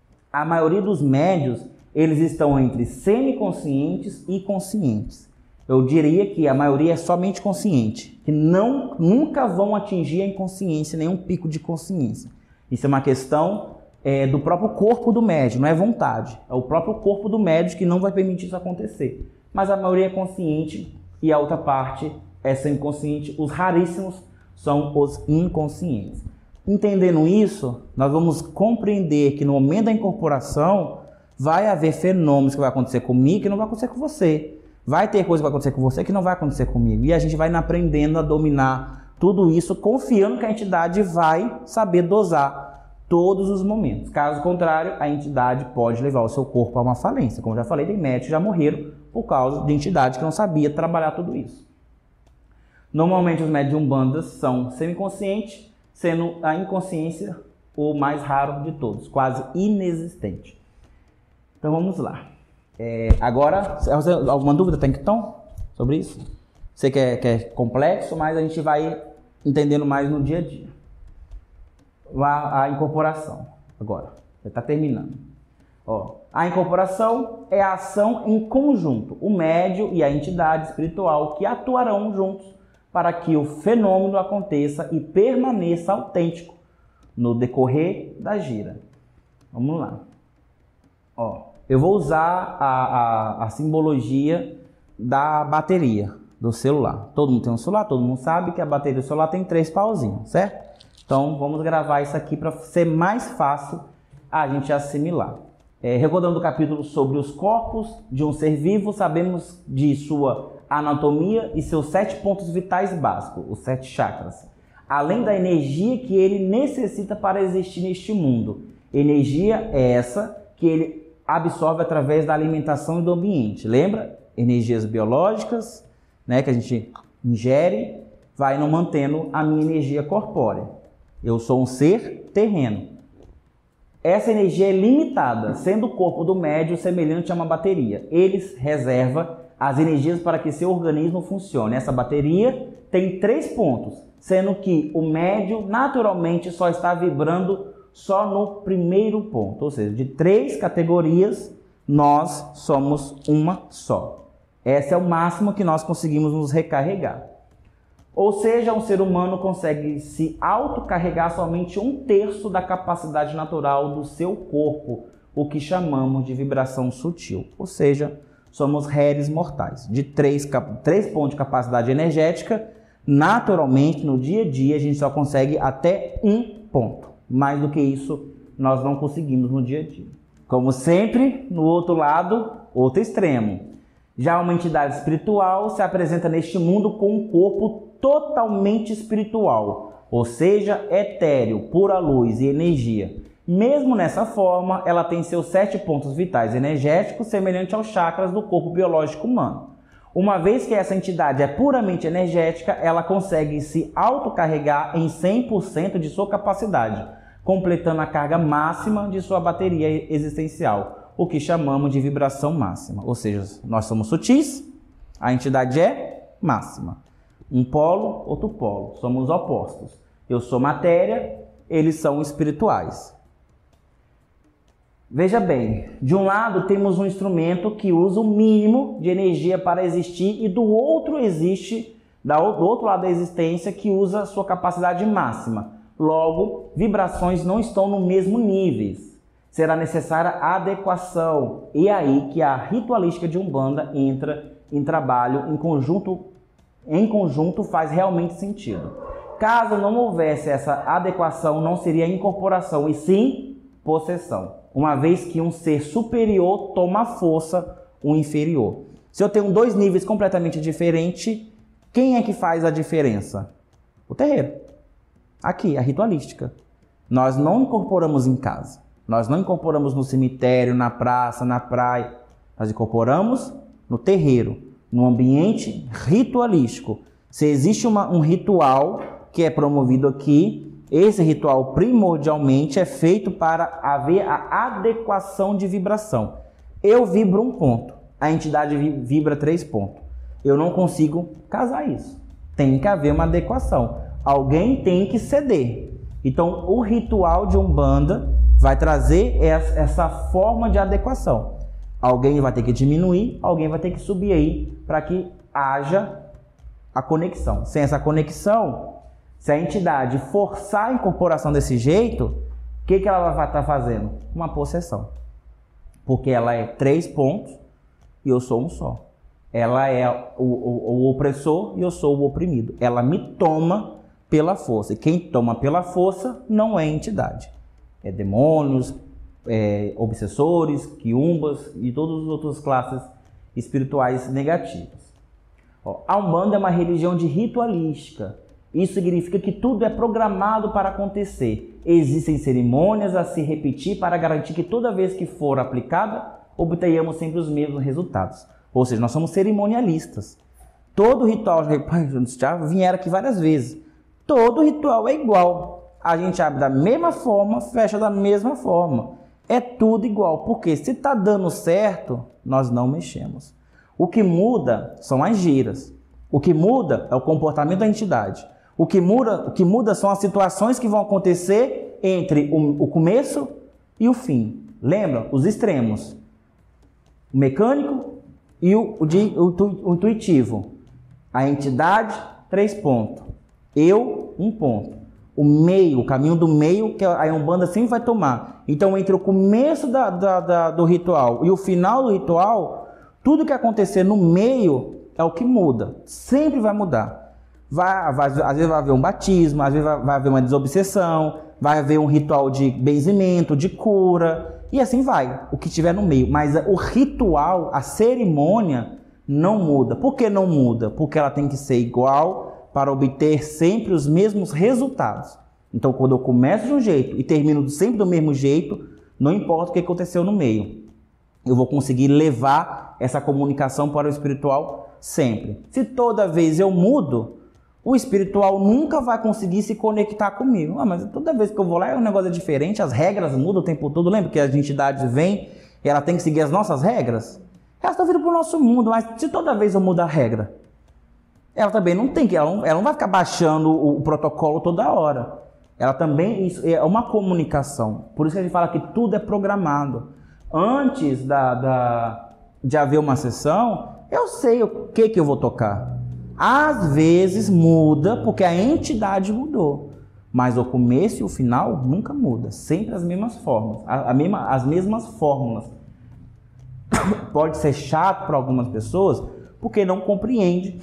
A maioria dos médios, eles estão entre semiconscientes e conscientes. Eu diria que a maioria é somente consciente, que não, nunca vão atingir a inconsciência, nenhum pico de consciência. Isso é uma questão é, do próprio corpo do médium, não é vontade. É o próprio corpo do médium que não vai permitir isso acontecer. Mas a maioria é consciente e a outra parte é semiconsciente. Os raríssimos são os inconscientes. Entendendo isso, nós vamos compreender que no momento da incorporação vai haver fenômenos que vai acontecer comigo que não vai acontecer com você. Vai ter coisa que vai acontecer com você que não vai acontecer comigo. E a gente vai aprendendo a dominar tudo isso, confiando que a entidade vai saber dosar todos os momentos. Caso contrário, a entidade pode levar o seu corpo a uma falência. Como já falei, tem médicos que já morreram por causa de entidade que não sabia trabalhar tudo isso. Normalmente os médios de umbandas são semiconscientes, sendo a inconsciência o mais raro de todos, quase inexistente. Então vamos lá. É, agora, alguma dúvida, tem que tom sobre isso? Sei que é, que é complexo, mas a gente vai entendendo mais no dia a dia. A, a incorporação, agora, já está terminando. Ó, a incorporação é a ação em conjunto, o médium e a entidade espiritual que atuarão juntos para que o fenômeno aconteça e permaneça autêntico no decorrer da gira. Vamos lá. Ó, eu vou usar a, a, a simbologia da bateria do celular. Todo mundo tem um celular, todo mundo sabe que a bateria do celular tem três pauzinhos, certo? Então vamos gravar isso aqui para ser mais fácil a gente assimilar. É, recordando o capítulo sobre os corpos de um ser vivo, sabemos de sua anatomia e seus sete pontos vitais básicos, os sete chakras. Além da energia que ele necessita para existir neste mundo. Energia é essa que ele absorve através da alimentação e do ambiente. Lembra? Energias biológicas, né, que a gente ingere, vai não mantendo a minha energia corpórea. Eu sou um ser terreno. Essa energia é limitada, sendo o corpo do médium semelhante a uma bateria. Ele reserva as energias para que seu organismo funcione. Essa bateria tem três pontos, sendo que o médium naturalmente só está vibrando só no primeiro ponto. Ou seja, de três categorias, nós somos uma só. Esse é o máximo que nós conseguimos nos recarregar. Ou seja, um ser humano consegue se autocarregar somente um terço da capacidade natural do seu corpo, o que chamamos de vibração sutil. Ou seja, somos réis mortais. De três, três pontos de capacidade energética, naturalmente, no dia a dia, a gente só consegue até um ponto. Mais do que isso, nós não conseguimos no dia a dia. Como sempre, no outro lado, outro extremo. Já uma entidade espiritual se apresenta neste mundo com um corpo totalmente espiritual, ou seja, etéreo, pura luz e energia. Mesmo nessa forma, ela tem seus sete pontos vitais energéticos semelhante aos chakras do corpo biológico humano. Uma vez que essa entidade é puramente energética, ela consegue se autocarregar em cem por cento de sua capacidade, completando a carga máxima de sua bateria existencial, o que chamamos de vibração máxima. Ou seja, nós somos sutis, a entidade é máxima. Um polo, outro polo. Somos opostos. Eu sou matéria, eles são espirituais. Veja bem, de um lado temos um instrumento que usa o mínimo de energia para existir e do outro existe, do outro lado da existência, que usa a sua capacidade máxima. Logo, vibrações não estão no mesmo nível. Será necessária adequação. E é aí que a ritualística de Umbanda entra em trabalho em conjunto, em conjunto faz realmente sentido. Caso não houvesse essa adequação, não seria incorporação, e sim possessão. Uma vez que um ser superior toma a força o inferior. Se eu tenho dois níveis completamente diferentes, quem é que faz a diferença? O terreiro. Aqui, a ritualística. Nós não incorporamos em casa. Nós não incorporamos no cemitério, na praça, na praia. Nós incorporamos no terreiro, no ambiente ritualístico. Se existe uma, um ritual que é promovido aqui, esse ritual primordialmente é feito para haver a adequação de vibração. Eu vibro um ponto, a entidade vibra três pontos. Eu não consigo casar isso. Tem que haver uma adequação. Alguém tem que ceder. Então, o ritual de Umbanda vai trazer essa forma de adequação. Alguém vai ter que diminuir, alguém vai ter que subir aí para que haja a conexão. Sem essa conexão, se a entidade forçar a incorporação desse jeito, o que, que ela vai estar fazendo? Uma possessão. Porque ela é três pontos e eu sou um só. Ela é o, o, o opressor e eu sou o oprimido. Ela me toma pela força. E quem toma pela força não é entidade. É demônios, é, obsessores, quiumbas e todas as outras classes espirituais negativas. Ó, a Umbanda é uma religião de ritualística. Isso significa que tudo é programado para acontecer. existem cerimônias a se repetir para garantir que toda vez que for aplicada, obtenhamos sempre os mesmos resultados. Ou seja, nós somos cerimonialistas. Todo ritual, já vieram aqui várias vezes, todo ritual é igual. A gente abre da mesma forma, fecha da mesma forma. É tudo igual, porque se está dando certo, nós não mexemos. O que muda são as giras. O que muda é o comportamento da entidade. O que muda, o que muda são as situações que vão acontecer entre o, o começo e o fim. Lembra? Os extremos. O mecânico e o, o, de, o, o intuitivo. A entidade, três pontos. Eu, um ponto. O meio, o caminho do meio, que a Umbanda sempre vai tomar. Então, entre o começo da, da, da, do ritual e o final do ritual, tudo que acontecer no meio é o que muda. Sempre vai mudar. Vai, vai, às vezes vai haver um batismo, às vezes vai, vai haver uma desobsessão, vai haver um ritual de benzimento, de cura, e assim vai, o que tiver no meio. Mas o ritual, a cerimônia, não muda. Por que não muda? Porque ela tem que ser igual para obter sempre os mesmos resultados. Então, quando eu começo de um jeito e termino sempre do mesmo jeito, não importa o que aconteceu no meio. Eu vou conseguir levar essa comunicação para o espiritual sempre. Se toda vez eu mudo, o espiritual nunca vai conseguir se conectar comigo. Ah, mas toda vez que eu vou lá, o negócio é diferente, as regras mudam o tempo todo. Lembra que as entidades vêm e ela tem que seguir as nossas regras? Elas estão vindo para o nosso mundo, mas se toda vez eu mudar a regra, ela também não tem que, ela não, ela não vai ficar baixando o, o protocolo toda hora. Ela também, isso é uma comunicação. Por isso que a gente fala que tudo é programado. Antes da, da, de haver uma sessão, eu sei o que, que eu vou tocar. Às vezes muda porque a entidade mudou, mas o começo e o final nunca muda, sempre as mesmas formas, a, a mesma, as mesmas fórmulas. Pode ser chato para algumas pessoas porque não compreende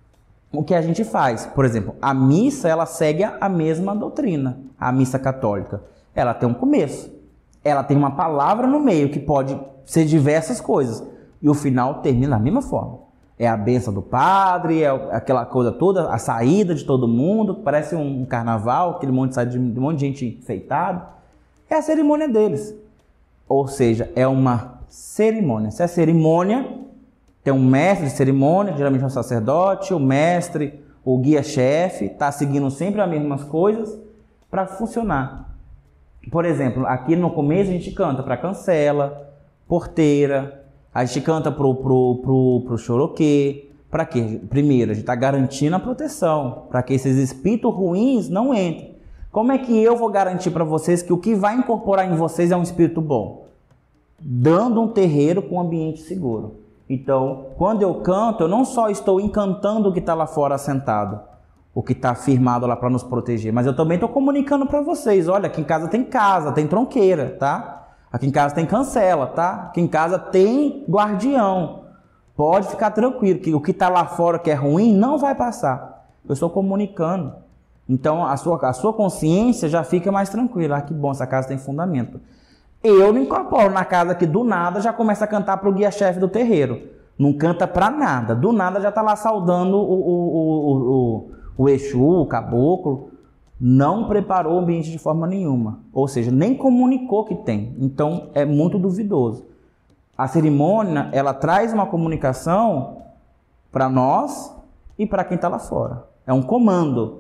o que a gente faz. Por exemplo, a missa ela segue a mesma doutrina, a missa católica. Ela tem um começo, ela tem uma palavra no meio que pode ser diversas coisas e o final termina da mesma forma. É a bênção do padre, é aquela coisa toda, a saída de todo mundo, parece um carnaval, aquele monte de, um monte de gente enfeitada. É a cerimônia deles. Ou seja, é uma cerimônia. Se é cerimônia, tem um mestre de cerimônia, geralmente é um sacerdote, o mestre, o guia-chefe, está seguindo sempre as mesmas coisas para funcionar. Por exemplo, aqui no começo a gente canta para cancela, porteira, a gente canta pro, pro, pro, pro choroquê. Para quê? Primeiro, a gente está garantindo a proteção, para que esses espíritos ruins não entrem. Como é que eu vou garantir para vocês que o que vai incorporar em vocês é um espírito bom? Dando um terreiro com um ambiente seguro. Então, quando eu canto, eu não só estou encantando o que está lá fora sentado, o que está firmado lá para nos proteger, mas eu também estou comunicando para vocês. Olha, aqui em casa tem casa, tem tronqueira, tá? Aqui em casa tem cancela, tá? Aqui em casa tem guardião. Pode ficar tranquilo, que o que está lá fora que é ruim não vai passar. Eu estou comunicando. Então a sua, a sua consciência já fica mais tranquila. Ah, que bom, essa casa tem fundamento. Eu não incorporo na casa que do nada já começa a cantar para o guia-chefe do terreiro. Não canta para nada. Do nada já está lá saudando o, o, o, o, o Exu, o caboclo. Não preparou o ambiente de forma nenhuma, ou seja, nem comunicou que tem, então é muito duvidoso. A cerimônia, ela traz uma comunicação para nós e para quem está lá fora. É um comando.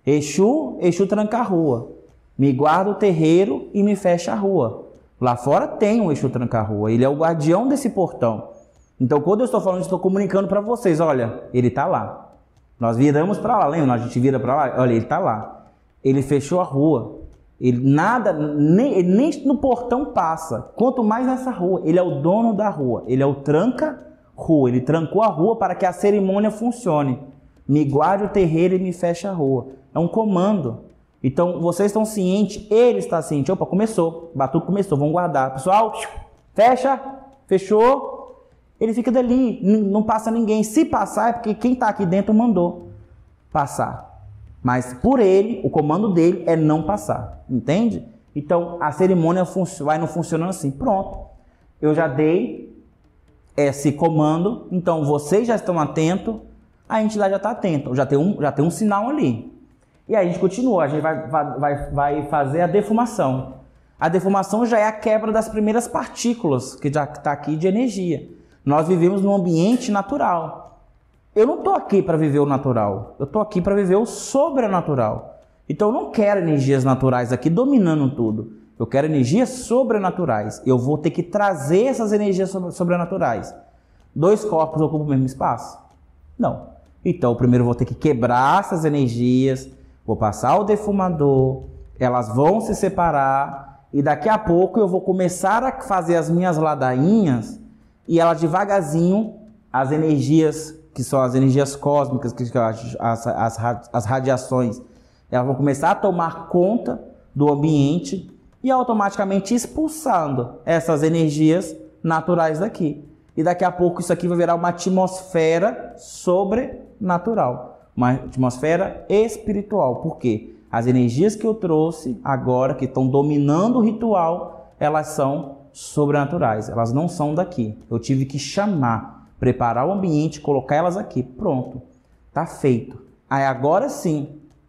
Exu, Exu tranca a rua, me guarda o terreiro e me fecha a rua. Lá fora tem um Exu tranca a rua, ele é o guardião desse portão. Então quando eu estou falando, estou comunicando para vocês, olha, ele está lá. Nós viramos para lá, lembra? A gente vira para lá, olha, ele está lá. Ele fechou a rua, ele nada, nem, nem no portão passa, quanto mais nessa rua. Ele é o dono da rua, ele é o tranca-rua, ele trancou a rua para que a cerimônia funcione. Me guarde o terreiro e me feche a rua. É um comando. Então, vocês estão cientes, ele está ciente. Opa, começou, batuque começou, vamos guardar. Pessoal, fecha, fechou, ele fica dali, não passa ninguém. Se passar é porque quem está aqui dentro mandou passar. Mas por ele, o comando dele é não passar, entende? Então a cerimônia vai não funcionando assim. Pronto, eu já dei esse comando, então vocês já estão atentos, a entidade já está atenta, já tem um, já tem um sinal ali. E aí a gente continua, a gente vai, vai, vai fazer a defumação. A defumação já é a quebra das primeiras partículas, que já está aqui de energia. Nós vivemos num ambiente natural. Eu não estou aqui para viver o natural, eu estou aqui para viver o sobrenatural. Então eu não quero energias naturais aqui dominando tudo. Eu quero energias sobrenaturais. Eu vou ter que trazer essas energias sobrenaturais. Dois corpos ocupam o mesmo espaço? Não. Então, primeiro eu vou ter que quebrar essas energias, vou passar o defumador, elas vão se separar e daqui a pouco eu vou começar a fazer as minhas ladainhas e elas devagarzinho, as energias, que são as energias cósmicas, que são as, as, as radiações, elas vão começar a tomar conta do ambiente e automaticamente expulsando essas energias naturais daqui. E daqui a pouco isso aqui vai virar uma atmosfera sobrenatural, uma atmosfera espiritual. Por quê? As energias que eu trouxe agora, que estão dominando o ritual, elas são sobrenaturais, elas não são daqui. Eu tive que chamar, preparar o ambiente, colocar elas aqui. Pronto, tá feito. Aí agora sim,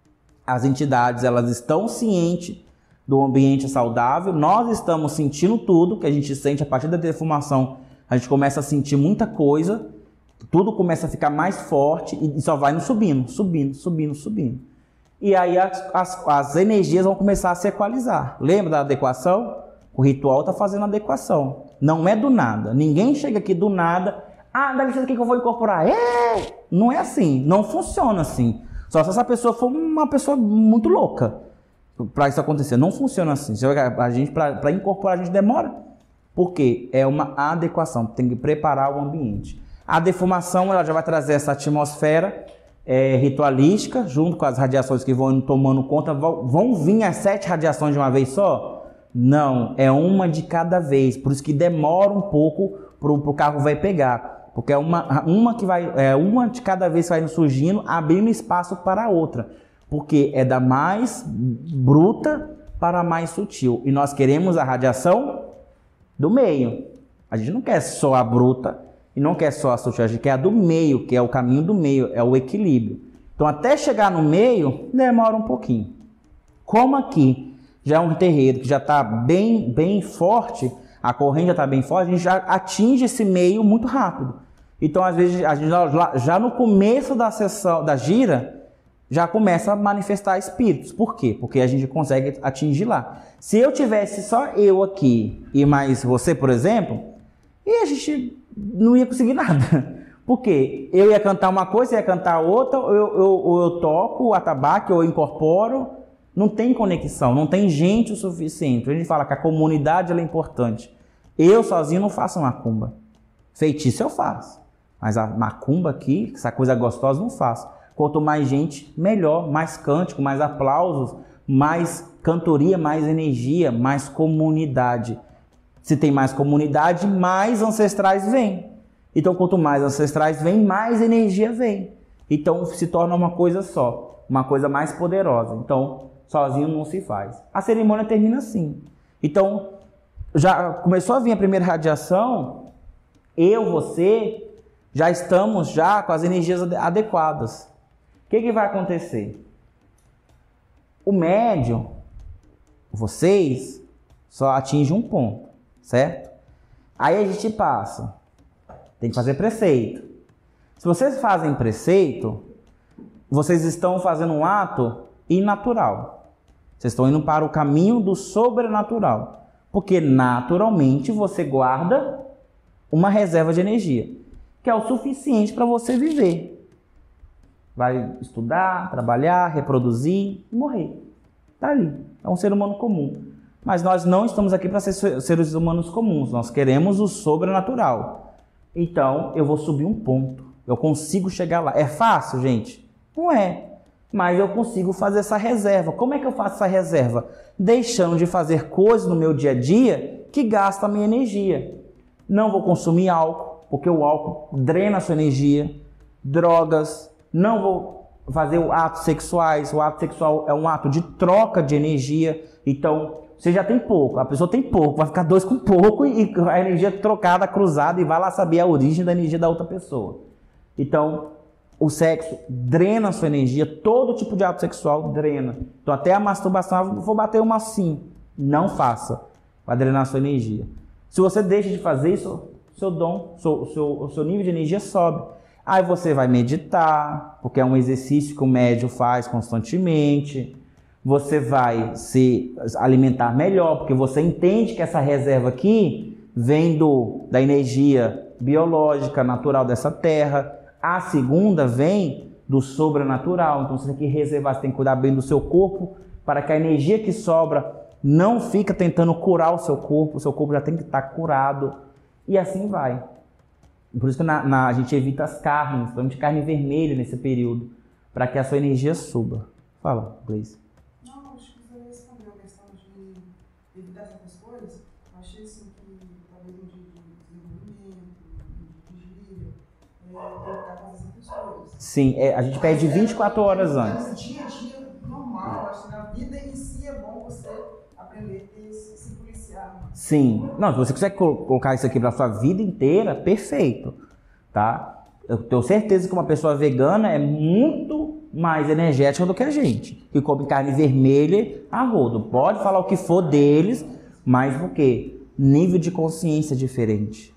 as entidades elas estão cientes do ambiente saudável, nós estamos sentindo tudo que a gente sente a partir da defumação. A gente começa a sentir muita coisa, tudo começa a ficar mais forte e só vai nos subindo, subindo, subindo, subindo. E aí as, as, as energias vão começar a se equalizar. Lembra da adequação? O ritual está fazendo a adequação. Não é do nada. Ninguém chega aqui do nada. Ah, dá licença aqui que eu vou incorporar. É! Não é assim. Não funciona assim. Só se essa pessoa for uma pessoa muito louca para isso acontecer. Não funciona assim. A gente, para incorporar, a gente demora. Por quê? É uma adequação. Tem que preparar o ambiente. A defumação ela já vai trazer essa atmosfera é, ritualística, junto com as radiações que vão tomando conta. Vão, vão vir as sete radiações de uma vez só? Não, é uma de cada vez. Por isso que demora um pouco para o carro vai pegar. Porque é uma, uma, que vai, é uma de cada vez que vai surgindo, abrindo espaço para a outra. Porque é da mais bruta para a mais sutil. E nós queremos a radiação do meio. A gente não quer só a bruta e não quer só a sutil. A gente quer a do meio, que é o caminho do meio, é o equilíbrio. Então, até chegar no meio, demora um pouquinho. Como aqui já é um terreiro que já está bem, bem forte, a corrente já está bem forte, a gente já atinge esse meio muito rápido. Então, às vezes, a gente já, já no começo da sessão, da gira, já começa a manifestar espíritos. Por quê? Porque a gente consegue atingir lá. Se eu tivesse só eu aqui e mais você, por exemplo, e a gente não ia conseguir nada. Por quê? Eu ia cantar uma coisa, ia cantar outra, ou eu, eu, ou eu toco o atabaque, ou eu incorporo. Não tem conexão, não tem gente o suficiente. A gente fala que a comunidade ela é importante. Eu sozinho não faço macumba. Feitiço eu faço. Mas a macumba aqui, essa coisa gostosa, não faço. Quanto mais gente, melhor. Mais cântico, mais aplausos, mais cantoria, mais energia, mais comunidade. Se tem mais comunidade, mais ancestrais vêm. Então, quanto mais ancestrais vêm, mais energia vem. Então, se torna uma coisa só. Uma coisa mais poderosa. Então, sozinho não se faz. A cerimônia termina assim. Então, já começou a vir a primeira radiação, eu, você, já estamos já com as energias adequadas. O que, que vai acontecer? O médium, vocês, só atinge um ponto, certo? Aí a gente passa. Tem que fazer preceito. Se vocês fazem preceito, vocês estão fazendo um ato inatural. Vocês estão indo para o caminho do sobrenatural. Porque naturalmente você guarda uma reserva de energia, que é o suficiente para você viver. Vai estudar, trabalhar, reproduzir e morrer. Está ali. É um ser humano comum. Mas nós não estamos aqui para ser seres humanos comuns. Nós queremos o sobrenatural. Então, eu vou subir um ponto. Eu consigo chegar lá. É fácil, gente? Não é. Mas eu consigo fazer essa reserva. Como é que eu faço essa reserva? Deixando de fazer coisas no meu dia a dia que gastam a minha energia. Não vou consumir álcool, porque o álcool drena a sua energia. Drogas. Não vou fazer atos sexuais. O ato sexual é um ato de troca de energia. Então, você já tem pouco. A pessoa tem pouco. Vai ficar dois com pouco e a energia trocada, cruzada. E vai lá saber a origem da energia da outra pessoa. Então, O sexo drena a sua energia, todo tipo de ato sexual drena. Então até a masturbação, vou bater uma assim, não faça, vai drenar a sua energia. Se você deixa de fazer isso, seu dom, seu, seu, o seu nível de energia sobe. Aí você vai meditar, porque é um exercício que o médium faz constantemente. Você vai se alimentar melhor, porque você entende que essa reserva aqui vem do, da energia biológica, natural dessa terra. A segunda vem do sobrenatural. Então você tem que reservar, você tem que cuidar bem do seu corpo, para que a energia que sobra não fica tentando curar o seu corpo. O seu corpo já tem que estar curado. E assim vai. Por isso que na, na, a gente evita as carnes, principalmente carne vermelha nesse período, para que a sua energia suba. Fala, Gleice. Não, acho que você respondeu a questão de evitar certas coisas. Achei assim que talvez no dia de desenvolvimento, no dia de vigília, evitar fazer certas coisas. Sim, é, a gente pede vinte e quatro horas antes. No dia a dia normal, acho que na vida em si é bom você aprender a se, se policiar. Sim. Não, se você quiser colocar isso aqui para sua vida inteira, perfeito, tá? Eu tenho certeza que uma pessoa vegana é muito mais energética do que a gente, que come carne vermelha a rodo. Pode falar o que for deles, mas o quê? Nível de consciência diferente.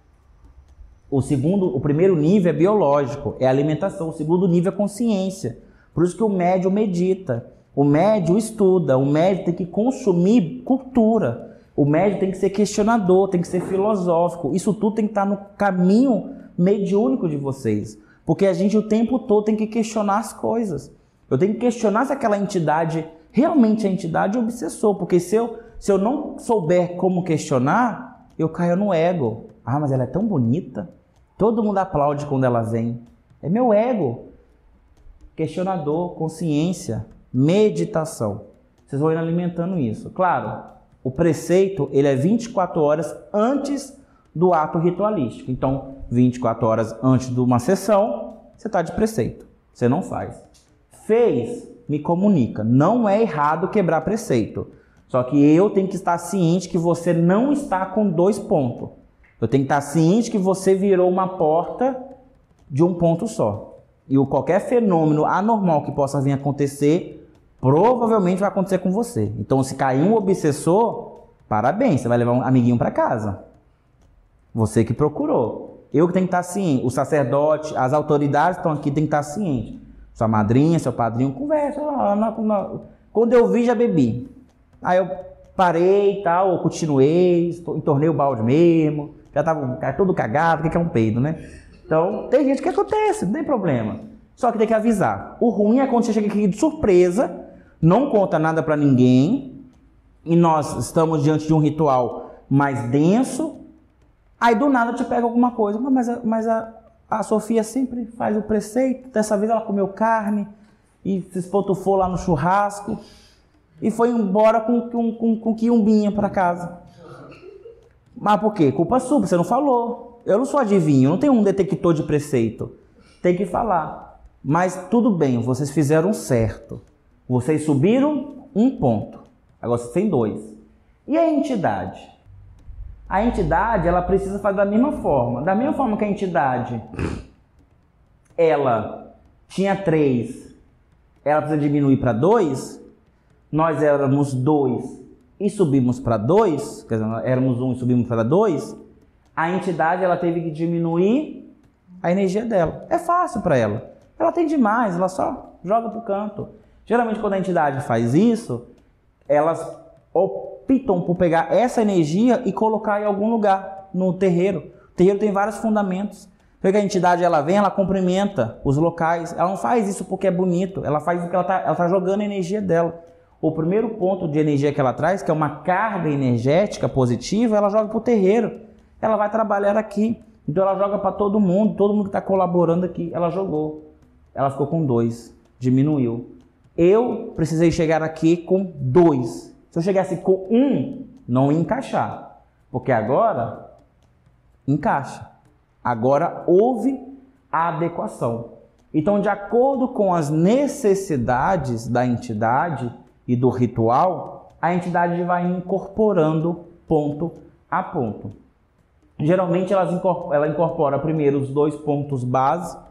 O segundo, o primeiro nível é biológico, é alimentação. O segundo nível é consciência. Por isso que o médium medita, o médium estuda, o médium tem que consumir cultura. O médium tem que ser questionador, tem que ser filosófico. Isso tudo tem que estar no caminho mediúnico de vocês. Porque a gente o tempo todo tem que questionar as coisas. Eu tenho que questionar se aquela entidade realmente é entidade ou obsessor. Porque se eu, se eu não souber como questionar, eu caio no ego. Ah, mas ela é tão bonita. Todo mundo aplaude quando ela vem. É meu ego. Questionador, consciência, meditação. Vocês vão ir alimentando isso. Claro, o preceito ele é vinte e quatro horas antes do ato ritualístico. Então, vinte e quatro horas antes de uma sessão, você está de preceito. Você não faz. Fez, me comunica. Não é errado quebrar preceito. Só que eu tenho que estar ciente que você não está com dois pontos. Eu tenho que estar ciente que você virou uma porta de um ponto só. E o qualquer fenômeno anormal que possa vir acontecer, provavelmente vai acontecer com você. Então, se cair um obsessor, parabéns, você vai levar um amiguinho para casa. Você que procurou. Eu que tenho que estar ciente. O sacerdote, as autoridades estão aqui, tem que estar ciente. Sua madrinha, seu padrinho, conversa. Quando eu vi, já bebi. Aí eu parei e tal, ou continuei, entornei o balde mesmo. Já estava todo cagado, o que é um peido, né? Então, tem gente que acontece, não tem problema. Só que tem que avisar. O ruim é quando você chega aqui de surpresa, não conta nada para ninguém, e nós estamos diante de um ritual mais denso, aí do nada te pega alguma coisa. Mas, a, mas a, a Sofia sempre faz o preceito, dessa vez ela comeu carne, e se espotufou lá no churrasco, e foi embora com, com, com, com quiumbinha para casa. Mas por quê? Culpa sua, você não falou. Eu não sou adivinho, eu não tenho um detector de preceito. Tem que falar. Mas tudo bem, vocês fizeram certo. Vocês subiram um ponto. Agora vocês têm dois. E a entidade? A entidade, ela precisa fazer da mesma forma. Da mesma forma que a entidade, ela tinha três, ela precisa diminuir para dois. Nós éramos dois e subimos para dois, quer dizer, éramos um e subimos para dois. A entidade, ela teve que diminuir a energia dela. É fácil para ela. Ela tem demais, ela só joga pro canto. Geralmente, quando a entidade faz isso, elas optam por pegar essa energia e colocar em algum lugar no terreiro. O terreiro tem vários fundamentos. Porque a entidade, ela vem, ela cumprimenta os locais. Ela não faz isso porque é bonito. Ela faz porque ela está ela tá jogando a energia dela. O primeiro ponto de energia que ela traz, que é uma carga energética positiva, ela joga pro terreiro. Ela vai trabalhar aqui. Então ela joga para todo mundo, todo mundo que está colaborando aqui. Ela jogou. Ela ficou com dois. Diminuiu. Eu precisei chegar aqui com dois. Se eu chegasse com um, não ia encaixar. Porque agora, encaixa. Agora houve a adequação. Então, de acordo com as necessidades da entidade e do ritual, a entidade vai incorporando ponto a ponto. Geralmente ela incorpora primeiro os dois pontos base,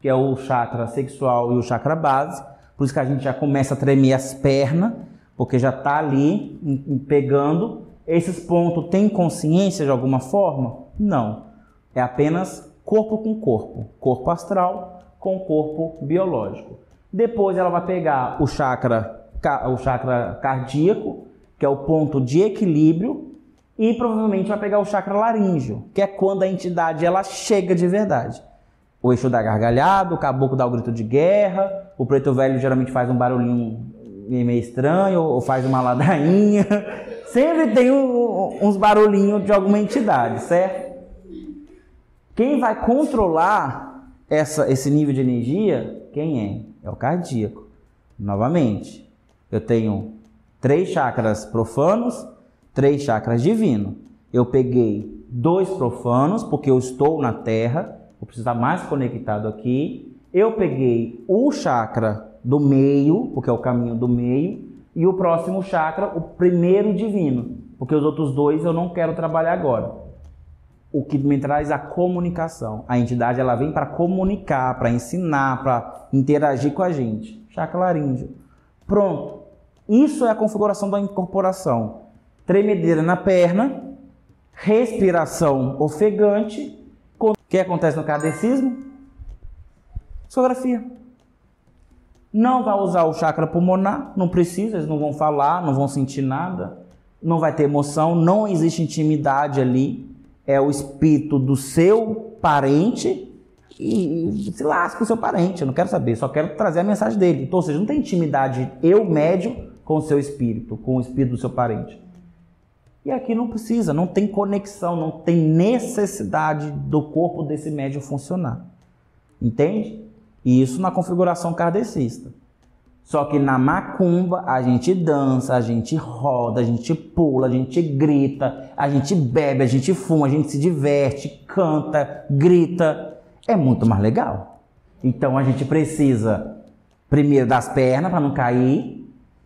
que é o chakra sexual e o chakra base. Por isso que a gente já começa a tremer as pernas, porque já está ali pegando. Esses pontos têm consciência de alguma forma? Não. É apenas corpo com corpo. Corpo astral com corpo biológico. Depois ela vai pegar o chakra, o chakra cardíaco, que é o ponto de equilíbrio, e provavelmente vai pegar o chakra laríngeo, que é quando a entidade ela chega de verdade. O Exu dá gargalhada, o caboclo dá o grito de guerra, o preto velho geralmente faz um barulhinho meio estranho, ou faz uma ladainha. Sempre tem um, uns barulhinhos de alguma entidade, certo? Quem vai controlar essa, esse nível de energia, quem é? É o cardíaco. Novamente, eu tenho três chakras profanos, três chakras divinos. Eu peguei dois profanos, porque eu estou na Terra, vou precisar mais conectado aqui. Eu peguei o chakra do meio, porque é o caminho do meio, e o próximo chakra, o primeiro divino, porque os outros dois eu não quero trabalhar agora. O que me traz a comunicação. A entidade ela vem para comunicar, para ensinar, para interagir com a gente. Chakra laríngeo. Pronto. Isso é a configuração da incorporação. Tremedeira na perna, respiração ofegante. O que acontece no kardecismo? Psicografia. Não vai usar o chakra pulmonar, não precisa, eles não vão falar, não vão sentir nada, não vai ter emoção, não existe intimidade ali. É o espírito do seu parente e se lasca o seu parente, eu não quero saber, só quero trazer a mensagem dele. Então, ou seja, não tem intimidade eu médio com o seu espírito, com o espírito do seu parente. E aqui não precisa, não tem conexão, não tem necessidade do corpo desse médium funcionar. Entende? E isso na configuração kardecista. Só que na macumba a gente dança, a gente roda, a gente pula, a gente grita, a gente bebe, a gente fuma, a gente se diverte, canta, grita. É muito mais legal. Então a gente precisa primeiro das pernas para não cair,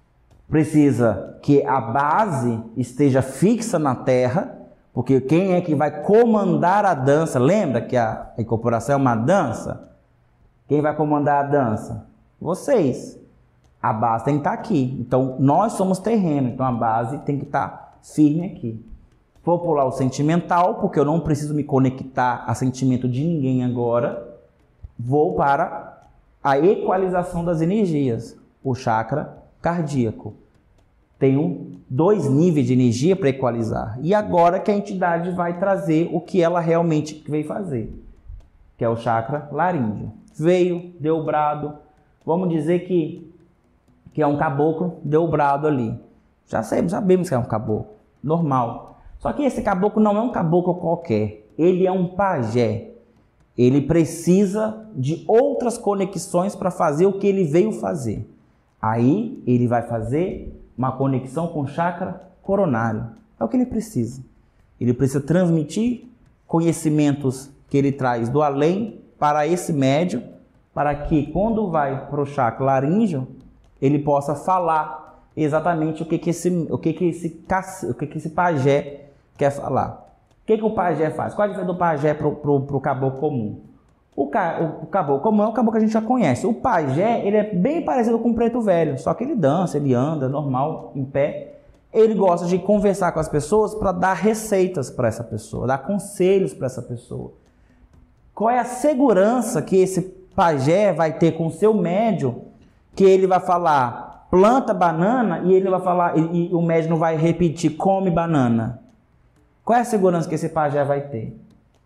precisa que a base esteja fixa na terra, porque quem é que vai comandar a dança? Lembra que a incorporação é uma dança? Quem vai comandar a dança? Vocês. A base tem que estar aqui. Então, nós somos terreno, então a base tem que estar firme aqui. Vou pular o sentimental, porque eu não preciso me conectar a sentimento de ninguém agora. Vou para a equalização das energias, o chakra cardíaco. Tenho dois níveis de energia para equalizar. E agora que a entidade vai trazer o que ela realmente veio fazer, que é o chakra laríngeo. Veio, deu brado. Vamos dizer que, que é um caboclo, deu brado ali. Já sabemos, sabemos que é um caboclo, normal. Só que esse caboclo não é um caboclo qualquer. Ele é um pajé. Ele precisa de outras conexões para fazer o que ele veio fazer. Aí ele vai fazer uma conexão com o chakra coronário. É o que ele precisa. Ele precisa transmitir conhecimentos que ele traz do além para esse médium, para que quando vai para o chakra laríngeo, ele possa falar exatamente o que, que, esse, o que, que, esse, o que, que esse pajé quer falar. O que, que o pajé faz? Qual a diferença do pajé para o caboclo comum? O, ca, o caboclo comum é o caboclo que a gente já conhece. O pajé, ele é bem parecido com o preto velho, só que ele dança, ele anda normal, em pé. Ele gosta de conversar com as pessoas para dar receitas para essa pessoa, dar conselhos para essa pessoa. Qual é a segurança que esse pajé vai ter com o seu médium, que ele vai falar planta banana e ele vai falar e, e o médium não vai repetir come banana? Qual é a segurança que esse pajé vai ter?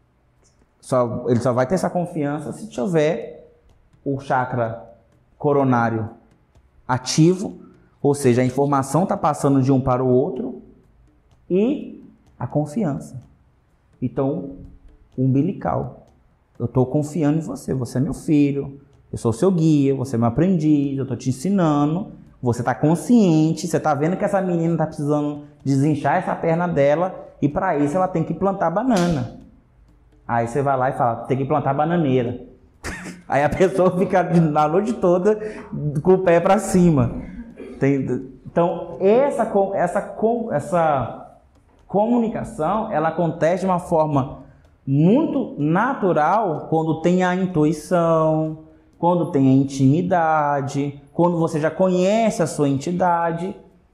Só, ele só vai ter essa confiança se tiver o chakra coronário ativo, ou seja, a informação está passando de um para o outro, e a confiança. Então, umbilical. Eu estou confiando em você, você é meu filho, eu sou seu guia, você é meu aprendiz, eu estou te ensinando, você está consciente, você está vendo que essa menina está precisando desinchar essa perna dela, e para isso ela tem que plantar banana. Aí você vai lá e fala, tem que plantar bananeira. Aí a pessoa fica na noite toda com o pé para cima. Tem, então, essa, essa, essa comunicação, ela acontece de uma forma muito natural quando tem a intuição, quando tem a intimidade, quando você já conhece a sua entidade.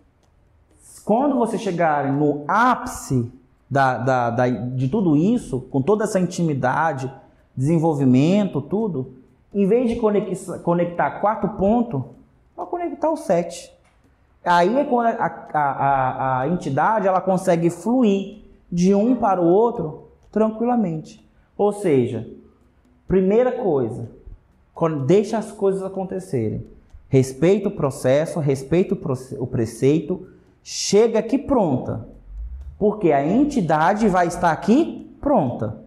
Quando você chegar no ápice da, da, da, de tudo isso, com toda essa intimidade, desenvolvimento, tudo, em vez de conectar, conectar quatro pontos, vai conectar os sete. Aí é quando a, a, a, a entidade ela consegue fluir de um para o outro tranquilamente. Ou seja, primeira coisa, deixa as coisas acontecerem. Respeita o processo, respeita o preceito, chega aqui pronta. Porque a entidade vai estar aqui pronta.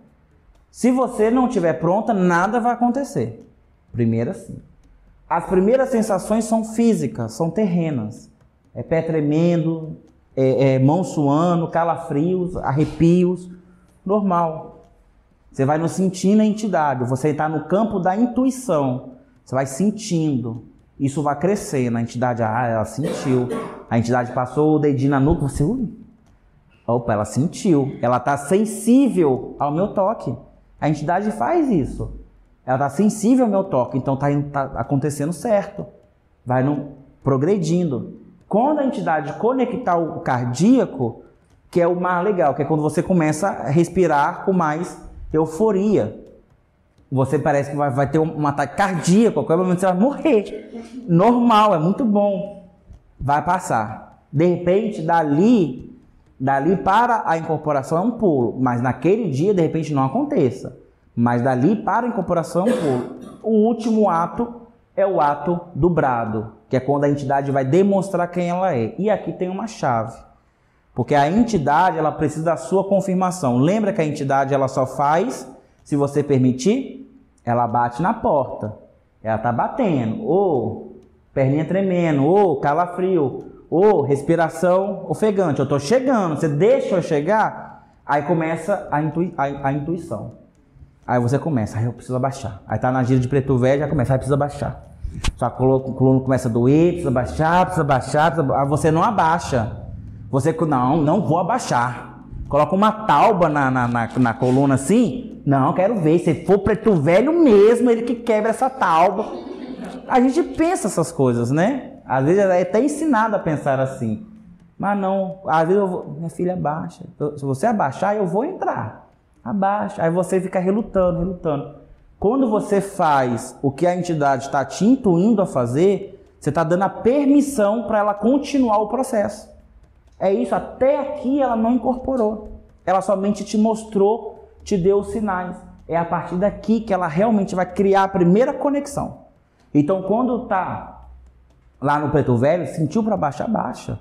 Se você não estiver pronta, nada vai acontecer. Primeiro assim. As primeiras sensações são físicas, são terrenas. É pé tremendo, é, é mão suando, calafrios, arrepios. Normal. Você vai no sentindo a entidade. Você está no campo da intuição. Você vai sentindo. Isso vai crescendo. A entidade, ah, ela sentiu. A entidade passou o dedinho na nuca. Você, ui. Opa, ela sentiu. Ela está sensível ao meu toque. A entidade faz isso. Ela está sensível ao meu toque. Então está tá acontecendo certo. Vai no, progredindo. Quando a entidade conectar o cardíaco, que é o mais legal, que é quando você começa a respirar com mais euforia. Você parece que vai, vai ter um, um ataque cardíaco, a qualquer momento você vai morrer. Normal, é muito bom. Vai passar. De repente, dali, dali para a incorporação é um pulo. Mas naquele dia, de repente, não aconteça. Mas dali para a incorporação é um pulo. O último ato é o ato do brado, que é quando a entidade vai demonstrar quem ela é. E aqui tem uma chave. Porque a entidade, ela precisa da sua confirmação. Lembra que a entidade, ela só faz, se você permitir, ela bate na porta. Ela está batendo. Ou perninha tremendo, ou calafrio, ou respiração ofegante. Eu estou chegando, você deixa eu chegar, aí começa a, intui a, a intuição. Aí você começa, aí eu preciso abaixar. Aí tá na gira de preto velho, já começa, aí precisa abaixar. Sua coluna começa a doer, precisa abaixar, precisa abaixar, precisa... Aí você não abaixa. Você, não, não vou abaixar. Coloca uma tauba na, na, na, na coluna assim. Não, quero ver. Se for preto velho mesmo, ele que quebra essa tauba. A gente pensa essas coisas, né? Às vezes é até ensinado a pensar assim. Mas não, às vezes eu vou, minha filha abaixa. Se você abaixar, eu vou entrar. Abaixa. Aí você fica relutando, relutando. Quando você faz o que a entidade está te intuindo a fazer, você está dando a permissão para ela continuar o processo. É isso, até aqui ela não incorporou. Ela somente te mostrou, te deu os sinais. É a partir daqui que ela realmente vai criar a primeira conexão. Então, quando tá lá no preto velho, sentiu para baixo, abaixa.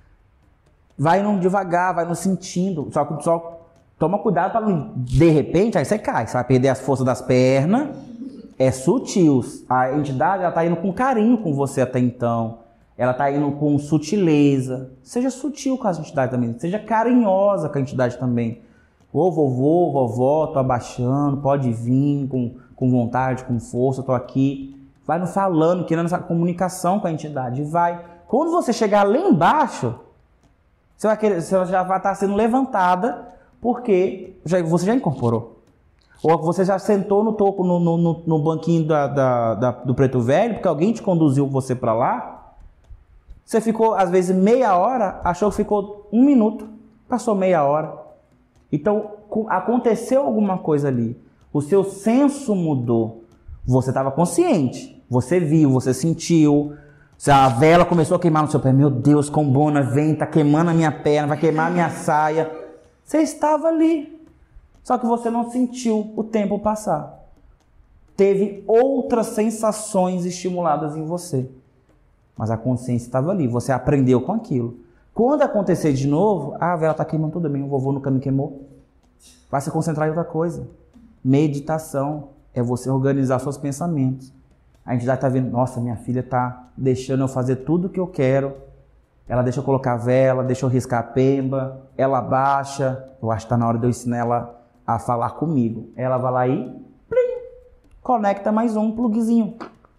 Vai no devagar, vai no sentindo. Só que só toma cuidado para não, de repente, aí você cai. Você vai perder as forças das pernas. É sutil. A entidade ela tá indo com carinho com você até então. Ela está indo com sutileza. Seja sutil com a entidade também. Seja carinhosa com a entidade também. Ô vovô, vovó, tô abaixando, pode vir com, com vontade, com força, tô aqui. Vai no falando, querendo essa comunicação com a entidade. Vai. Quando você chegar lá embaixo, você, vai querer, você já vai estar sendo levantada porque já, você já incorporou. Ou você já sentou no topo, no, no, no, no banquinho da, da, da, do preto velho, porque alguém te conduziu você para lá. Você ficou, às vezes, meia hora, achou que ficou um minuto, passou meia hora. Então, aconteceu alguma coisa ali. O seu senso mudou. Você estava consciente. Você viu, você sentiu. A vela começou a queimar no seu pé. Meu Deus, combona, vem, tá queimando a minha perna, vai queimar a minha saia. Você estava ali. Só que você não sentiu o tempo passar. Teve outras sensações estimuladas em você. Mas a consciência estava ali, você aprendeu com aquilo. Quando acontecer de novo, ah, a vela está queimando tudo bem, o vovô nunca me queimou. Vai se concentrar em outra coisa. Meditação é você organizar seus pensamentos. A entidade está vendo, nossa, minha filha está deixando eu fazer tudo o que eu quero. Ela deixa eu colocar a vela, deixa eu riscar a pemba, ela baixa. Eu acho que está na hora de eu ensinar ela a falar comigo. Ela vai lá e plim, conecta mais um plugzinho.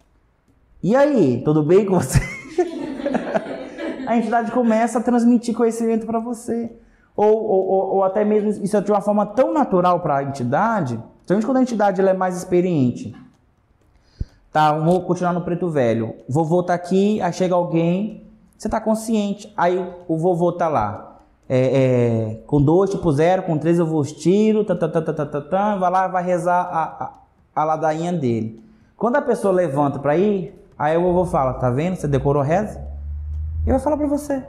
E aí, tudo bem com você? A entidade começa a transmitir conhecimento para você. ou, ou, ou até mesmo isso é de uma forma tão natural para a entidade, principalmente quando a entidade ela é mais experiente. Tá, vou continuar no preto velho. Vovô tá aqui, aí chega alguém, você tá consciente, aí o vovô tá lá. É, é, com dois, tipo zero, com três eu vou tiro, tá, tá, tá, tá, tá, tá, tá, vai lá, vai rezar a, a, a ladainha dele. Quando a pessoa levanta para ir, aí o vovô fala, tá vendo? Você decorou a reza? Eu vou falar para você.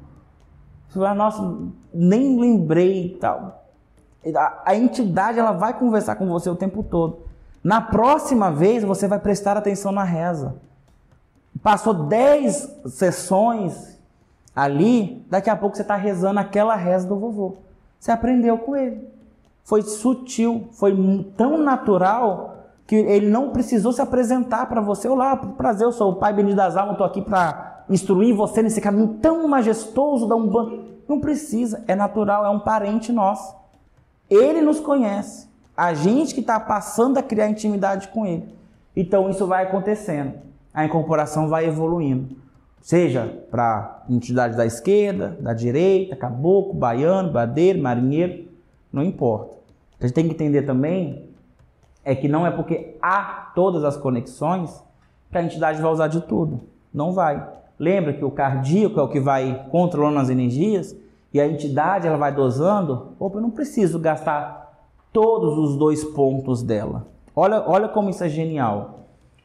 Você vai, nossa, nem lembrei e tal. A, a entidade ela vai conversar com você o tempo todo. Na próxima vez você vai prestar atenção na reza. Passou dez sessões ali, daqui a pouco você está rezando aquela reza do vovô. Você aprendeu com ele. Foi sutil, foi tão natural que ele não precisou se apresentar para você. Olá, prazer, eu sou o Pai Benedito das Almas, estou aqui para instruir você nesse caminho tão majestoso da Umbanda. Não precisa, é natural, é um parente nosso. Ele nos conhece, a gente que está passando a criar intimidade com ele. Então isso vai acontecendo, a incorporação vai evoluindo. Seja para entidade da esquerda, da direita, caboclo, baiano, badeiro, marinheiro, não importa. O que a gente tem que entender também é que não é porque há todas as conexões que a entidade vai usar de tudo. Não vai. Lembra que o cardíaco é o que vai controlando as energias e a entidade ela vai dosando. Opa, eu não preciso gastar todos os dois pontos dela. Olha, olha como isso é genial.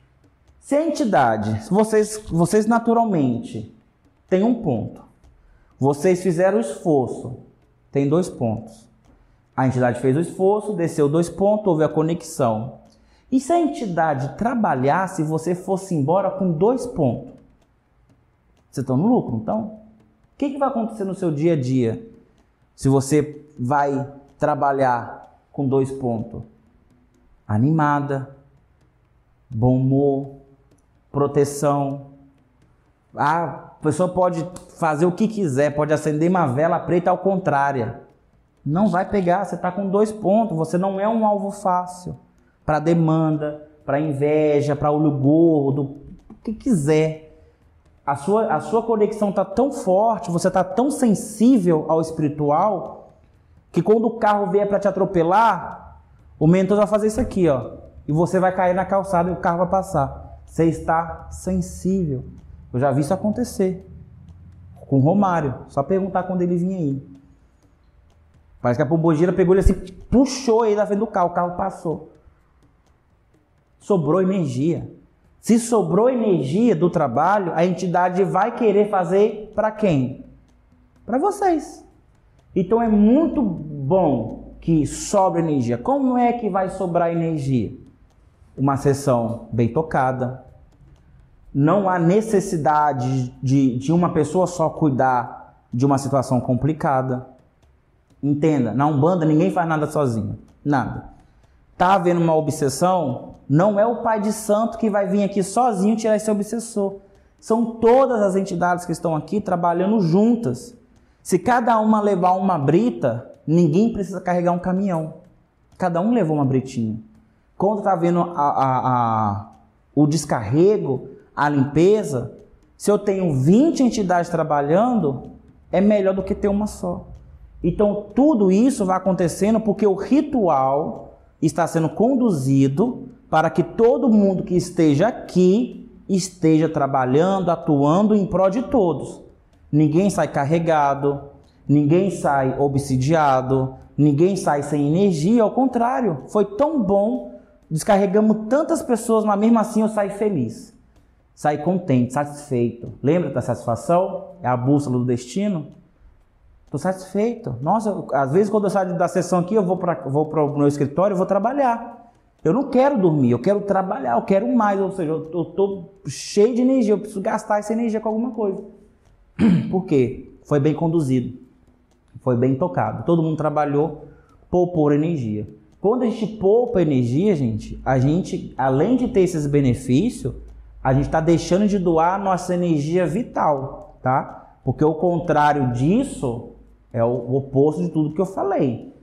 Se a entidade, vocês, vocês naturalmente têm um ponto, vocês fizeram o esforço, tem dois pontos. A entidade fez o esforço, desceu dois pontos, houve a conexão. E se a entidade trabalhasse e você fosse embora com dois pontos? Vocês estão no lucro, então? O que, que vai acontecer no seu dia a dia se você vai trabalhar com dois pontos? Animada, bom humor, proteção. A pessoa pode fazer o que quiser, pode acender uma vela preta ao contrário. Não vai pegar, você está com dois pontos, você não é um alvo fácil para demanda, para inveja, para olho gordo, o que quiser. A sua, a sua conexão está tão forte, você está tão sensível ao espiritual, que quando o carro vier para te atropelar, o mentor vai fazer isso aqui, ó, e você vai cair na calçada e o carro vai passar. Você está sensível. Eu já vi isso acontecer com o Romário. Só perguntar quando ele vinha aí. Parece que a pombogira pegou ele assim, puxou ele da frente do carro, o carro passou. Sobrou energia. Se sobrou energia do trabalho, a entidade vai querer fazer para quem? Para vocês. Então é muito bom que sobre energia. Como é que vai sobrar energia? Uma sessão bem tocada, não há necessidade de, de uma pessoa só cuidar de uma situação complicada. Entenda, na Umbanda ninguém faz nada sozinho, nada. Tá havendo uma obsessão, não é o pai de santo que vai vir aqui sozinho tirar esse obsessor. São todas as entidades que estão aqui trabalhando juntas. Se cada uma levar uma brita, ninguém precisa carregar um caminhão. Cada um levou uma britinha. Quando está vendo a, a, a, o descarrego, a limpeza, se eu tenho vinte entidades trabalhando, é melhor do que ter uma só. Então, tudo isso vai acontecendo porque o ritual está sendo conduzido para que todo mundo que esteja aqui esteja trabalhando, atuando em prol de todos. Ninguém sai carregado, ninguém sai obsidiado, ninguém sai sem energia, ao contrário, foi tão bom. Descarregamos tantas pessoas, mas mesmo assim eu saí feliz. Saí contente, satisfeito. Lembra da satisfação? É a bússola do destino? Estou satisfeito. Nossa, às vezes quando eu saio da sessão aqui, eu vou para vou para o meu escritório e vou trabalhar. Eu não quero dormir, eu quero trabalhar, eu quero mais. Ou seja, eu estou cheio de energia, eu preciso gastar essa energia com alguma coisa. Por quê? Foi bem conduzido. Foi bem tocado. Todo mundo trabalhou, poupou energia. Quando a gente poupa energia, gente, a gente, além de ter esses benefícios, a gente está deixando de doar a nossa energia vital, tá? Porque o contrário disso é o oposto de tudo que eu falei.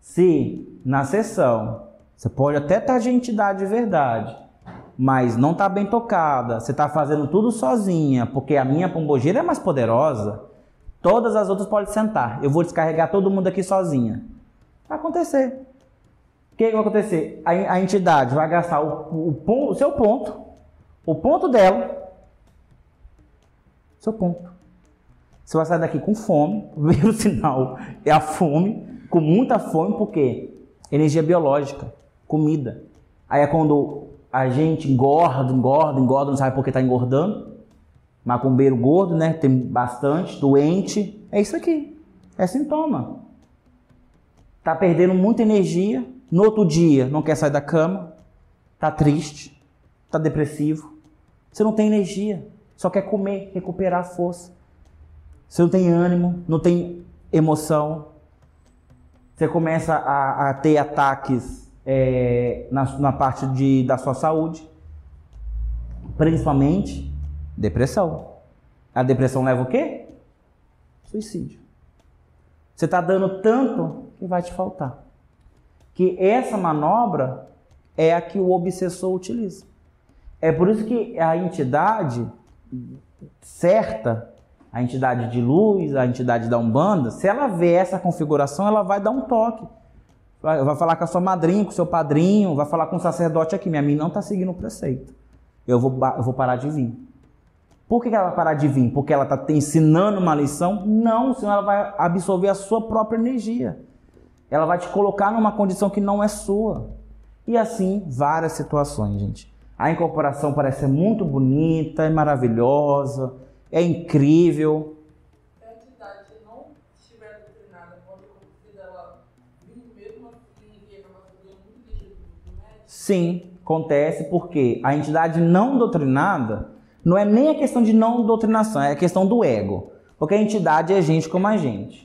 Se na sessão você pode até estar de entidade de verdade, mas não está bem tocada, você está fazendo tudo sozinha, porque a minha pombogira é mais poderosa, Todas as outras podem sentar. Eu vou descarregar todo mundo aqui sozinha. Vai acontecer. O que, que vai acontecer? A, a entidade vai gastar o, o, o seu ponto, o ponto dela, seu ponto. Você vai sair daqui com fome. O primeiro sinal é a fome, com muita fome, porque energia biológica, comida. Aí é quando a gente engorda, engorda, engorda, não sabe por que está engordando. Macumbeiro gordo, né? Tem bastante, doente. É isso aqui. É sintoma. Tá perdendo muita energia. No outro dia, não quer sair da cama. Tá triste. Tá depressivo. Você não tem energia. Só quer comer, recuperar a força. Você não tem ânimo, não tem emoção. Você começa a, a ter ataques é, na, na parte de, da sua saúde. Principalmente depressão. A depressão leva o quê? Suicídio. Você está dando tanto que vai te faltar. Que essa manobra é a que o obsessor utiliza. É por isso que a entidade certa, a entidade de luz, a entidade da Umbanda, se ela vê essa configuração, ela vai dar um toque. Vai, vai falar com a sua madrinha, com o seu padrinho, vai falar com o sacerdote aqui. Minha mãe não está seguindo o preceito. Eu vou, eu vou parar de vir. Por que ela vai parar de vir? Porque ela está ensinando uma lição? Não, senão ela vai absorver a sua própria energia. Ela vai te colocar numa condição que não é sua. E assim, várias situações, gente. A incorporação parece ser muito bonita, é maravilhosa, é incrível. Se a entidade não estiver doutrinada, pode acontecer dela vir mesmo assim e acabar fazendo muito lixo do médico? Sim, acontece porque a entidade não doutrinada não é nem a questão de não doutrinação, é a questão do ego. Porque a entidade é gente como a gente.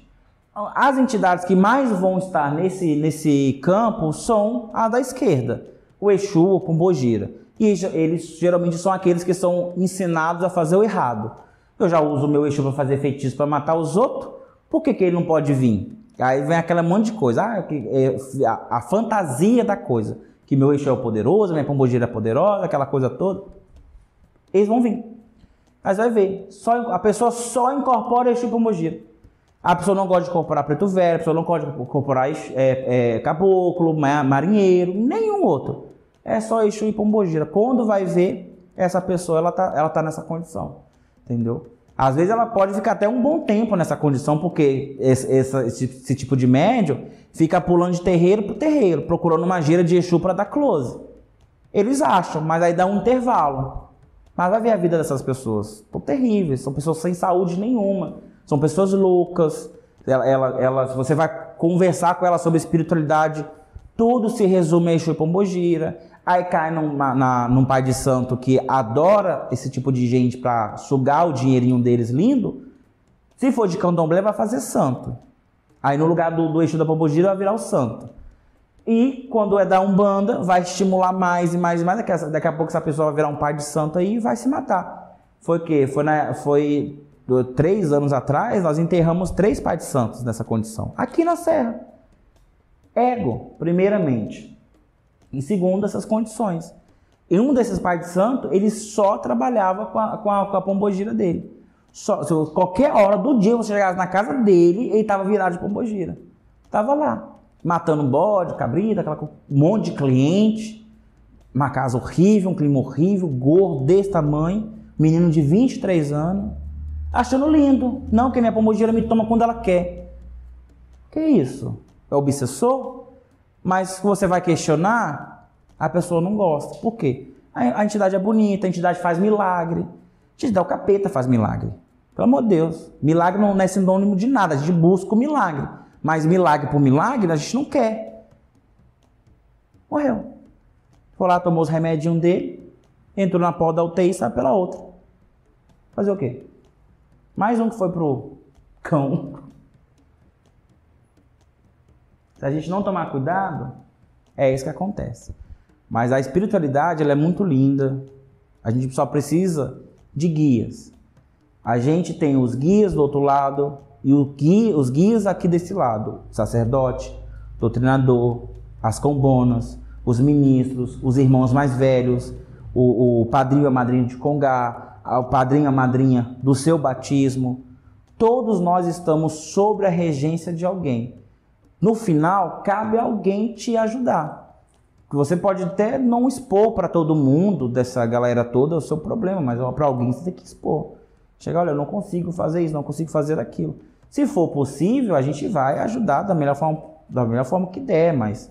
As entidades que mais vão estar nesse, nesse campo são a da esquerda, o Exu, o Pombogira. E eles geralmente são aqueles que são ensinados a fazer o errado. Eu já uso o meu Exu para fazer feitiço para matar os outros, por que, que ele não pode vir? Aí vem aquela monte de coisa, ah, é a, a fantasia da coisa, que meu Exu é o poderoso, minha Pombogira é poderosa, aquela coisa toda. Eles vão vir. Mas vai ver, só, a pessoa só incorpora Exu e Pombogira. A pessoa não gosta de incorporar preto velho, a pessoa não gosta de incorporar é, é, caboclo, marinheiro, nenhum outro. É só Exu e Pombogira. Quando vai ver, essa pessoa ela tá, ela tá nessa condição. Entendeu? Às vezes ela pode ficar até um bom tempo nessa condição, porque esse, esse, esse, esse tipo de médium fica pulando de terreiro para terreiro, procurando uma gira de Exu para dar close. Eles acham, mas aí dá um intervalo. Mas vai ver a vida dessas pessoas. São terríveis, são pessoas sem saúde nenhuma. São pessoas loucas. Ela, ela, ela, você vai conversar com ela sobre espiritualidade, tudo se resume a Exu e Pombogira. Aí cai num, na, num pai de santo que adora esse tipo de gente para sugar o dinheirinho deles lindo. Se for de candomblé, vai fazer santo. Aí no lugar do, do Exu da Pombogira vai virar o santo. E quando é da Umbanda, vai estimular mais e mais e mais. Daqui a, daqui a pouco essa pessoa vai virar um pai de santo aí e vai se matar. Foi o quê? Foi, na, foi do, três anos atrás, nós enterramos três pais de santos nessa condição. Aqui na Serra. Ego, primeiramente. Em segundo, essas condições. E um desses pais de santo, ele só trabalhava com a, com a, com a pombogira dele. Só, se qualquer hora do dia você chegasse na casa dele, ele estava virado de pombogira. Estava lá, matando bode, cabrita, aquela, um monte de cliente. Uma casa horrível, um clima horrível, gordo desse tamanho. Menino de vinte e três anos. Achando lindo. Não, que minha pombogira me toma quando ela quer. Que isso? É obsessor? Mas você vai questionar, a pessoa não gosta. Por quê? A, a entidade é bonita, a entidade faz milagre. A entidade é o capeta faz milagre. Pelo amor de Deus. Milagre não é sinônimo de nada. A gente busca o milagre. Mas milagre por milagre, a gente não quer. Morreu. Foi lá, tomou os remedinhos dele, entrou na porta da U T I e saiu pela outra. Fazer o quê? Mais um que foi pro cão. Se a gente não tomar cuidado, é isso que acontece. Mas a espiritualidade, ela é muito linda. A gente só precisa de guias. A gente tem os guias do outro lado e o guia, os guias aqui desse lado. O sacerdote, o doutrinador, as combonas, os ministros, os irmãos mais velhos, o, o padrinho e a madrinha de Congá, o padrinho e a madrinha do seu batismo. Todos nós estamos sob a regência de alguém. No final, cabe a alguém te ajudar. Você pode até não expor para todo mundo, dessa galera toda, o seu problema, mas para alguém você tem que expor. Chega, olha, eu não consigo fazer isso, não consigo fazer aquilo. Se for possível, a gente vai ajudar da melhor forma, da melhor forma que der, mas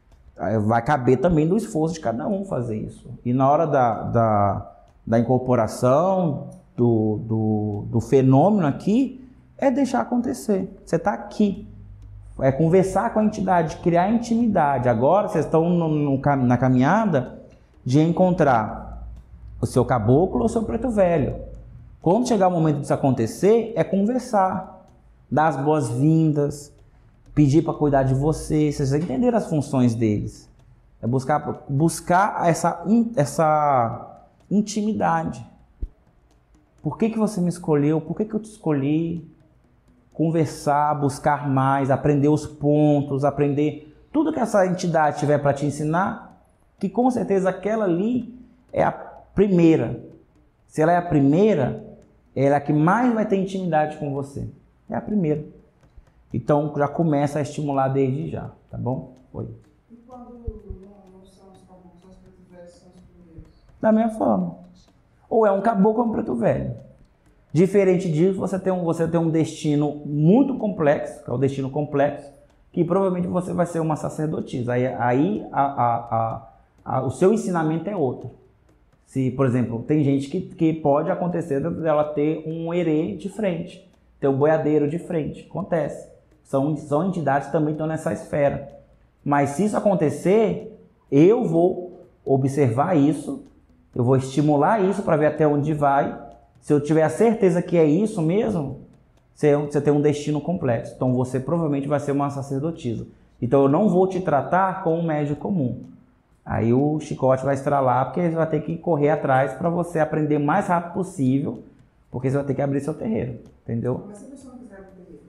vai caber também do esforço de cada um fazer isso. E na hora da, da, da incorporação, do, do, do fenômeno aqui, é deixar acontecer. Você está aqui. É conversar com a entidade, criar intimidade. Agora vocês estão no, no, na caminhada de encontrar o seu caboclo ou o seu preto velho. Quando chegar o momento disso acontecer, é conversar, dar as boas-vindas, pedir para cuidar de vocês, vocês entenderam as funções deles. É buscar, buscar essa, essa intimidade. Por que que você me escolheu? Por que que eu te escolhi? Conversar, buscar mais, aprender os pontos, aprender tudo que essa entidade tiver para te ensinar, que com certeza aquela ali é a primeira. Se ela é a primeira, ela é a que mais vai ter intimidade com você. É a primeira. Então já começa a estimular desde já, tá bom? Oi. E quando não, não são os caboclos, são os pretos velhos, são os primeiros? Da mesma forma. Ou é um caboclo ou um preto velho. Diferente disso, você tem, um, você tem um destino muito complexo, que é o destino complexo, que provavelmente você vai ser uma sacerdotisa. Aí, aí a, a, a, a, o seu ensinamento é outro. Se, por exemplo, tem gente que, que pode acontecer dela ter um herê de frente, ter um boiadeiro de frente. Acontece. São, são entidades que também estão nessa esfera. Mas se isso acontecer, eu vou observar isso, eu vou estimular isso para ver até onde vai. Se eu tiver a certeza que é isso mesmo, você tem um destino complexo. Então você provavelmente vai ser uma sacerdotisa. Então eu não vou te tratar como um médium comum. Aí o chicote vai estralar, porque você vai ter que correr atrás para você aprender o mais rápido possível, porque você vai ter que abrir seu terreiro. Entendeu? Mas se a pessoa não quiser o terreiro?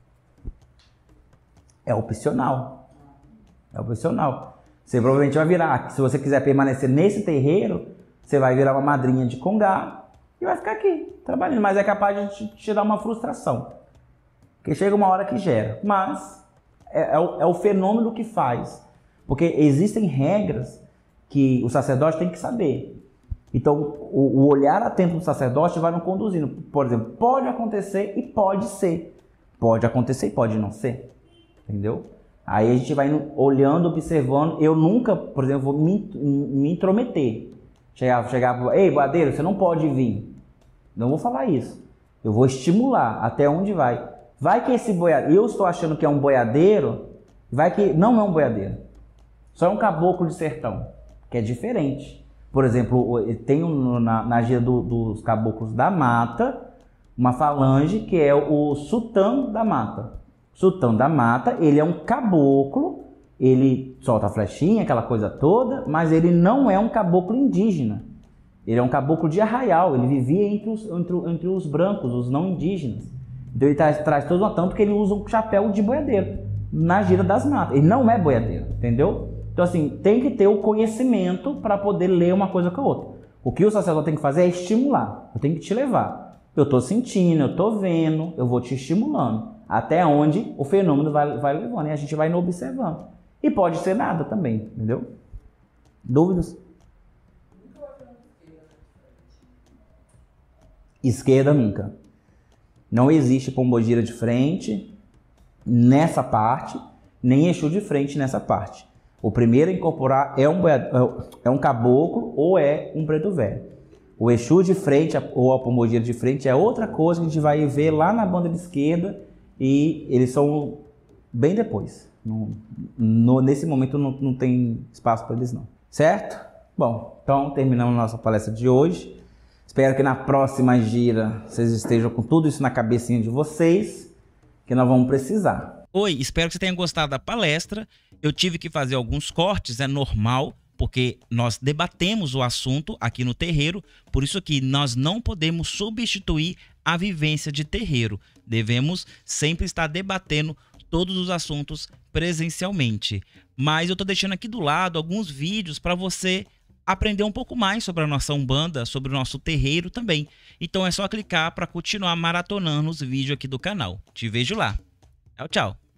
É opcional. É opcional. Você provavelmente vai virar. Se você quiser permanecer nesse terreiro, você vai virar uma madrinha de congá e vai ficar aqui, trabalhando. Mas é capaz de te, te dar uma frustração. Porque chega uma hora que gera. Mas é, é, o, é o fenômeno que faz. Porque existem regras que o sacerdote tem que saber. Então, o, o olhar atento do sacerdote vai nos conduzindo. Por exemplo, pode acontecer e pode ser. Pode acontecer e pode não ser. Entendeu? Aí a gente vai olhando, observando. Eu nunca, por exemplo, vou me, me intrometer. Chegar, chegar, ei, boiadeiro, você não pode vir. Não vou falar isso. Eu vou estimular até onde vai. Vai que esse boiadeiro, eu estou achando que é um boiadeiro, vai que não é um boiadeiro. Só é um caboclo de sertão, que é diferente. Por exemplo, tem um, na, na gira do, dos caboclos da mata, uma falange que é o sultão da mata. Sultão da mata, ele é um caboclo, ele solta a flechinha, aquela coisa toda, mas ele não é um caboclo indígena. Ele é um caboclo de arraial, ele vivia entre os, entre, entre os brancos, os não indígenas. Então ele traz, traz todo um tanto que ele usa um chapéu de boiadeiro na gira das matas. Ele não é boiadeiro, entendeu? Então assim, tem que ter o conhecimento para poder ler uma coisa com a outra. O que o sacerdote tem que fazer é estimular. Eu tenho que te levar. Eu estou sentindo, eu estou vendo, eu vou te estimulando. Até onde o fenômeno vai, vai levando. E a gente vai no observando. E pode ser nada também, entendeu? Dúvidas? Esquerda nunca. Não existe pombogira de frente nessa parte, nem Exu de frente nessa parte. O primeiro a incorporar é um, é um caboclo ou é um preto velho. O Exu de frente ou a pombogira de frente é outra coisa que a gente vai ver lá na banda de esquerda e eles são bem depois. No, no, nesse momento não, não tem espaço para eles não. Certo? Bom, então terminamos a nossa palestra de hoje. Espero que na próxima gira vocês estejam com tudo isso na cabecinha de vocês, que nós vamos precisar. Oi, espero que você tenha gostado da palestra. Eu tive que fazer alguns cortes, é normal, porque nós debatemos o assunto aqui no terreiro, por isso que nós não podemos substituir a vivência de terreiro. Devemos sempre estar debatendo todos os assuntos presencialmente. Mas eu estou deixando aqui do lado alguns vídeos para você aprender um pouco mais sobre a nossa Umbanda, sobre o nosso terreiro também. Então é só clicar para continuar maratonando os vídeos aqui do canal. Te vejo lá. Tchau, tchau.